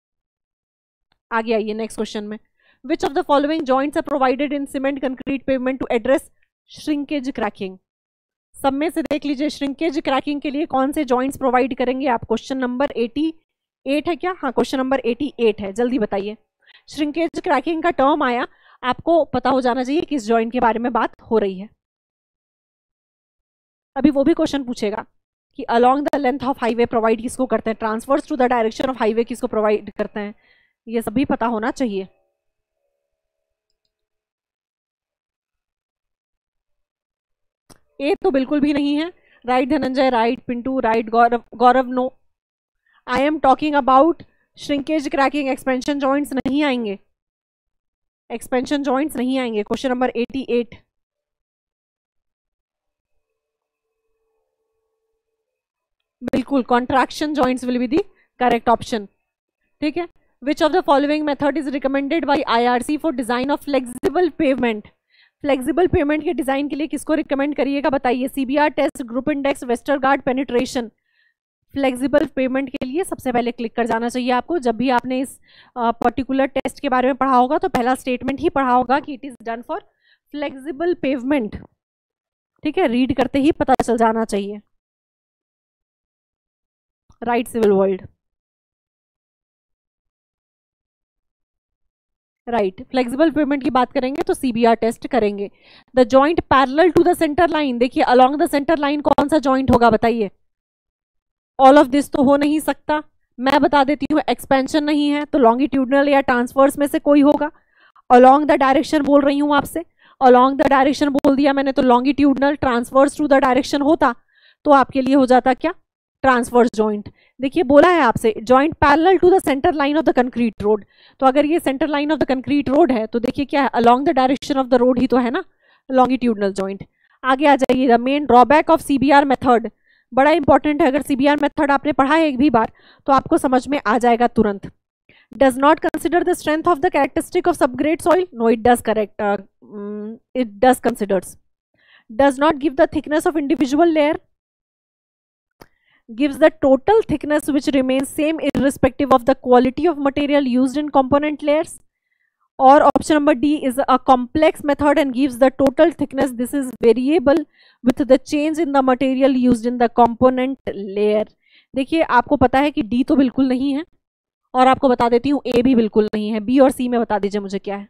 आगे आइए नेक्स्ट क्वेश्चन में, which of the following joints are provided in cement concrete pavement to address shrinkage cracking. सब में से देख लीजिए श्रिंकेज क्रैकिंग के लिए कौन से जॉइंट्स प्रोवाइड करेंगे आप। क्वेश्चन नंबर 88 है क्या? हाँ, क्वेश्चन नंबर 88 है, जल्दी बताइए। श्रिंकेज क्रैकिंग का टर्म आया, आपको पता हो जाना चाहिए किस जॉइंट के बारे में बात हो रही है। अभी वो भी क्वेश्चन पूछेगा कि along the length of highway provide किसको करते हैं, transverse to the direction of highway किसको प्रोवाइड करते हैं, ये सभी पता होना चाहिए। ए तो बिल्कुल भी नहीं है, right Dhananjay, right Pintu, right Gaurav, Gaurav no. I am talking about shrinkage cracking, expansion joints नहीं आएंगे, एक्सपेंशन जॉइंट्स नहीं आएंगे। क्वेश्चन नंबर 88, बिल्कुल contraction joints will be the correct option. ठीक है, which of the following method is recommended by IRC for design of flexible pavement. Flexible pavement के design के लिए किसको रिकमेंड करिएगा बताइए। CBR test, group index, Westergaard penetration. Flexible pavement के लिए सबसे पहले क्लिक कर जाना चाहिए आपको। जब भी आपने इस पर्टिकुलर टेस्ट के बारे में पढ़ा होगा तो पहला स्टेटमेंट ही पढ़ा होगा कि it is done for flexible pavement. ठीक है, रीड करते ही पता चल जाना चाहिए। Right civil world, right. Flexible pavement की बात करेंगे तो सीबीआर टेस्ट करेंगे। The joint parallel to the centre line, देखिए अलोंग द सेंटर लाइन कौन सा जॉइंट होगा बताइए। ऑल ऑफ दिस तो हो नहीं सकता, मैं बता देती हूँ एक्सपेंशन नहीं है तो लॉन्गिट्यूडनल या ट्रांसवर्स में से कोई होगा। अलोंग द डायरेक्शन बोल रही हूँ आपसे, अलोंग द डायरेक्शन बोल दिया मैंने तो longitudinal, transverse to the direction होता तो आपके लिए हो जाता क्या, ट्रांसवर्स जॉइंट। देखिए बोला है आपसे joint parallel to the centre line of the concrete road, तो अगर ये centre line of the concrete road है तो देखिए क्या है, along the direction of the road ही तो है ना, लॉन्गिट्यूडनल जॉइंट। आगे आ जाइए, the main drawback of CBR method, बड़ा इंपॉर्टेंट है। अगर सीबीआर मेथड आपने पढ़ा है एक भी बार तो आपको समझ में आ जाएगा तुरंत। Does not consider the strength of the characteristic of subgrade soil, no it does, correct, it does considers. Does not give the thickness of individual layer, gives the total thickness which remains same irrespective of the quality of material used in component layers. Or option number D is a complex method and gives the total thickness, this is variable with the change in the material used in the component layer. देखिए आपको पता है कि D तो बिल्कुल नहीं है और आपको बता देती हूँ A भी बिल्कुल नहीं है। B और C में बता दीजिए मुझे क्या है।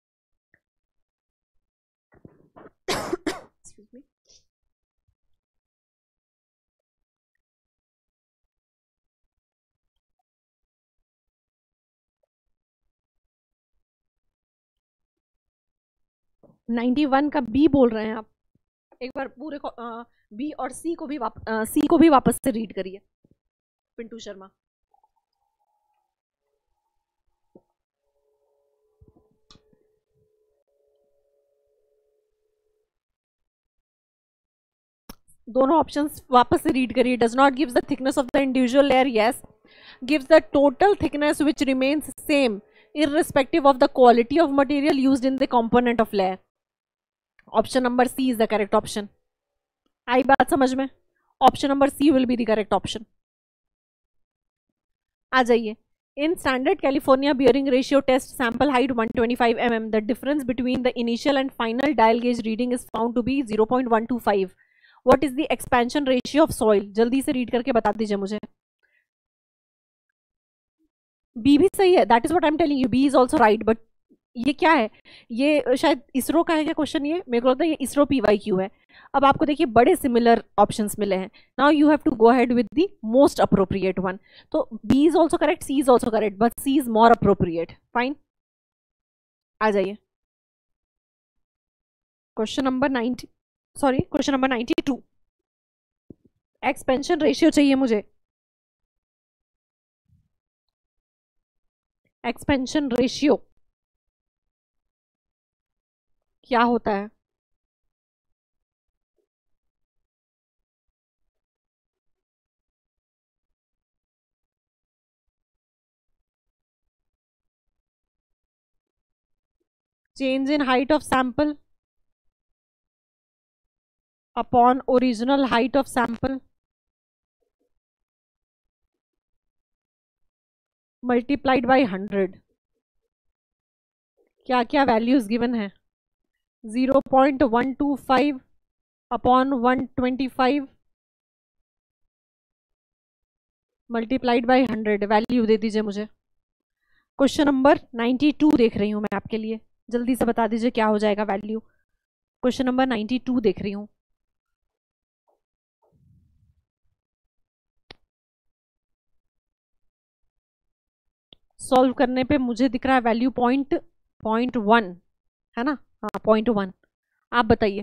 91 का बी बोल रहे हैं आप, एक बार पूरे को बी और सी को भी वापस से रीड करिए पिंटू शर्मा। दोनों ऑप्शंस वापस से रीड करिए। Does not gives the thickness of the individual layer, yes. Gives the total thickness which remains same irrespective of the quality of material used in the component of layer. Option number C is the correct option. आई बात समझ में? Option number C will be the correct option. आ जाइए, in standard California bearing ratio test sample height 125 mm, the difference between the initial and final dial gauge reading is found to be 0.125. What is the expansion ratio of soil? जल्दी से read करके बता दीजिए मुझे। B भी सही है, that is what I am telling you, B is also right. But ये क्या है, ये शायद इसरो का है क्या क्वेश्चन, ये मेरे को लगता है ये इसरो PYQ है। अब आपको देखिए बड़े सिमिलर ऑप्शंस मिले हैं, now you have to go ahead with the most appropriate one. तो B is also correct, C is also correct, but C is more appropriate. Fine, आ जाइए क्वेश्चन नंबर 92। एक्सपेंशन रेशियो चाहिए मुझे। Expansion ratio क्या होता है? Change in height of sample upon original height of sample multiplied by 100। क्या क्या values given है? 0.125 अपॉन 125 मल्टीप्लाइड बाई 100, वैल्यू दे दीजिए मुझे। क्वेश्चन नंबर 92 देख रही हूँ मैं आपके लिए, जल्दी से बता दीजिए क्या हो जाएगा वैल्यू। क्वेश्चन नंबर 92 देख रही हूँ। सॉल्व करने पे मुझे दिख रहा है वैल्यू 0.1 है ना? हाँ 0.1। आप बताइए।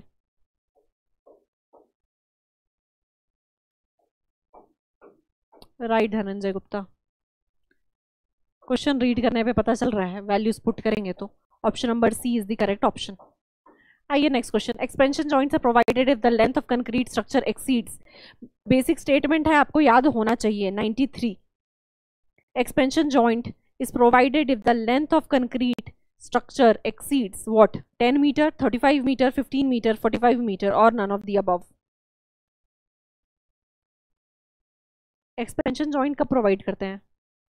Right Dhananjay Gupta, question read करने पे पता चल रहा है, वैल्यूज पुट करेंगे तो option number C is the correct option. आइए next question. Expansion joints are provided if the length of concrete structure exceeds, basic statement है, आपको याद होना चाहिए 93। Expansion joint is provided if the length of concrete structure exceeds what? 10 meter, 35 meter, 15 meter, 45 meter or none of the above. Expansion joint कब provide करते हैं?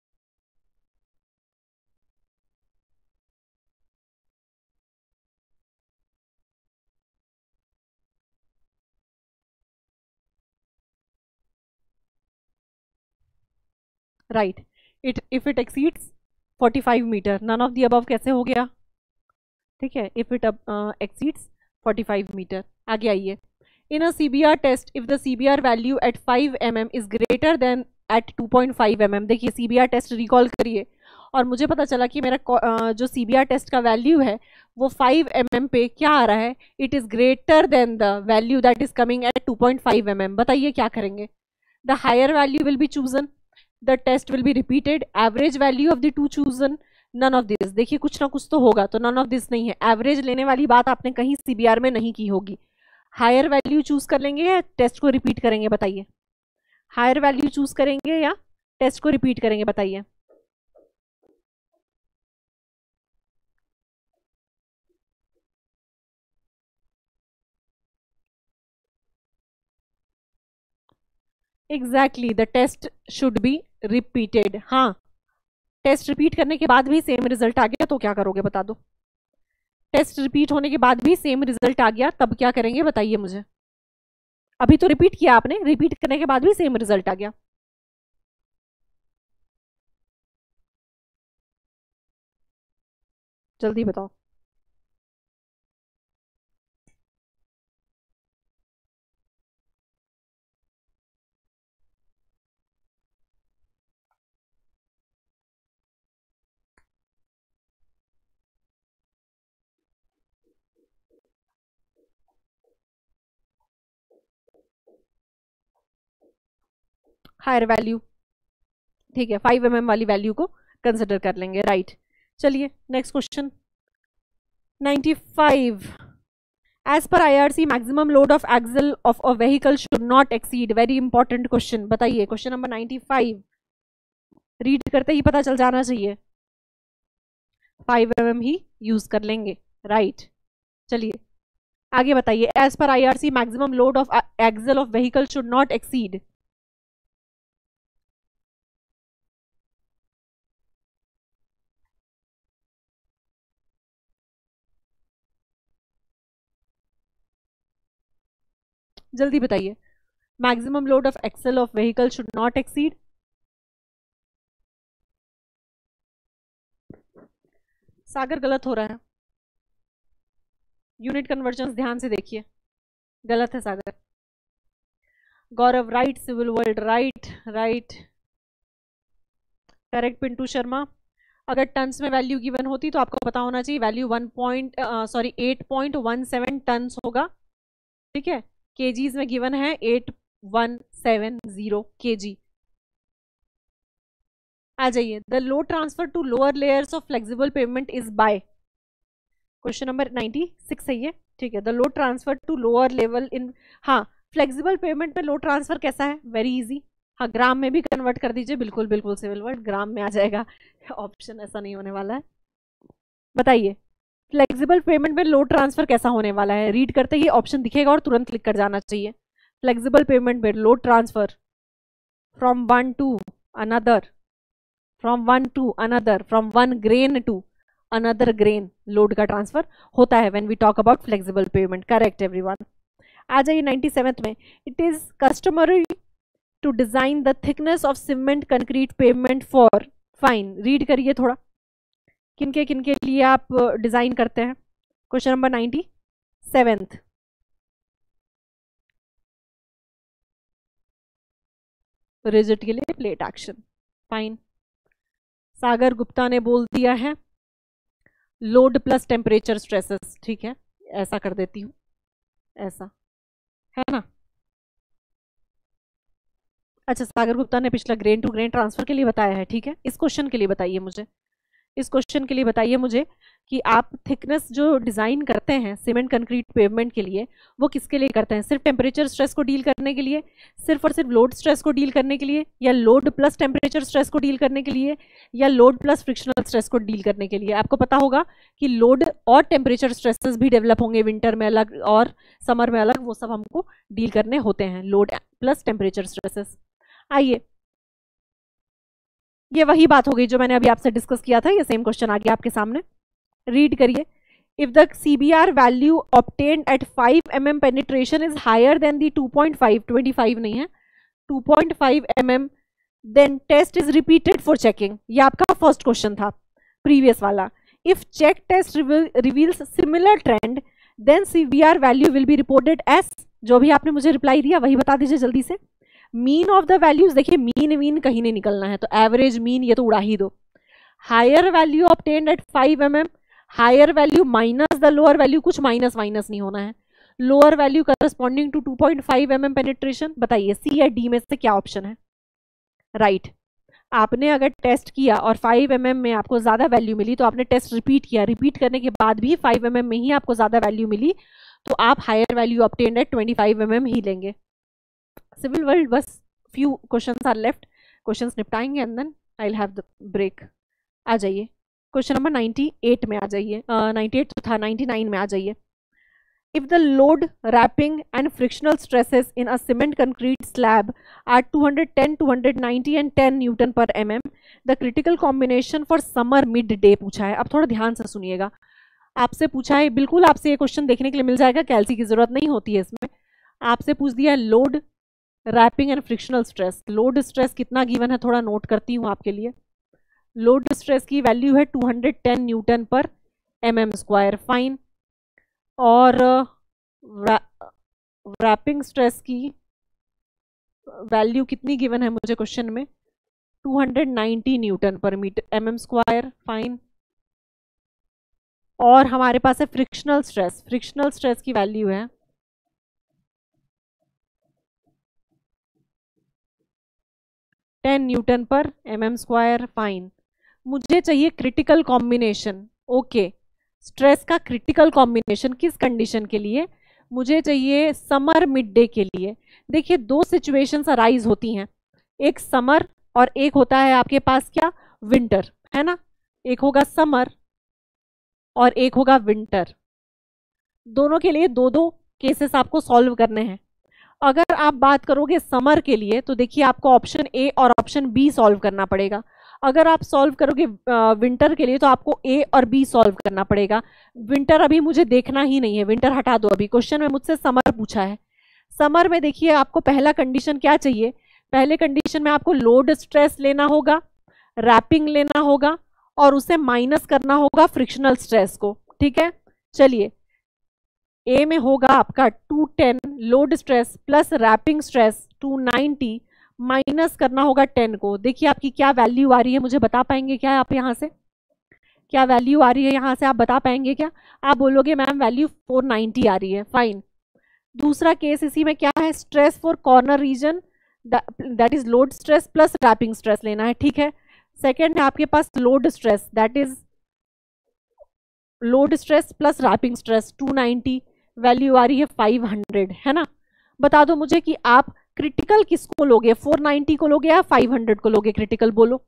Right, if it exceeds 45 metre, none of the above कैसे हो गया? ठीक है, if it exceeds 45 metre. आगे आइए। In a CBR test if the CBR value at 5 mm is greater than at 2.5 mm। देखिए CBR टेस्ट रिकॉल करिए, और मुझे पता चला कि मेरा जो CBR टेस्ट का वैल्यू है वो 5 mm पे क्या आ रहा है? It is greater than the value that is coming at 2.5 mm। बताइए क्या करेंगे? The higher value will be chosen, the test will be repeated, average value of the two chosen, none of this. देखिए कुछ ना कुछ तो होगा, तो नन ऑफ दिस नहीं है। एवरेज लेने वाली बात आपने कहीं CBR में नहीं की होगी। हायर वैल्यू चूज कर लेंगे या टेस्ट को रिपीट करेंगे? बताइए। हायर वैल्यू चूज करेंगे या टेस्ट को रिपीट करेंगे? बताइए। Exactly, the test should be repeated. हाँ, टेस्ट रिपीट करने के बाद भी सेम रिजल्ट आ गया तो क्या करोगे? बता दो। टेस्ट रिपीट होने के बाद भी सेम रिजल्ट आ गया तब क्या करेंगे? बताइए मुझे। अभी तो रिपीट किया आपने, रिपीट करने के बाद भी सेम रिजल्ट आ गया। जल्दी बताओ। हायर वैल्यू, ठीक है, 5 mm वाली वैल्यू को कंसिडर कर लेंगे। राइट, चलिए next question 95। As per IRC maximum load of axle of a vehicle should not exceed, very important question. बताइए क्वेश्चन नंबर 95, रीड करते ही पता चल जाना चाहिए। 5 mm ही यूज कर लेंगे। राइट, चलिए आगे बताइए। As per IRC maximum load of axle of vehicle should not exceed. जल्दी बताइए। Maximum load of axle of vehicle should not exceed. Sagar गलत हो रहा है, यूनिट कन्वर्जन्स ध्यान से देखिए, गलत है Sagar. Gaurav right, civil world right, right correct. Pintu Sharma, अगर टन्स में वैल्यू गिवन होती तो आपको पता होना चाहिए वैल्यू 8.17 टन्स होगा। ठीक है, केजीज में गिवन है 8170 केजी। आ जाइए। The load transfer to lower layers of flexible pavement is by, question number 96 है ये। ठीक है, the load transfer to lower level in, हाँ फ्लेक्सिबल पेमेंट में लोड ट्रांसफर कैसा है? Very easy. हाँ, ग्राम में भी कन्वर्ट कर दीजिए, बिल्कुल बिल्कुल सिविल वर्ड ग्राम में आ जाएगा। ऑप्शन ऐसा नहीं होने वाला है। बताइए फ्लेक्सिबल पेमेंट में लोड ट्रांसफर कैसा होने वाला है? रीड करते ही ऑप्शन दिखेगा और तुरंत क्लिक कर जाना चाहिए। फ्लेक्सिबल पेमेंट में load transfer from one to another, from one to another, from one grain to another grain load का ट्रांसफर होता है when we talk about flexible pavement. Correct everyone. आ जाइए 97th में, it is customary to design the thickness of cement concrete pavement for, fine, read करिए थोड़ा, किनके किनके लिए आप डिजाइन करते हैं। क्वेश्चन नंबर 97th, रिजिड के लिए plate action, fine. Sagar Gupta ने बोल दिया है लोड प्लस टेम्परेचर स्ट्रेसेस, ठीक है, ऐसा कर देती हूं, ऐसा है ना। अच्छा, सागर गुप्ता ने पिछला ग्रेन टू ग्रेन ट्रांसफर के लिए बताया है, ठीक है। इस क्वेश्चन के लिए बताइए मुझे, इस क्वेश्चन के लिए बताइए मुझे कि आप थिकनेस जो डिजाइन करते हैं सीमेंट कंक्रीट पेवमेंट के लिए, वो किसके लिए करते हैं? सिर्फ टेम्परेचर स्ट्रेस को डील करने के लिए, सिर्फ और सिर्फ लोड स्ट्रेस को डील करने के लिए, या लोड प्लस टेम्परेचर स्ट्रेस को डील करने के लिए, या लोड प्लस फ्रिक्शनल स्ट्रेस को डील करने के लिए? आपको पता होगा कि लोड और टेम्परेचर स्ट्रेसेस भी डेवलप होंगे, विंटर में अलग और समर में अलग, वो सब हमको डील करने होते हैं, लोड प्लस टेम्परेचर स्ट्रेसेस। आइए, ये वही बात हो गई जो मैंने अभी आपसे डिस्कस किया था, ये सेम क्वेश्चन आ गया आपके सामने, रीड करिए। If the CBR value obtained at 5 mm penetration is higher than the 2.5, 25 नहीं है, 2.5 mm, then test is repeated for checking. ये आपका फर्स्ट क्वेश्चन था प्रीवियस वाला। If check test reveals similar trend then CBR value will be reported as, जो भी आपने मुझे रिप्लाई दिया वही बता दीजिए जल्दी से। मीन ऑफ द वैल्यूज, देखिए मीन मीन कहीं नहीं निकलना है, तो एवरेज मीन ये तो उड़ा ही दो। Higher value obtained at 5 mm, higher value minus the lower value, कुछ माइनस माइनस नहीं होना है। Lower value corresponding to 2.5 mm penetration, बताइए सी या डी में से क्या ऑप्शन है? राइट, आपने अगर टेस्ट किया और 5 mm में आपको ज्यादा वैल्यू मिली तो आपने टेस्ट रिपीट किया, रिपीट करने के बाद भी 5 mm में ही आपको ज्यादा वैल्यू मिली, तो आप higher value obtained at 25 mm ही लेंगे। सिविल वर्ल्ड, बस few questions are left, questions निपटाएंगे and then I will have the break. आ जाइए क्वेश्चन नंबर 98 में आ जाइए, 98 तो था, 99 में आ जाइए। If the load warping and frictional stresses in a cement concrete slab are 210, 290 and 10 newton per mm, the critical combination for summer mid day पूछा है। अब थोड़ा ध्यान से सुनिएगा, आपसे पूछा है, बिल्कुल आपसे ये क्वेश्चन देखने के लिए मिल जाएगा, कैलसी की जरूरत नहीं होती है इसमें। आपसे पूछ दिया load warping and frictional stress. Load stress कितना गिवन है थोड़ा नोट करती हूँ आपके लिए। लोड स्ट्रेस की वैल्यू है 210 न्यूटन पर mm², फाइन। और रैपिंग स्ट्रेस की वैल्यू कितनी गिवन है मुझे क्वेश्चन में? 290 न्यूटन पर mm², फाइन। और हमारे पास है फ्रिक्शनल स्ट्रेस, फ्रिक्शनल स्ट्रेस की वैल्यू है 10 न्यूटन पर mm², फाइन। मुझे चाहिए क्रिटिकल कॉम्बिनेशन, ओके, स्ट्रेस का क्रिटिकल कॉम्बिनेशन किस कंडीशन के लिए? मुझे चाहिए समर मिड डे के लिए। देखिए दो सिचुएशंस अराइज होती हैं, एक समर और एक होता है आपके पास क्या, विंटर, है ना। एक होगा समर और एक होगा विंटर, दोनों के लिए दो दो केसेस आपको सॉल्व करने हैं। अगर आप बात करोगे समर के लिए तो देखिए आपको ऑप्शन ए और ऑप्शन बी सॉल्व करना पड़ेगा। अगर आप सॉल्व करोगे विंटर के लिए तो आपको ए और बी सॉल्व करना पड़ेगा। विंटर अभी मुझे देखना ही नहीं है, विंटर हटा दो, अभी क्वेश्चन में मुझसे समर पूछा है। समर में देखिए आपको पहला कंडीशन क्या चाहिए? पहले कंडीशन में आपको लोड स्ट्रेस लेना होगा, रैपिंग लेना होगा और उसे माइनस करना होगा फ्रिक्शनल स्ट्रेस को, ठीक है। चलिए, ए में होगा आपका 210 load stress plus warping stress 290, minus करना होगा 10 को। देखिए आपकी क्या वैल्यू आ रही है, मुझे बता पाएंगे क्या आप यहाँ से? क्या वैल्यू आ रही है यहाँ से, आप बता पाएंगे क्या? आप बोलोगे मैम वैल्यू 490 आ रही है, फाइन। दूसरा केस इसी में क्या है, stress for corner region, that is load stress plus warping stress लेना है, ठीक है। सेकेंड है आपके पास load stress, that is load stress plus warping stress 290, value आ रही है 500, है ना। बता दो मुझे कि आप क्रिटिकल किसको लोगे, 490 को लोगे या 500 को लोगे? क्रिटिकल बोलो।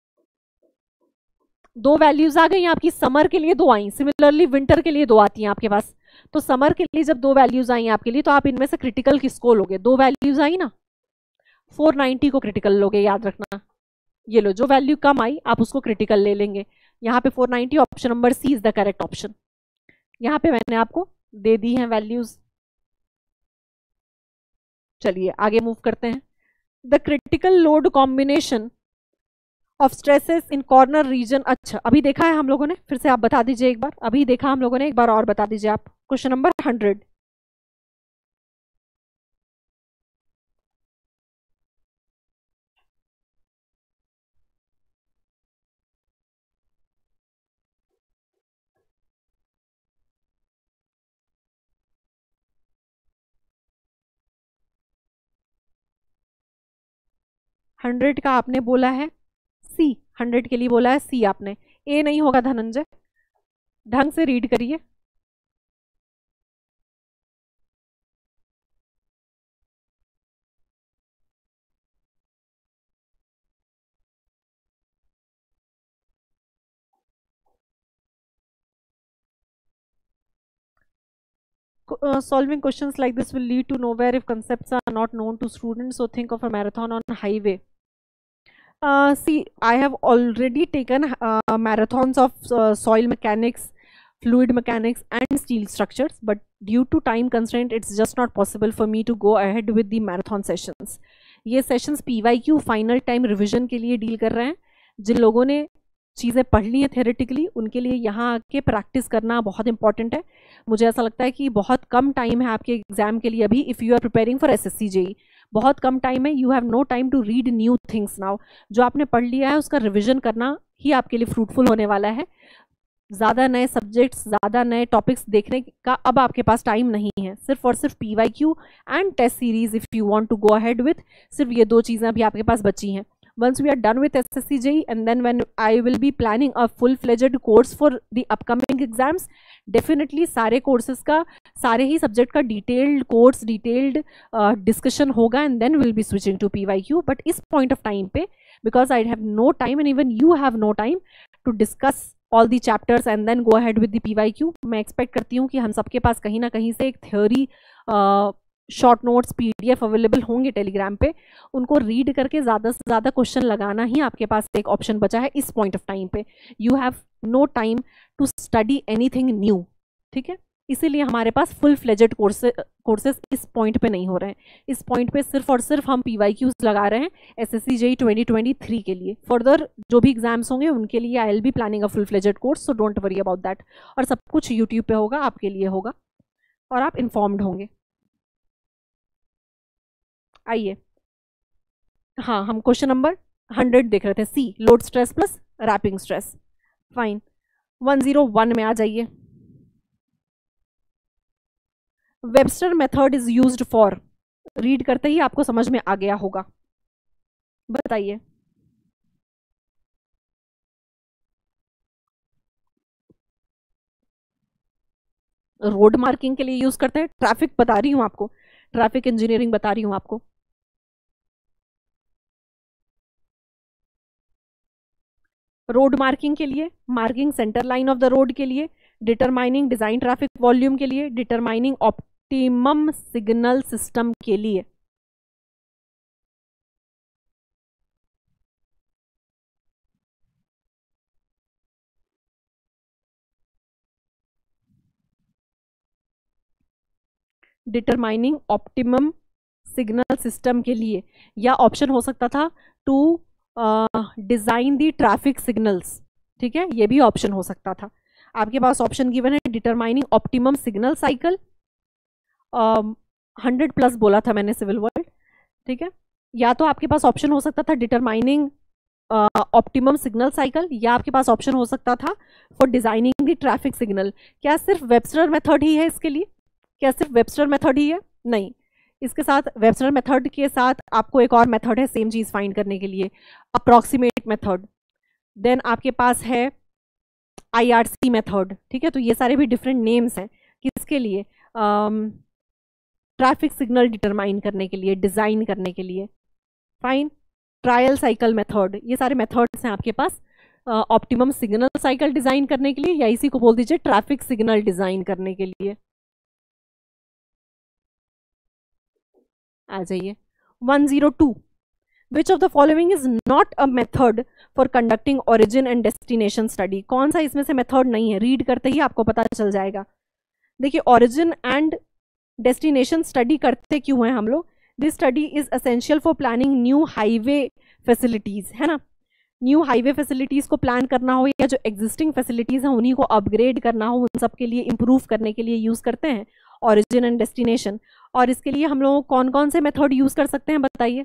दो वैल्यूज आ गई आपकी, समर के लिए दो आई, सिमिलरली विंटर के लिए दो आती हैं आपके पास। तो समर के लिए जब दो वैल्यूज आई आपके लिए तो आप इनमें से क्रिटिकल किसको लोगे? दो वैल्यूज आई ना, 490 को क्रिटिकल लोगे, याद रखना। ये लो, जो वैल्यू कम आई आप उसको क्रिटिकल ले लेंगे। यहाँ पे 490, option number C is the correct option. यहाँ पे मैंने आपको दे दी हैं वैल्यूज। चलिए आगे मूव करते हैं। The critical load combination of stresses in corner region. अच्छा अभी देखा है हम लोगों ने, फिर से आप बता दीजिए एक बार, अभी देखा हम लोगों ने, एक बार और बता दीजिए आप। Question number 100। हंड्रेड का आपने बोला है सी, 100 के लिए बोला है सी आपने, ए नहीं होगा धनंजय, ढंग से रीड करिए। Solving questions like this will lead to nowhere if concepts are not known to students. So think of a marathon on highway. See, I have already taken marathons of soil mechanics, fluid mechanics, and steel structures, but due to time constraint, it's just not possible for me to go ahead with the marathon sessions. ये sessions PYQ final time revision के लिए deal कर रहे हैं। जिन लोगों ने चीज़ें पढ़ ली हैं थेरेटिकली, उनके लिए यहाँ आके प्रैक्टिस करना बहुत इंपॉर्टेंट है। मुझे ऐसा लगता है कि बहुत कम टाइम है आपके एग्जाम के लिए अभी, if you are preparing for SSC JEE, बहुत कम टाइम है। You have no time to read new things now. जो आपने पढ़ लिया है उसका रिविजन करना ही आपके लिए फ्रूटफुल होने वाला है। ज़्यादा नए सब्जेक्ट्स, ज़्यादा नए टॉपिक्स देखने का अब आपके पास टाइम नहीं है। सिर्फ और सिर्फ PYQ and test series if you want to go ahead with, सिर्फ ये दो चीज़ें अभी आपके पास बची हैं। Once we are done with SSC JEE, and then when I will be planning a full-fledged course for the upcoming exams, definitely सारे courses का, सारे ही subject का detailed course, detailed discussion होगा, and then we'll be switching to PYQ. But इस point of time पे, because I have no time and even you have no time to discuss all the chapters and then go ahead with the PYQ, मैं expect करती हूँ कि हम सबके पास कहीं ना कहीं से एक theory short notes PDF available होंगे टेलीग्राम पे, उनको रीड करके ज़्यादा से ज़्यादा क्वेश्चन लगाना ही आपके पास एक ऑप्शन बचा है इस पॉइंट ऑफ टाइम पे। You have no time to study anything new, ठीक है। इसीलिए हमारे पास फुल फ्लेजेड कोर्सेज इस पॉइंट पे नहीं हो रहे हैं। इस पॉइंट पे सिर्फ और सिर्फ हम PYQs लगा रहे हैं SSC JEE 2023 के लिए। फर्दर जो भी एग्जाम्स होंगे उनके लिए I will be planning a full fledged course, so don't worry about that. और सब कुछ यूट्यूब पे होगा, आपके लिए होगा और आप इन्फॉर्म्ड होंगे। आइए, हाँ हम क्वेश्चन नंबर 100 देख रहे थे, C, load stress plus warping stress. Fine, 101 में आ जाइए। Webster method is used for, read करते ही आपको समझ में आ गया होगा, बताइए। रोड मार्किंग के लिए यूज करते हैं, ट्रैफिक बता रही हूं आपको, ट्रैफिक इंजीनियरिंग बता रही हूं आपको। रोड मार्किंग के लिए, marking centre line of the road के लिए, डिटरमाइनिंग डिजाइन ट्रैफिक वॉल्यूम के लिए, डिटरमाइनिंग ऑप्टिमम सिग्नल सिस्टम के लिए। डिटरमाइनिंग ऑप्टिमम सिग्नल सिस्टम के लिए, या ऑप्शन हो सकता था to design the traffic signals, ठीक है, ये भी ऑप्शन हो सकता था। आपके पास ऑप्शन गिवन है डिटरमाइनिंग ऑप्टिमम सिग्नल साइकिल, 100+ बोला था मैंने सिविल वर्ल्ड, ठीक है। या तो आपके पास ऑप्शन हो सकता था डिटरमाइनिंग ऑप्टिमम सिग्नल साइकिल, या आपके पास ऑप्शन हो सकता था for designing the traffic signal. क्या सिर्फ वेबस्टर मेथड ही है इसके लिए? क्या सिर्फ वेबस्टर मेथड ही है? नहीं, इसके साथ वेबस्टर मेथड के साथ आपको एक और मेथड है सेम चीज़ फाइंड करने के लिए, अप्रॉक्सीमेट मेथड। देन आपके पास है IRC मेथड, ठीक है। तो ये सारे भी डिफरेंट नेम्स हैं किसके लिए? ट्रैफिक सिग्नल डिटरमाइन करने के लिए, डिज़ाइन करने के लिए। फाइन, ट्रायल साइकिल मेथड, ये सारे मेथड्स हैं आपके पास ऑप्टिमम सिग्नल साइकिल डिज़ाइन करने के लिए, या इसी को बोल दीजिए ट्रैफिक सिग्नल डिज़ाइन करने के लिए। आ जाइए 102, which of the following is not a method for conducting origin and destination study? कौन सा इसमें से मेथड नहीं है? रीड करते ही आपको पता चल जाएगा। देखिए, ओरिजिन एंड डेस्टिनेशन स्टडी करते क्यों हैं हम लोग? This study is essential for planning new highway facilities, है ना। न्यू हाईवे फैसिलिटीज को प्लान करना हो या जो एग्जिस्टिंग फैसिलिटीज हैं उन्हीं को अपग्रेड करना हो, उन सब के लिए इंप्रूव करने के लिए यूज करते हैं ओरिजिन एंड डेस्टिनेशन। और इसके लिए हम लोग कौन कौन से मेथड यूज कर सकते हैं बताइए?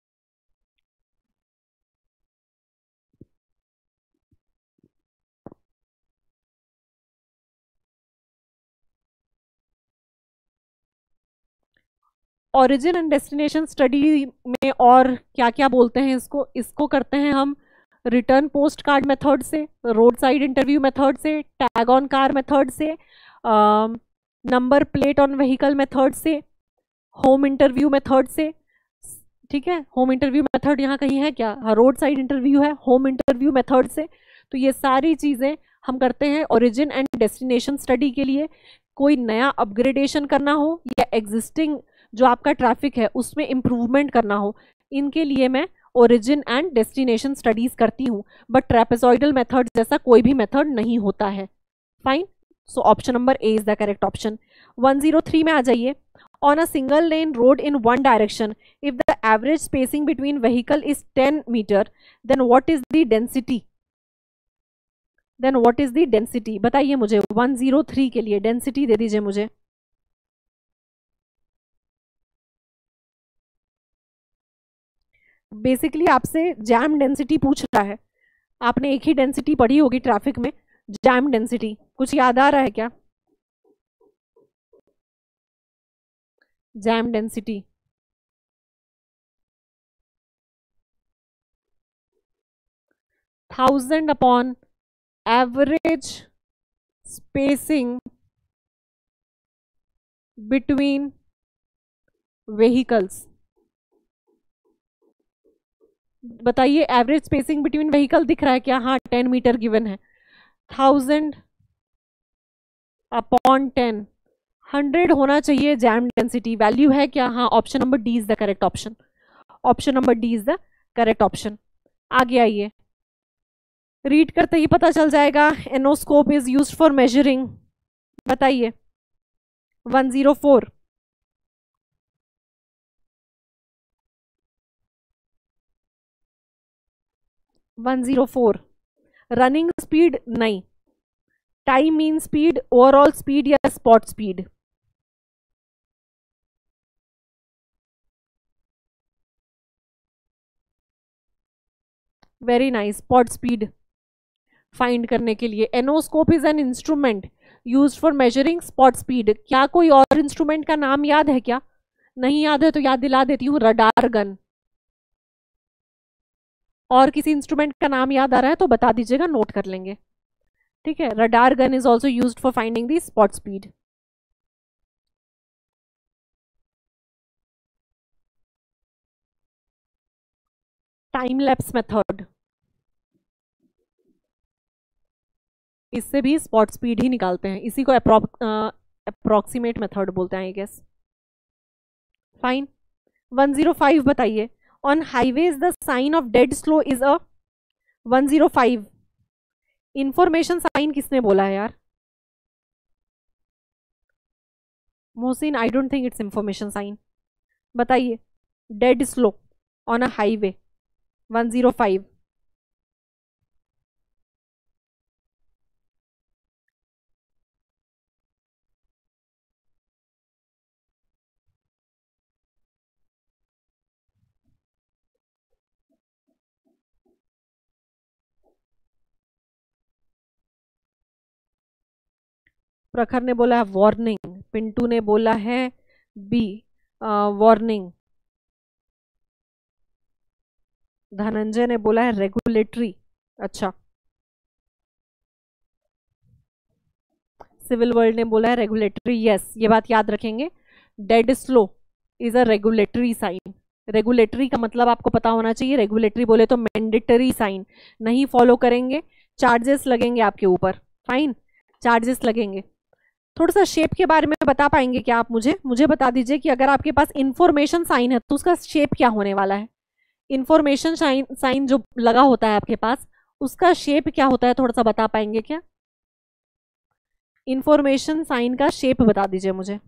ओरिजिन एंड डेस्टिनेशन स्टडी में और क्या क्या बोलते हैं इसको? इसको करते हैं हम रिटर्न पोस्ट कार्ड मेथड से, रोड साइड इंटरव्यू मेथड से, टैग ऑन कार मेथड से, number plate on vehicle method से, होम इंटरव्यू मेथड से। ठीक है, होम इंटरव्यू मेथड यहाँ कहीं है क्या? रोड साइड इंटरव्यू है, होम इंटरव्यू मेथड से। तो ये सारी चीजें हम करते हैं ओरिजिन एंड डेस्टिनेशन स्टडी के लिए। कोई नया अपग्रेडेशन करना हो या एग्जिस्टिंग जो आपका ट्रैफिक है उसमें इंप्रूवमेंट करना हो, इनके लिए मैं ओरिजिन एंड डेस्टिनेशन स्टडीज करती हूँ। बट ट्रेपेजॉइडल मेथड जैसा कोई भी मेथड नहीं होता है। Fine, so option number A is the correct option. 103 में आ जाइए। On a single lane road in one direction if the average spacing between vehicle is 10 metre then what is the density? Then what is the density बताइए मुझे। 103 के लिए density दे दीजिए मुझे। Basically आपसे जैम डेंसिटी पूछ रहा है। आपने एक ही डेंसिटी पढ़ी होगी ट्रैफिक में, जैम डेंसिटी। कुछ याद आ रहा है क्या? Jam density 1000 upon average spacing between vehicles. बताइए, एवरेज स्पेसिंग बिटवीन व्हीकल दिख रहा है क्या? हाँ, 10 मीटर गिवन है। 1000 अपॉन 10, 100 होना चाहिए जैम डेंसिटी। वैल्यू है क्या? हाँ, option number D is the correct option. Option number D is the correct option. आगे आइए, रीड करते ही पता चल जाएगा। Enoscope is used for measuring, बताइए। 104 104 रनिंग स्पीड नहीं, time mean speed, overall speed या spot speed? Very nice, spot speed find करने के लिए। Enoscope is an instrument used for measuring spot speed. क्या कोई और इंस्ट्रूमेंट का नाम याद है क्या? नहीं याद है तो याद दिला देती हूँ, रडार गन। और किसी इंस्ट्रूमेंट का नाम याद आ रहा है तो बता दीजिएगा, नोट कर लेंगे। ठीक है, radar gun is also used for finding the spot speed. Time lapse method, इससे भी स्पॉट स्पीड ही निकालते हैं। इसी को अप्रोक्सीमेट मेथड बोलते हैं आई गेस। फाइन, 105 बताइए। On highways the sign of dead slow is a 105। Information sign किसने बोला है यार? Mohsin, I don't think it's information sign. बताइए, dead slow on a highway 105। Prakhar ने बोला है वार्निंग, पिंटू ने बोला है बी वार्निंग, धनंजय ने बोला है रेगुलेटरी। अच्छा, सिविल वर्ल्ड ने बोला है रेगुलेटरी। यस, ये बात याद रखेंगे। Dead slow is a regulatory sign. Regulatory का मतलब आपको पता होना चाहिए। रेगुलेटरी बोले तो मैंडेटरी साइन, नहीं फॉलो करेंगे चार्जेस लगेंगे आपके ऊपर। फाइन, चार्जेस लगेंगे। थोड़ा सा शेप के बारे में बता पाएंगे क्या आप? मुझे बता दीजिए कि अगर आपके पास इंफॉर्मेशन साइन है तो उसका शेप क्या होने वाला है? इंफॉर्मेशन साइन साइन जो लगा होता है आपके पास, उसका शेप क्या होता है, थोड़ा सा बता पाएंगे क्या? इंफॉर्मेशन साइन का शेप बता दीजिए मुझे।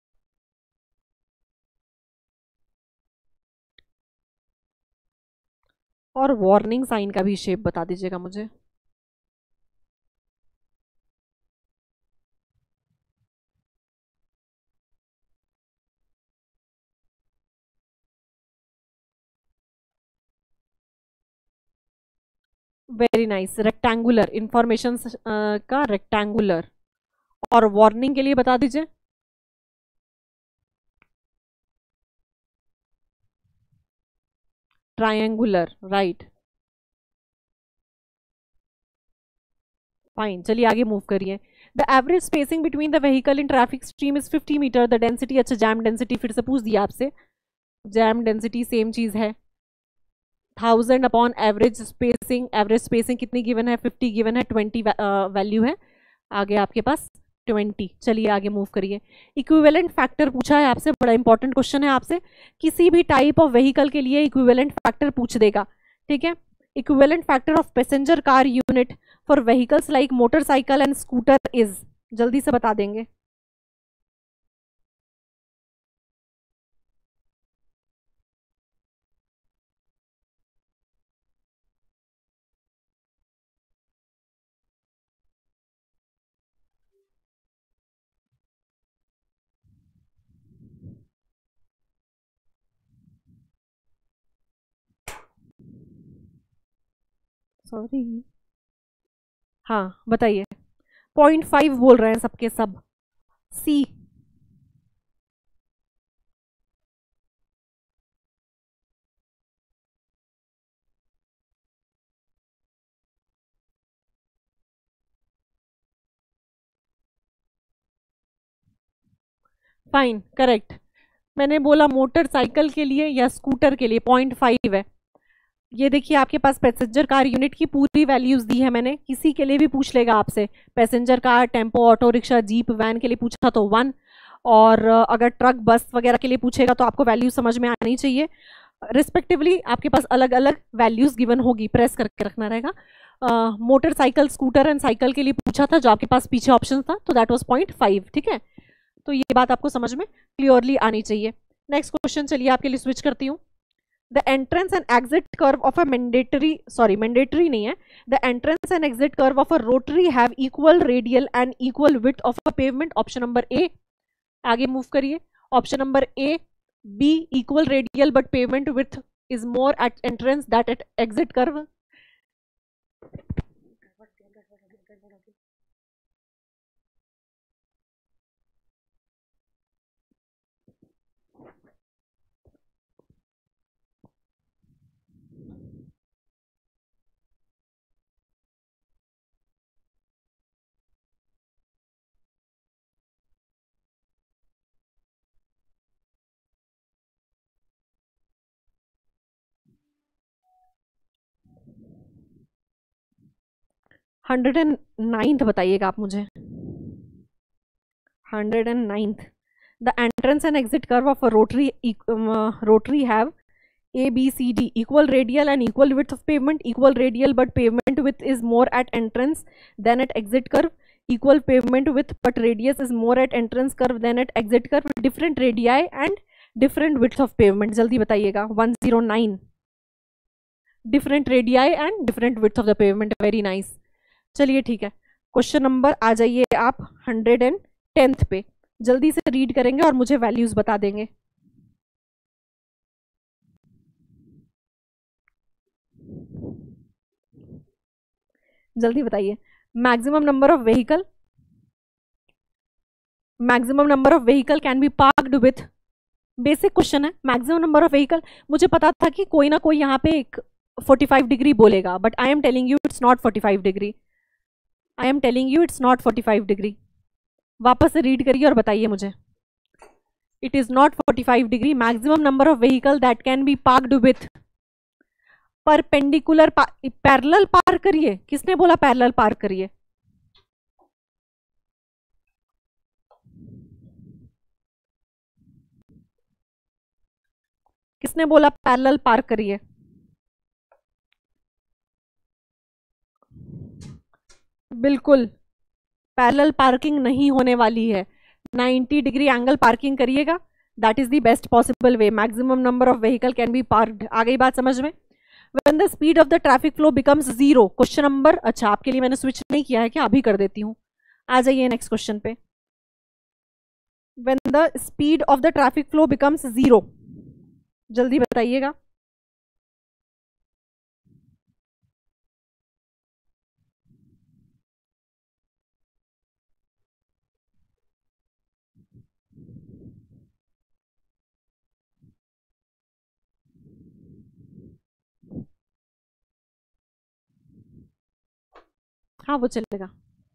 और वार्निंग साइन का भी शेप बता दीजिएगा मुझे। वेरी नाइस, रेक्टेंगुलर, इंफॉर्मेशन का रेक्टेंगुलर। और वार्निंग के लिए बता दीजिए। Triangular, right. फाइन, चलिए आगे मूव करिए। The average spacing between the vehicle in traffic stream is 50 metre. The density, अच्छा जैम डेंसिटी फिर से पूछ दिया आपसे। जैम डेंसिटी सेम चीज है, 1000 upon average spacing. Average spacing कितनी गिवन है? 50 गिवन है, 20 वैल्यू है आगे आपके पास 20। चलिए आगे मूव करिए। इक्विवेलेंट फैक्टर पूछा है आपसे, बड़ा इंपॉर्टेंट क्वेश्चन है आपसे। किसी भी टाइप ऑफ व्हीकल के लिए इक्विवेलेंट फैक्टर पूछ देगा, ठीक है। Equivalent factor of passenger car unit for vehicles like motorcycle and scooter is, जल्दी से बता देंगे। सॉरी, हाँ बताइए। 0.5 बोल रहे हैं सबके सब। सी। Fine, correct. मैंने बोला मोटरसाइकिल के लिए या स्कूटर के लिए 0.5 है। ये देखिए आपके पास पैसेंजर कार यूनिट की पूरी वैल्यूज दी है मैंने। किसी के लिए भी पूछ लेगा आपसे, passenger car, tempo, auto rickshaw, jeep, van के लिए पूछा तो 1। और अगर ट्रक, बस वगैरह के लिए पूछेगा तो आपको वैल्यू समझ में आनी चाहिए। रिस्पेक्टिवली आपके पास अलग अलग वैल्यूज गिवन होगी, प्रेस करके रखना रहेगा। मोटरसाइकिल, स्कूटर एंड साइकिल के लिए पूछा था, जो आपके पास पीछे ऑप्शन था, तो दैट वाज 0.5, ठीक है। तो ये बात आपको समझ में क्लियरली आनी चाहिए। नेक्स्ट क्वेश्चन चलिए आपके लिए स्विच करती हूँ। The entrance and exit curve of a mandatory नहीं है। The entrance and exit curve of a rotary have equal radial and equal width of a pavement. Option number A. आगे move करिए। Option number A, B equal radial but pavement width is more at entrance that at exit curve. 109th बताइएगा आप मुझे। 109th। The entrance and exit curve of a rotary have A, B, C, D equal radial and equal width of pavement. Equal radial but pavement width is more at entrance than at exit curve. Equal pavement width but radius is more at entrance curve than at exit curve. Different radii and different width of pavement. जल्दी बताइएगा। 109। Different radii and different width of the pavement. Very nice. चलिए ठीक है, question number आ जाइए आप 110th पे। जल्दी से रीड करेंगे और मुझे वैल्यूज बता देंगे। जल्दी बताइए। Maximum number of vehicle, maximum number of vehicle can be parked with, basic question है। मैक्सिमम नंबर ऑफ व्हीकल, मुझे पता था कि कोई ना कोई यहाँ पे एक 45 डिग्री बोलेगा, but I am telling you it's not 45 degree. I am telling you it's not 45 degree. वापस से रीड करिए और बताइए मुझे। It is not 45 degree. Maximum number of vehicle that can be parked with perpendicular, parallel park करिए। किसने बोला parallel park करिए? किसने बोला पैरेलल पार्क करिए? बिल्कुल पैरेलल पार्किंग नहीं होने वाली है। 90 डिग्री एंगल पार्किंग करिएगा, that is the best possible way, maximum number of vehicle can be parked. आ गई बात समझ में? When the speed of the traffic flow becomes zero, question number, अच्छा आपके लिए मैंने स्विच नहीं किया है क्या, अभी कर देती हूँ। आ जाइए नेक्स्ट क्वेश्चन पे। When the speed of the traffic flow becomes zero, जल्दी बताइएगा। हाँ वो चलेगा।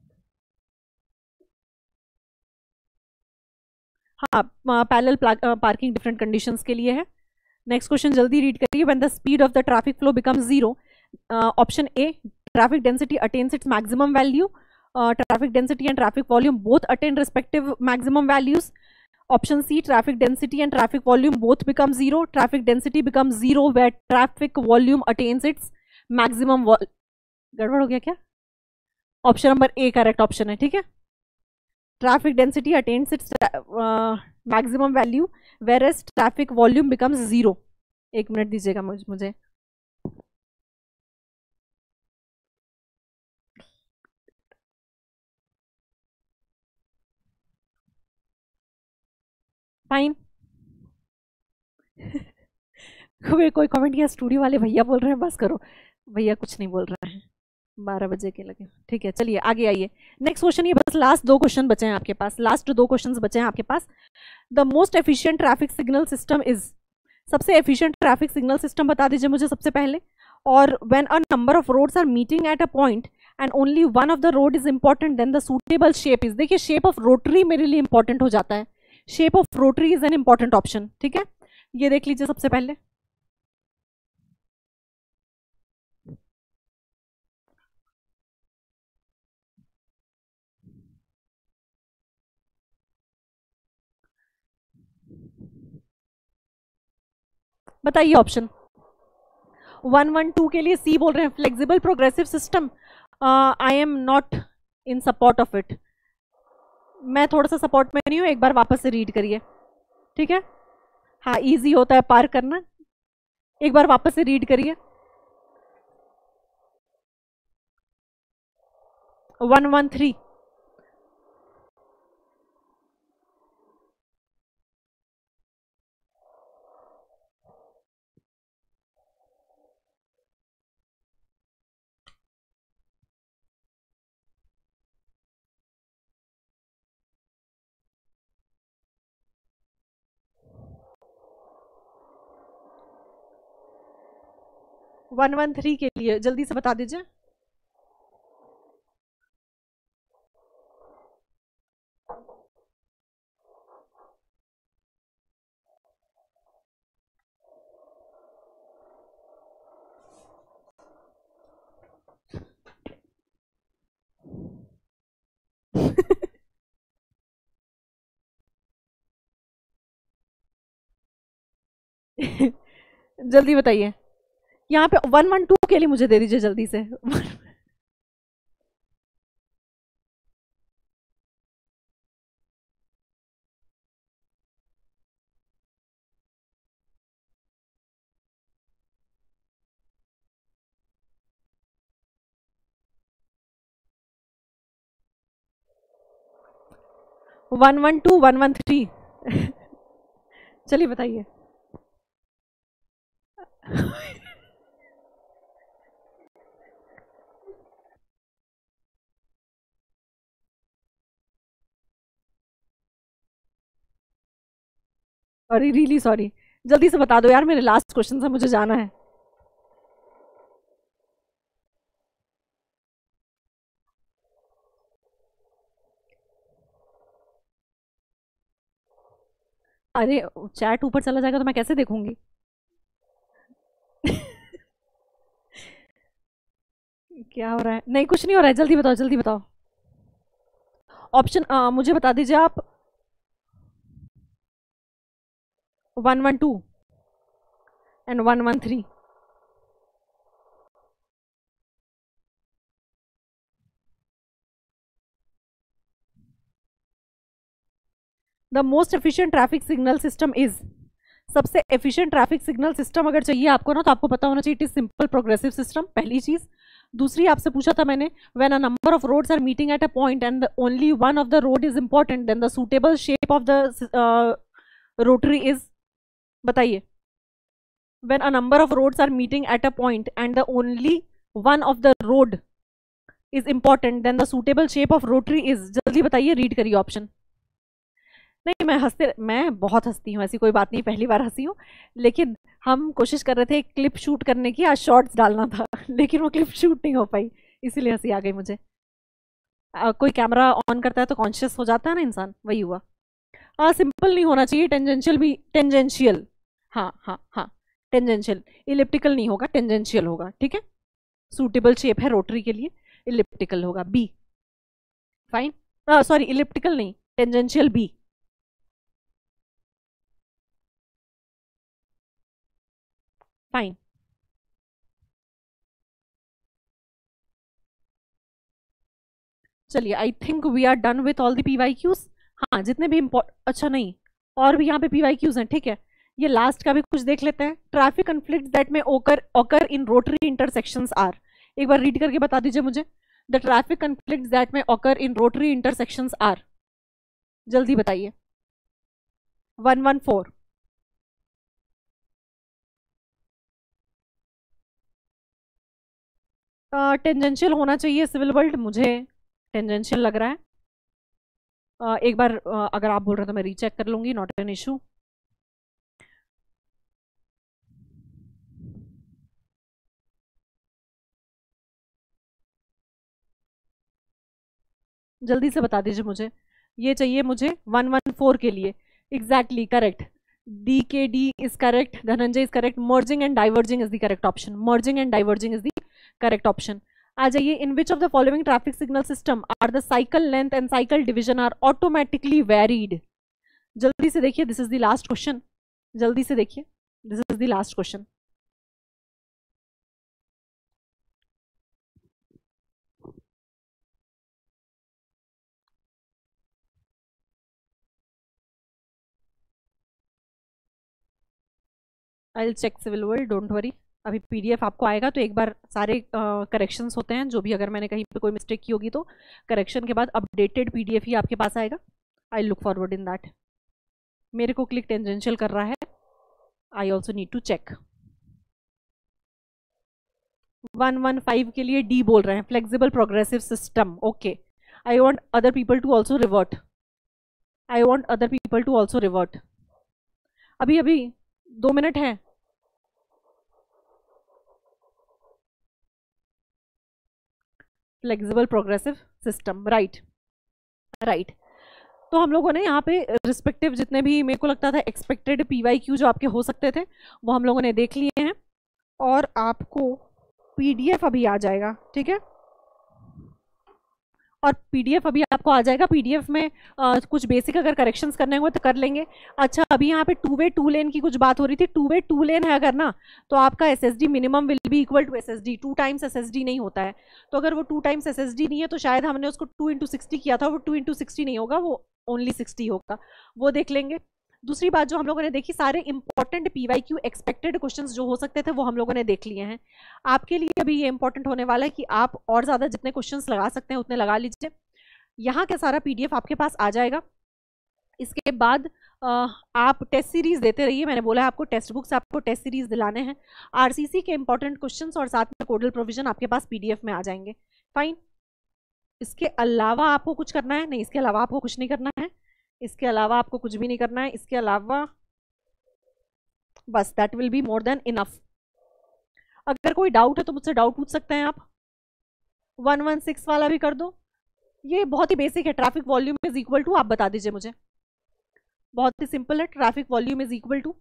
हाँ पैरेलल पार्किंग डिफरेंट कंडीशंस के लिए है। नेक्स्ट क्वेश्चन जल्दी रीड करिए। When the speed of the traffic flow becomes zero, option A traffic density attains its maximum value, traffic density and traffic volume both attain respective maximum values. Option C traffic density and traffic volume both become zero, traffic density become zero where traffic volume attains its maximum. गड़बड़ हो गया क्या? Option number A correct option है, ठीक है। Traffic density attains its maximum value whereas traffic volume becomes zero. एक minute दीजिएगा मुझे। फाइन। कोई कमेंट किया, स्टूडियो वाले भैया बोल रहे हैं बस करो। भैया कुछ नहीं बोल रहे हैं, 12 बजे के लगे। ठीक है चलिए आगे आइए। नेक्स्ट क्वेश्चन, ये बस लास्ट दो क्वेश्चन बचे हैं आपके पास, लास्ट दो क्वेश्चन बचे हैं आपके पास। The most efficient traffic signal system is, सबसे एफिशिएंट ट्रैफिक सिग्नल सिस्टम बता दीजिए मुझे सबसे पहले। और when a number of roads are meeting at a point and only one of the road is important then the suitable shape is. देखिए shape of rotary मेरे लिए इंपॉर्टेंट हो जाता है, shape of rotary is an important option, ठीक है। ये देख लीजिए सबसे पहले। बताइए ऑप्शन। 112 के लिए सी बोल रहे हैं, flexible progressive system. I am not in support of it. मैं थोड़ा सा सपोर्ट में नहीं हूँ, एक बार वापस से रीड करिए, ठीक है। हाँ इजी होता है पार करना, एक बार वापस से रीड करिए। 113। 113 के लिए जल्दी से बता दीजिए। जल्दी बताइए। यहाँ पे 112 के लिए मुझे दे दीजिए जल्दी से। 112 113। चलिए बताइए। सॉरी रियली सॉरी, जल्दी से बता दो यार, मेरे लास्ट क्वेश्चन से मुझे जाना है। अरे चैट ऊपर चला जाएगा तो मैं कैसे देखूंगी? क्या हो रहा है? नहीं कुछ नहीं हो रहा है, जल्दी बताओ जल्दी बताओ। ऑप्शन मुझे बता दीजिए आप। 112 and 113। The most efficient traffic signal system is, सबसे एफिशिएंट ट्रैफिक सिग्नल सिस्टम अगर चाहिए आपको ना, तो आपको पता होना चाहिए it is simple progressive system, पहली चीज। दूसरी आपसे पूछा था मैंने, when a number of roads are meeting at a point and only one of the road is important then the suitable shape of the rotary is, बताइए। When a number of roads are meeting at a point and the only one of the road is important then the suitable shape of rotary is, जल्दी बताइए, read करिए option. नहीं, मैं बहुत हंसती हूँ, ऐसी कोई बात नहीं, पहली बार हंसी हूँ, लेकिन हम कोशिश कर रहे थे क्लिप शूट करने की, आज शॉर्ट्स डालना था लेकिन वो क्लिप शूट नहीं हो पाई, इसीलिए हंसी आ गई मुझे। कोई कैमरा ऑन करता है तो कॉन्शियस हो जाता है ना इंसान, वही हुआ। सिंपल नहीं होना चाहिए, टेंजेंशियल भी, टेंजेंशियल, हाँ हाँ हाँ, टेंजेंशियल, इलिप्टिकल नहीं होगा, टेंजेंशियल होगा, ठीक है। सूटेबल शेप है रोटरी के लिए, इलिप्टिकल होगा, बी, फाइन। सॉरी, इलिप्टिकल नहीं, टेंजेंशियल, बी, फाइन। चलिए, I think we are done with all the PYQs. हाँ, जितने भी अच्छा नहीं, और भी यहाँ पे पीवाईक्यूज हैं, ठीक है। ये लास्ट का भी कुछ देख लेते हैं। ट्रैफिक कन्फ्लिक्ट दैट में ओकर इन रोटरी इंटरसेक्शंस आर, एक बार रीड करके बता दीजिए मुझे। द ट्रैफिक कन्फ्लिक्ट दैट में ओकर इन रोटरी इंटरसेक्शंस आर, जल्दी बताइए। 114, टेंजेंशियल होना चाहिए सिविल वर्ल्ड, मुझे टेंजेंशियल लग रहा है। एक बार अगर आप बोल रहे हैं तो मैं रीचेक कर लूंगी, नॉट एन इशू। जल्दी से बता दीजिए मुझे, ये चाहिए मुझे 114 के लिए। एग्जैक्टली करेक्ट, डी के D is correct, Dhananjay is correct, merging and diverging is the correct option, merging and diverging is the correct option. आ जाइए, in which of the following traffic signal system are the cycle length and cycle division are automatically varied, जल्दी से देखिए, this is the last question, जल्दी से देखिए, this is the last question. I will check civil world, don't worry. अभी PDF आपको आएगा तो एक बार सारे करेक्शंस होते हैं, जो भी अगर मैंने कहीं पे कोई मिस्टेक की होगी तो करेक्शन के बाद अपडेटेड पीडीएफ ही आपके पास आएगा। I look forward in that. मेरे को क्लिक टेंजेंशियल कर रहा है, I also need to check. 115 के लिए डी बोल रहे हैं, flexible progressive system, okay. I want other people to also revert, I want other people to also revert. अभी अभी 2 मिनट है। Flexible progressive system, right right. तो हम लोगों ने यहाँ पे रिस्पेक्टिव जितने भी मेरे को लगता था एक्सपेक्टेड पीवाईक्यू जो आपके हो सकते थे वो हम लोगों ने देख लिए हैं, और आपको पीडीएफ अभी आ जाएगा, ठीक है। और पीडीएफ अभी आपको आ जाएगा, पीडीएफ में कुछ बेसिक अगर करेक्शंस करने हुए तो कर लेंगे। अच्छा, अभी यहाँ पे 2 वे 2 लेन की कुछ बात हो रही थी, 2 वे 2 लेन है अगर ना, तो आपका SSD minimum will be equal to SSD, 2 times SSD नहीं होता है। तो अगर वो 2 टाइम्स एसएसडी नहीं है तो शायद हमने उसको 2x60 किया था, वो 2x60 नहीं होगा, वो ओनली 60 होगा, वो देख लेंगे। दूसरी बात जो हम लोगों ने देखी, सारे इंपॉर्टेंट पीवाईक्यू एक्सपेक्टेड क्वेश्चंस जो हो सकते थे वो हम लोगों ने देख लिए हैं। आपके लिए अभी ये इंपॉर्टेंट होने वाला है कि आप और ज़्यादा जितने क्वेश्चंस लगा सकते हैं उतने लगा लीजिए। यहाँ का सारा पीडीएफ आपके पास आ जाएगा। इसके बाद आप टेस्ट सीरीज देते रहिए, मैंने बोला है आपको टेक्स्ट बुक से आपको टेस्ट सीरीज दिलाने हैं। आरसीसी के इंपॉर्टेंट क्वेश्चंस और साथ में कोडल प्रोविजन आपके पास पीडीएफ में आ जाएंगे, फाइन। इसके अलावा आपको कुछ करना है? नहीं, इसके अलावा आपको कुछ नहीं करना है, इसके अलावा आपको कुछ भी नहीं करना है, इसके अलावा बस that will be more than enough. अगर कोई डाउट है तो मुझसे डाउट पूछ सकते हैं आप। 116 वाला भी कर दो, ये बहुत ही बेसिक है। Traffic volume is equal to, आप बता दीजिए मुझे, बहुत ही सिंपल है। Traffic volume is equal to,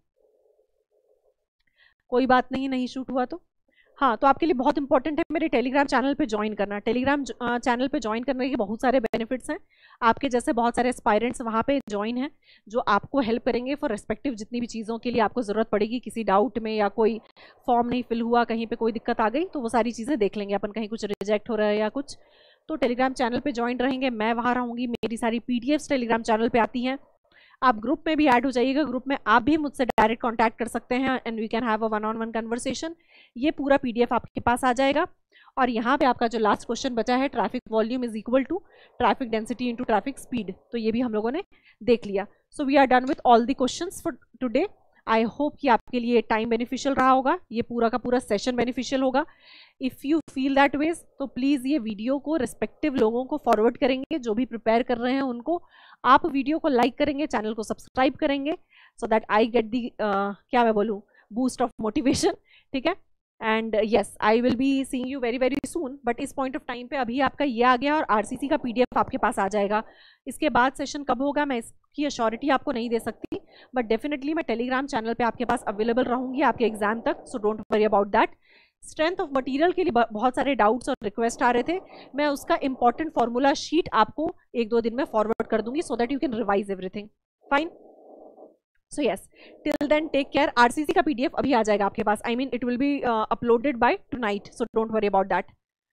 कोई बात नहीं, नहीं शूट हुआ तो हाँ, तो आपके लिए बहुत इंपॉर्टेंट है मेरे टेलीग्राम चैनल पे ज्वाइन करना। टेलीग्राम चैनल पे ज्वाइन करने के बहुत सारे बेनिफिट्स हैं, आपके जैसे बहुत सारे एस्पायरेंट्स वहाँ पे ज्वाइन हैं जो आपको हेल्प करेंगे फॉर रेस्पेक्टिव जितनी भी चीज़ों के लिए आपको ज़रूरत पड़ेगी। किसी डाउट में या कोई फॉर्म नहीं फिल हुआ, कहीं पर कोई दिक्कत आ गई तो वो सारी चीज़ें देख लेंगे अपन, कहीं कुछ रिजेक्ट हो रहा है या कुछ, तो टेलीग्राम चैनल पे ज्वाइन रहेंगे। मैं वहाँ रहूँगी, मेरी सारी पीडीएफ्स टेलीग्राम चैनल पे आती हैं। आप ग्रुप में भी ऐड हो जाइएगा, ग्रुप में आप भी मुझसे डायरेक्ट कॉन्टैक्ट कर सकते हैं and we can have a one on one conversation. ये पूरा PDF आपके पास आ जाएगा। और यहाँ पे आपका जो लास्ट क्वेश्चन बचा है, traffic volume is equal to traffic density into traffic speed, तो ये भी हम लोगों ने देख लिया। So we are done with all the questions for today. I hope कि आपके लिए टाइम बेनिफिशियल रहा होगा, ये पूरा का पूरा सेशन बेनिफिशियल होगा। If you feel that ways तो प्लीज़ ये वीडियो को रिस्पेक्टिव लोगों को फॉरवर्ड करेंगे, जो भी प्रिपेयर कर रहे हैं उनको। आप वीडियो को लाइक करेंगे, चैनल को सब्सक्राइब करेंगे, so that I get the क्या मैं बोलूँ, बूस्ट ऑफ मोटिवेशन। ठीक है, and yes I will be seeing you very very soon. But इस पॉइंट ऑफ टाइम पे अभी आपका ये आ गया और RCC का PDF आपके पास आ जाएगा। इसके बाद सेशन कब होगा मैं इसकी अश्योरिटी आपको नहीं दे सकती, बट डेफिनेटली मैं टेलीग्राम चैनल पे आपके पास अवेलेबल रहूंगी आपके एग्जाम तक, so don't worry about that. Strength of material के लिए बहुत सारे डाउट्स और रिक्वेस्ट आ रहे थे, मैं उसका इंपॉर्टेंट फॉर्मूला शीट आपको 1-2 दिन में फॉरवर्ड कर दूंगी, so that you can revise everything. Fine, so yes, till then take care. RCC का PDF अभी आ जाएगा आपके पास, I mean it will be uploaded by tonight, so don't worry about that.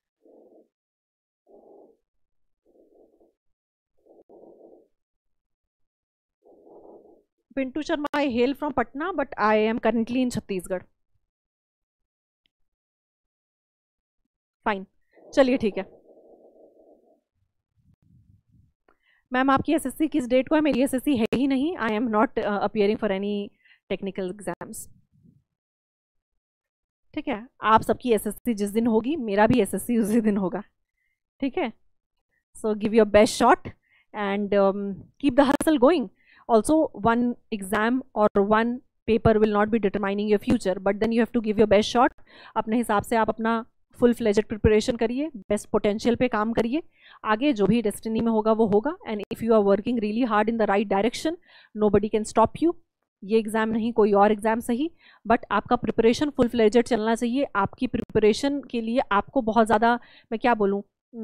Pintu Sharma, I hail from Patna but I am currently in Chhattisgarh. Fine, चलिए ठीक है। Ma'am आपकी SSC किस डेट को है? मेरी SSC है ही नहीं, I am not appearing for any technical exams. ठीक है, आप सबकी SSC जिस दिन होगी मेरा भी SSC उसी दिन होगा। ठीक है, so give your best shot and keep the hustle going. Also one exam और one paper will not be determining your future, but then you have to give your best shot. अपने हिसाब से आप अपना फुल फ्लेजेड प्रिपरेशन करिए, best potential पे काम करिए, आगे जो भी डेस्टिनी में होगा वो होगा। And if you are working really hard in the right direction, nobody can stop you. ये एग्ज़ाम नहीं, कोई और एग्ज़ाम सही, बट आपका प्रिपरेशन फुल फ्लेजेड चलना चाहिए। आपकी प्रिपरेशन के लिए आपको बहुत ज़्यादा, मैं क्या बोलूँ,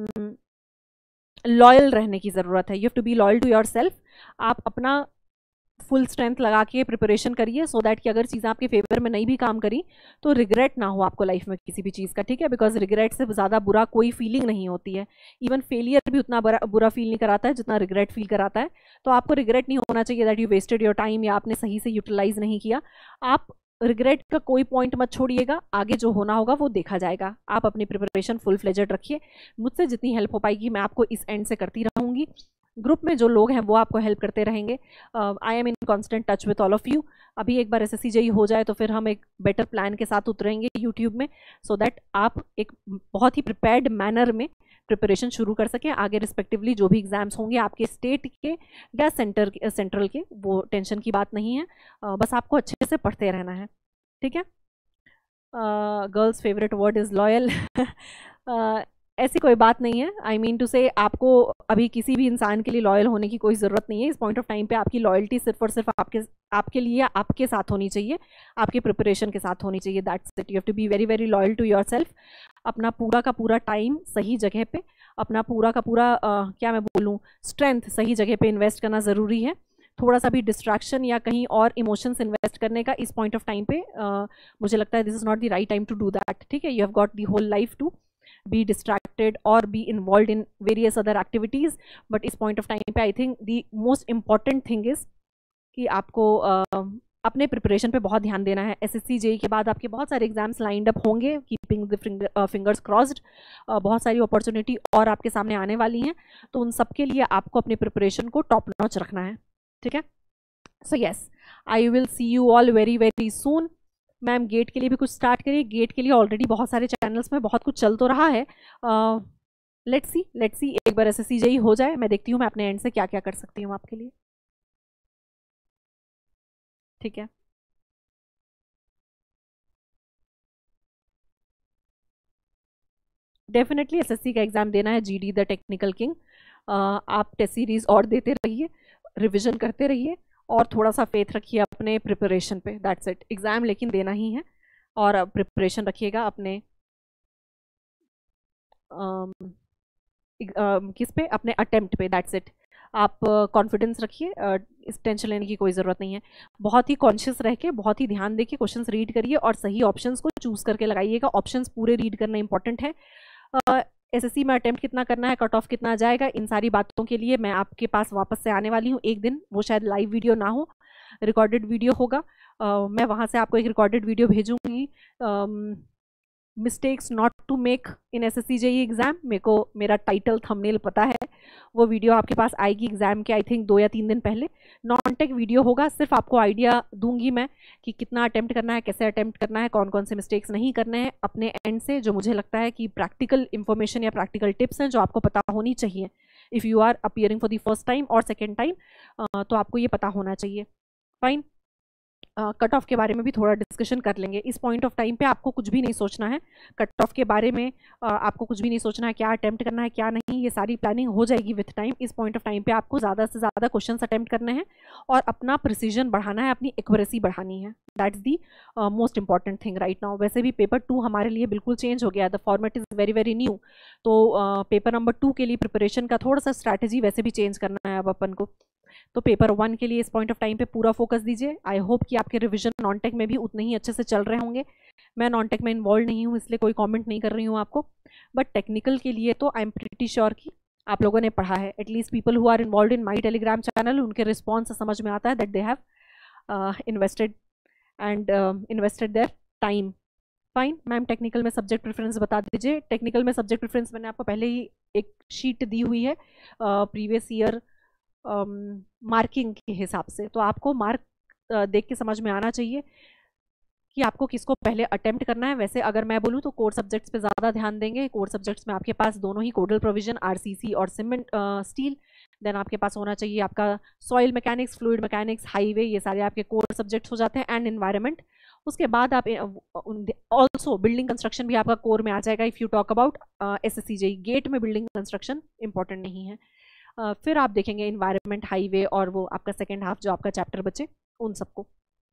लॉयल रहने की ज़रूरत है। You have to be loyal to your self. आप अपना फुल स्ट्रेंथ लगा के प्रिपरेशन करिए, सो दैट कि अगर चीज़ें आपके फेवर में नहीं भी काम करी तो रिग्रेट ना हो आपको लाइफ में किसी भी चीज़ का। ठीक है, बिकॉज रिग्रेट से ज़्यादा बुरा कोई फीलिंग नहीं होती है। इवन फेलियर भी उतना बुरा फील नहीं कराता है जितना रिग्रेट फील कराता है। तो आपको रिग्रेट नहीं होना चाहिए that you wasted your time या आपने सही से यूटिलाइज नहीं किया। आप रिग्रेट का कोई पॉइंट मत छोड़िएगा, आगे जो होना होगा वो देखा जाएगा। आप अपनी प्रिपरेशन फुल फ्लेजेड रखिए, मुझसे जितनी हेल्प हो पाएगी मैं आपको इस एंड से करती रहूँगी। ग्रुप में जो लोग हैं वो आपको हेल्प करते रहेंगे। I am in constant touch with all of you. अभी एक बार SSC JEE हो जाए तो फिर हम एक बेटर प्लान के साथ उतरेंगे यूट्यूब में, सो दैट आप एक बहुत ही प्रिपेयर्ड मैनर में प्रिपरेशन शुरू कर सकें। आगे रिस्पेक्टिवली जो भी एग्जाम्स होंगे आपके स्टेट के या सेंट्रल के, वो टेंशन की बात नहीं है, बस आपको अच्छे से पढ़ते रहना है। ठीक है, girls favourite word is loyal. ऐसी कोई बात नहीं है, आई मीन टू से आपको अभी किसी भी इंसान के लिए लॉयल होने की कोई ज़रूरत नहीं है। इस पॉइंट ऑफ टाइम पे आपकी लॉयल्टी सिर्फ और सिर्फ आपके लिए, आपके साथ होनी चाहिए, आपके प्रिपरेशन के साथ होनी चाहिए। That's it, you have to be very very loyal to your self. अपना पूरा का पूरा टाइम सही जगह पे, अपना पूरा का पूरा क्या मैं बोलूँ, स्ट्रेंथ सही जगह पे इन्वेस्ट करना ज़रूरी है। थोड़ा सा भी डिस्ट्रैक्शन या कहीं और इमोशंस इन्वेस्ट करने का इस पॉइंट ऑफ टाइम पे मुझे लगता है this is not the right time to do that. ठीक है, you have got the whole life to be distracted or be involved in various other activities, but इस point of time पे I think the most important thing is कि आपको अपने preparation पे बहुत ध्यान देना है। SSC JEE के बाद आपके बहुत सारे एग्जाम्स लाइंड अप होंगे, कीपिंग द फिंगर्स क्रॉस्ड। बहुत सारी अपॉर्चुनिटी और आपके सामने आने वाली हैं, तो उन सब के लिए आपको अपनी प्रिपरेशन को टॉप नॉच रखना है। ठीक है, so yes, I will see you all very very soon. Ma'am GATE के लिए भी कुछ स्टार्ट करिए। गेट के लिए ऑलरेडी बहुत सारे चैनल्स में बहुत कुछ चल तो रहा है। लेट्स सी एक बार SSC JEE हो जाए, मैं देखती हूँ मैं अपने एंड से क्या क्या कर सकती हूँ आपके लिए। ठीक है, डेफिनेटली SSC का एग्जाम देना है, GD द टेक्निकल किंग। आप टेस्ट सीरीज और देते रहिए, रिविजन करते रहिए और थोड़ा सा फेथ रखिए अपने प्रिपरेशन पे। दैट्स इट, एग्ज़ाम लेकिन देना ही है और प्रिपरेशन रखिएगा अपने किस पे, अपने अटेम्प्ट पे। दैट्स इट, आप कॉन्फिडेंस रखिए, इस टेंशन लेने की कोई ज़रूरत नहीं है। बहुत ही कॉन्शियस रह के, बहुत ही ध्यान देके क्वेश्चंस रीड करिए और सही ऑप्शंस को चूज़ करके लगाइएगा। ऑप्शंस पूरे रीड करना इंपॉर्टेंट है। एसएससी में अटेम्प्ट कितना करना है, कट ऑफ कितना जाएगा, इन सारी बातों के लिए मैं आपके पास वापस से आने वाली हूँ एक दिन। वो शायद लाइव वीडियो ना हो, रिकॉर्डेड वीडियो होगा। मैं वहाँ से आपको एक रिकॉर्डेड वीडियो भेजूंगी, mistakes not to make in SSC JE exam. मेरे को मेरा टाइटल थंबनेल पता है, वो वीडियो आपके पास आएगी एग्जाम के आई थिंक 2 या 3 दिन पहले। नॉन टेक वीडियो होगा, सिर्फ आपको आइडिया दूंगी मैं कि कितना अटेम्प्ट करना है, कैसे अटेम्प्ट करना है, कौन कौन से मिस्टेक्स नहीं करने हैं अपने एंड से, जो मुझे लगता है कि प्रैक्टिकल इन्फॉर्मेशन या प्रैक्टिकल टिप्स हैं जो आपको पता होनी चाहिए। If you are appearing for the first time और सेकेंड टाइम तो आपको ये पता होना चाहिए। फाइन। कट ऑफ के बारे में भी थोड़ा डिस्कशन कर लेंगे। इस पॉइंट ऑफ टाइम पे आपको कुछ भी नहीं सोचना है, कट ऑफ के बारे में आपको कुछ भी नहीं सोचना है, क्या अटेम्प्ट करना है क्या नहीं, ये सारी प्लानिंग हो जाएगी विथ टाइम। इस पॉइंट ऑफ टाइम पे आपको ज़्यादा से ज़्यादा क्वेश्चंस अटेम्प्ट करने हैं और अपना प्रिसीजन बढ़ाना है, अपनी एक्यूरेसी बढ़ानी है। That's the most important thing right now. वैसे भी पेपर 2 हमारे लिए बिल्कुल चेंज हो गया, the format is very very new. तो पेपर नंबर 2 के लिए प्रिपरेशन का थोड़ा सा स्ट्रैटेजी वैसे भी चेंज करना है अब अपन को। तो पेपर 1 के लिए इस पॉइंट ऑफ टाइम पे पूरा फोकस दीजिए। आई होप कि आपके रिवीजन नॉन टेक में भी उतने ही अच्छे से चल रहे होंगे। मैं नॉन टेक में इन्वॉल्व नहीं हूँ इसलिए कोई कमेंट नहीं कर रही हूँ आपको, बट टेक्निकल के लिए तो आई एम प्रीटी श्योर कि आप लोगों ने पढ़ा है। At least people who are involve in my Telegram channel, उनके रिस्पॉन्स से समझ में आता है that they have invested their time. Fine ma'am, technical में सब्जेक्ट प्रेफरेंस बता दीजिए। टेक्निकल में सब्जेक्ट प्रेफरेंस मैंने आपको पहले ही एक शीट दी हुई है प्रीवियस ईयर मार्किंग के हिसाब से, तो आपको मार्क देख के समझ में आना चाहिए कि आपको किसको पहले अटेम्प्ट करना है। वैसे अगर मैं बोलूँ तो कोर सब्जेक्ट्स पे ज़्यादा ध्यान देंगे। कोर सब्जेक्ट्स में आपके पास दोनों ही कोडल प्रोविजन, आरसीसी और सीमेंट स्टील। देन आपके पास होना चाहिए आपका soil mechanics, fluid mechanics, highway, ये सारे आपके कोर सब्जेक्ट्स हो जाते हैं, एंड एनवायरनमेंट। उसके बाद आप ऑल्सो बिल्डिंग कंस्ट्रक्शन भी आपका कोर में आ जाएगा if you talk about SSC JE. GATE में बिल्डिंग कंस्ट्रक्शन इंपॉर्टेंट नहीं है। फिर आप देखेंगे इन्वायरमेंट, हाईवे और वो आपका सेकेंड हाफ जो आपका चैप्टर बचे उन सबको।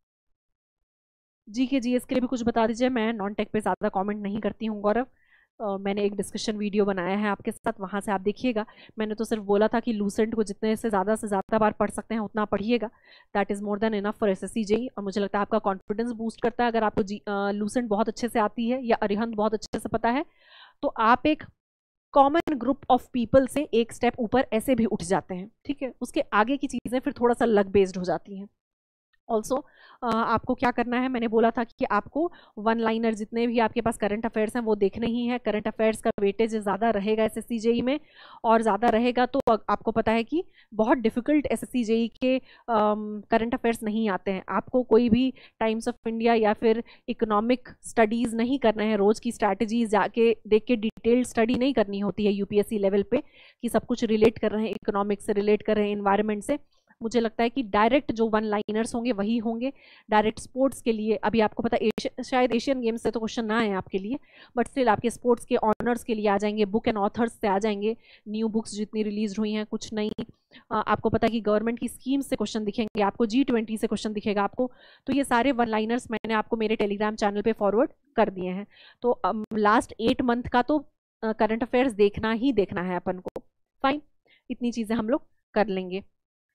जी के जीएस के लिए भी कुछ बता दीजिए। मैं नॉन टेक पे ज़्यादा कमेंट नहीं करती हूँ गौरव। मैंने एक डिस्कशन वीडियो बनाया है आपके साथ, वहाँ से आप देखिएगा। मैंने तो सिर्फ बोला था कि लूसेंट को जितने से ज़्यादा बार पढ़ सकते हैं उतना पढ़िएगा। That is more than enough for SSC JE. और मुझे लगता है आपका कॉन्फिडेंस बूस्ट करता है अगर आपको लूसेंट बहुत अच्छे से आती है या अरिहंत बहुत अच्छे से पता है, तो आप एक कॉमन ग्रुप ऑफ पीपल से एक स्टेप ऊपर ऐसे भी उठ जाते हैं। ठीक है, उसके आगे की चीज़ें फिर थोड़ा सा लक बेस्ड हो जाती हैं। ऑल्सो आपको क्या करना है, मैंने बोला था कि आपको वन लाइनर जितने भी आपके पास करंट अफेयर्स हैं वो देखने ही है। करंट अफेयर्स का वेटेज ज़्यादा रहेगा एसएससी जेईई में, और ज़्यादा रहेगा तो आपको पता है कि बहुत डिफिकल्ट एसएससी जेईई के करंट अफेयर्स नहीं आते हैं। आपको कोई भी टाइम्स ऑफ इंडिया या फिर इकोनॉमिक स्टडीज़ नहीं करना है, रोज़ की स्ट्रैटेजीज जाके देख के डिटेल्ड स्टडी नहीं करनी होती है यूपीएससी लेवल पे कि सब कुछ रिलेट कर रहे हैं, इकोनॉमिक्स से रिलेट कर रहे हैं, इन्वायरमेंट से। मुझे लगता है कि डायरेक्ट जो वन लाइनर्स होंगे वही होंगे। डायरेक्ट स्पोर्ट्स के लिए अभी आपको पता शायद एशियन गेम्स से तो क्वेश्चन ना आए आपके लिए, बट स्टिल आपके स्पोर्ट्स के ऑनर्स के लिए आ जाएंगे, बुक एंड ऑथर्स से आ जाएंगे, न्यू बुक्स जितनी रिलीज हुई हैं, कुछ नई आपको पता है कि गवर्नमेंट की स्कीम से क्वेश्चन दिखेंगे आपको, G20 से क्वेश्चन दिखेगा आपको। तो ये सारे वन लाइनर्स मैंने आपको मेरे टेलीग्राम चैनल पर फॉरवर्ड कर दिए हैं। तो लास्ट 8 मंथ का तो करंट अफेयर्स देखना ही देखना है अपन को। फाइन, इतनी चीज़ें हम लोग कर लेंगे।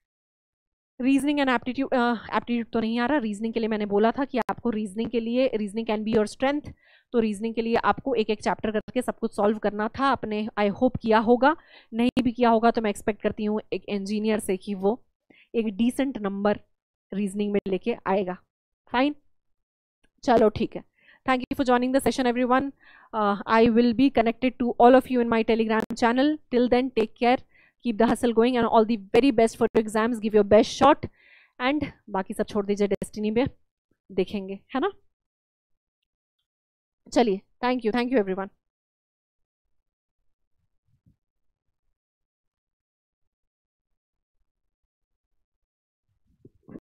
रीजनिंग एंड एप्टीट्यूड तो नहीं आ रहा। रीजनिंग के लिए मैंने बोला था कि आपको रीजनिंग के लिए reasoning can be your strength, तो रीजनिंग के लिए आपको एक एक चैप्टर करके सब कुछ सॉल्व करना था अपने। आई होप किया होगा, नहीं भी किया होगा तो मैं एक्सपेक्ट करती हूँ एक इंजीनियर से कि वो एक डिसेंट नंबर रीजनिंग में लेके आएगा। फाइन, चलो ठीक है। Thank you for joining the session, everyone. I will be connected to all of you in my Telegram channel. Till then, take care. Keep the hustle going and all the very best for your exams. Give your best shot. And बाकी सब छोड़ दीजिए, destiny पे देखेंगे, है ना? चलिए, thank you everyone.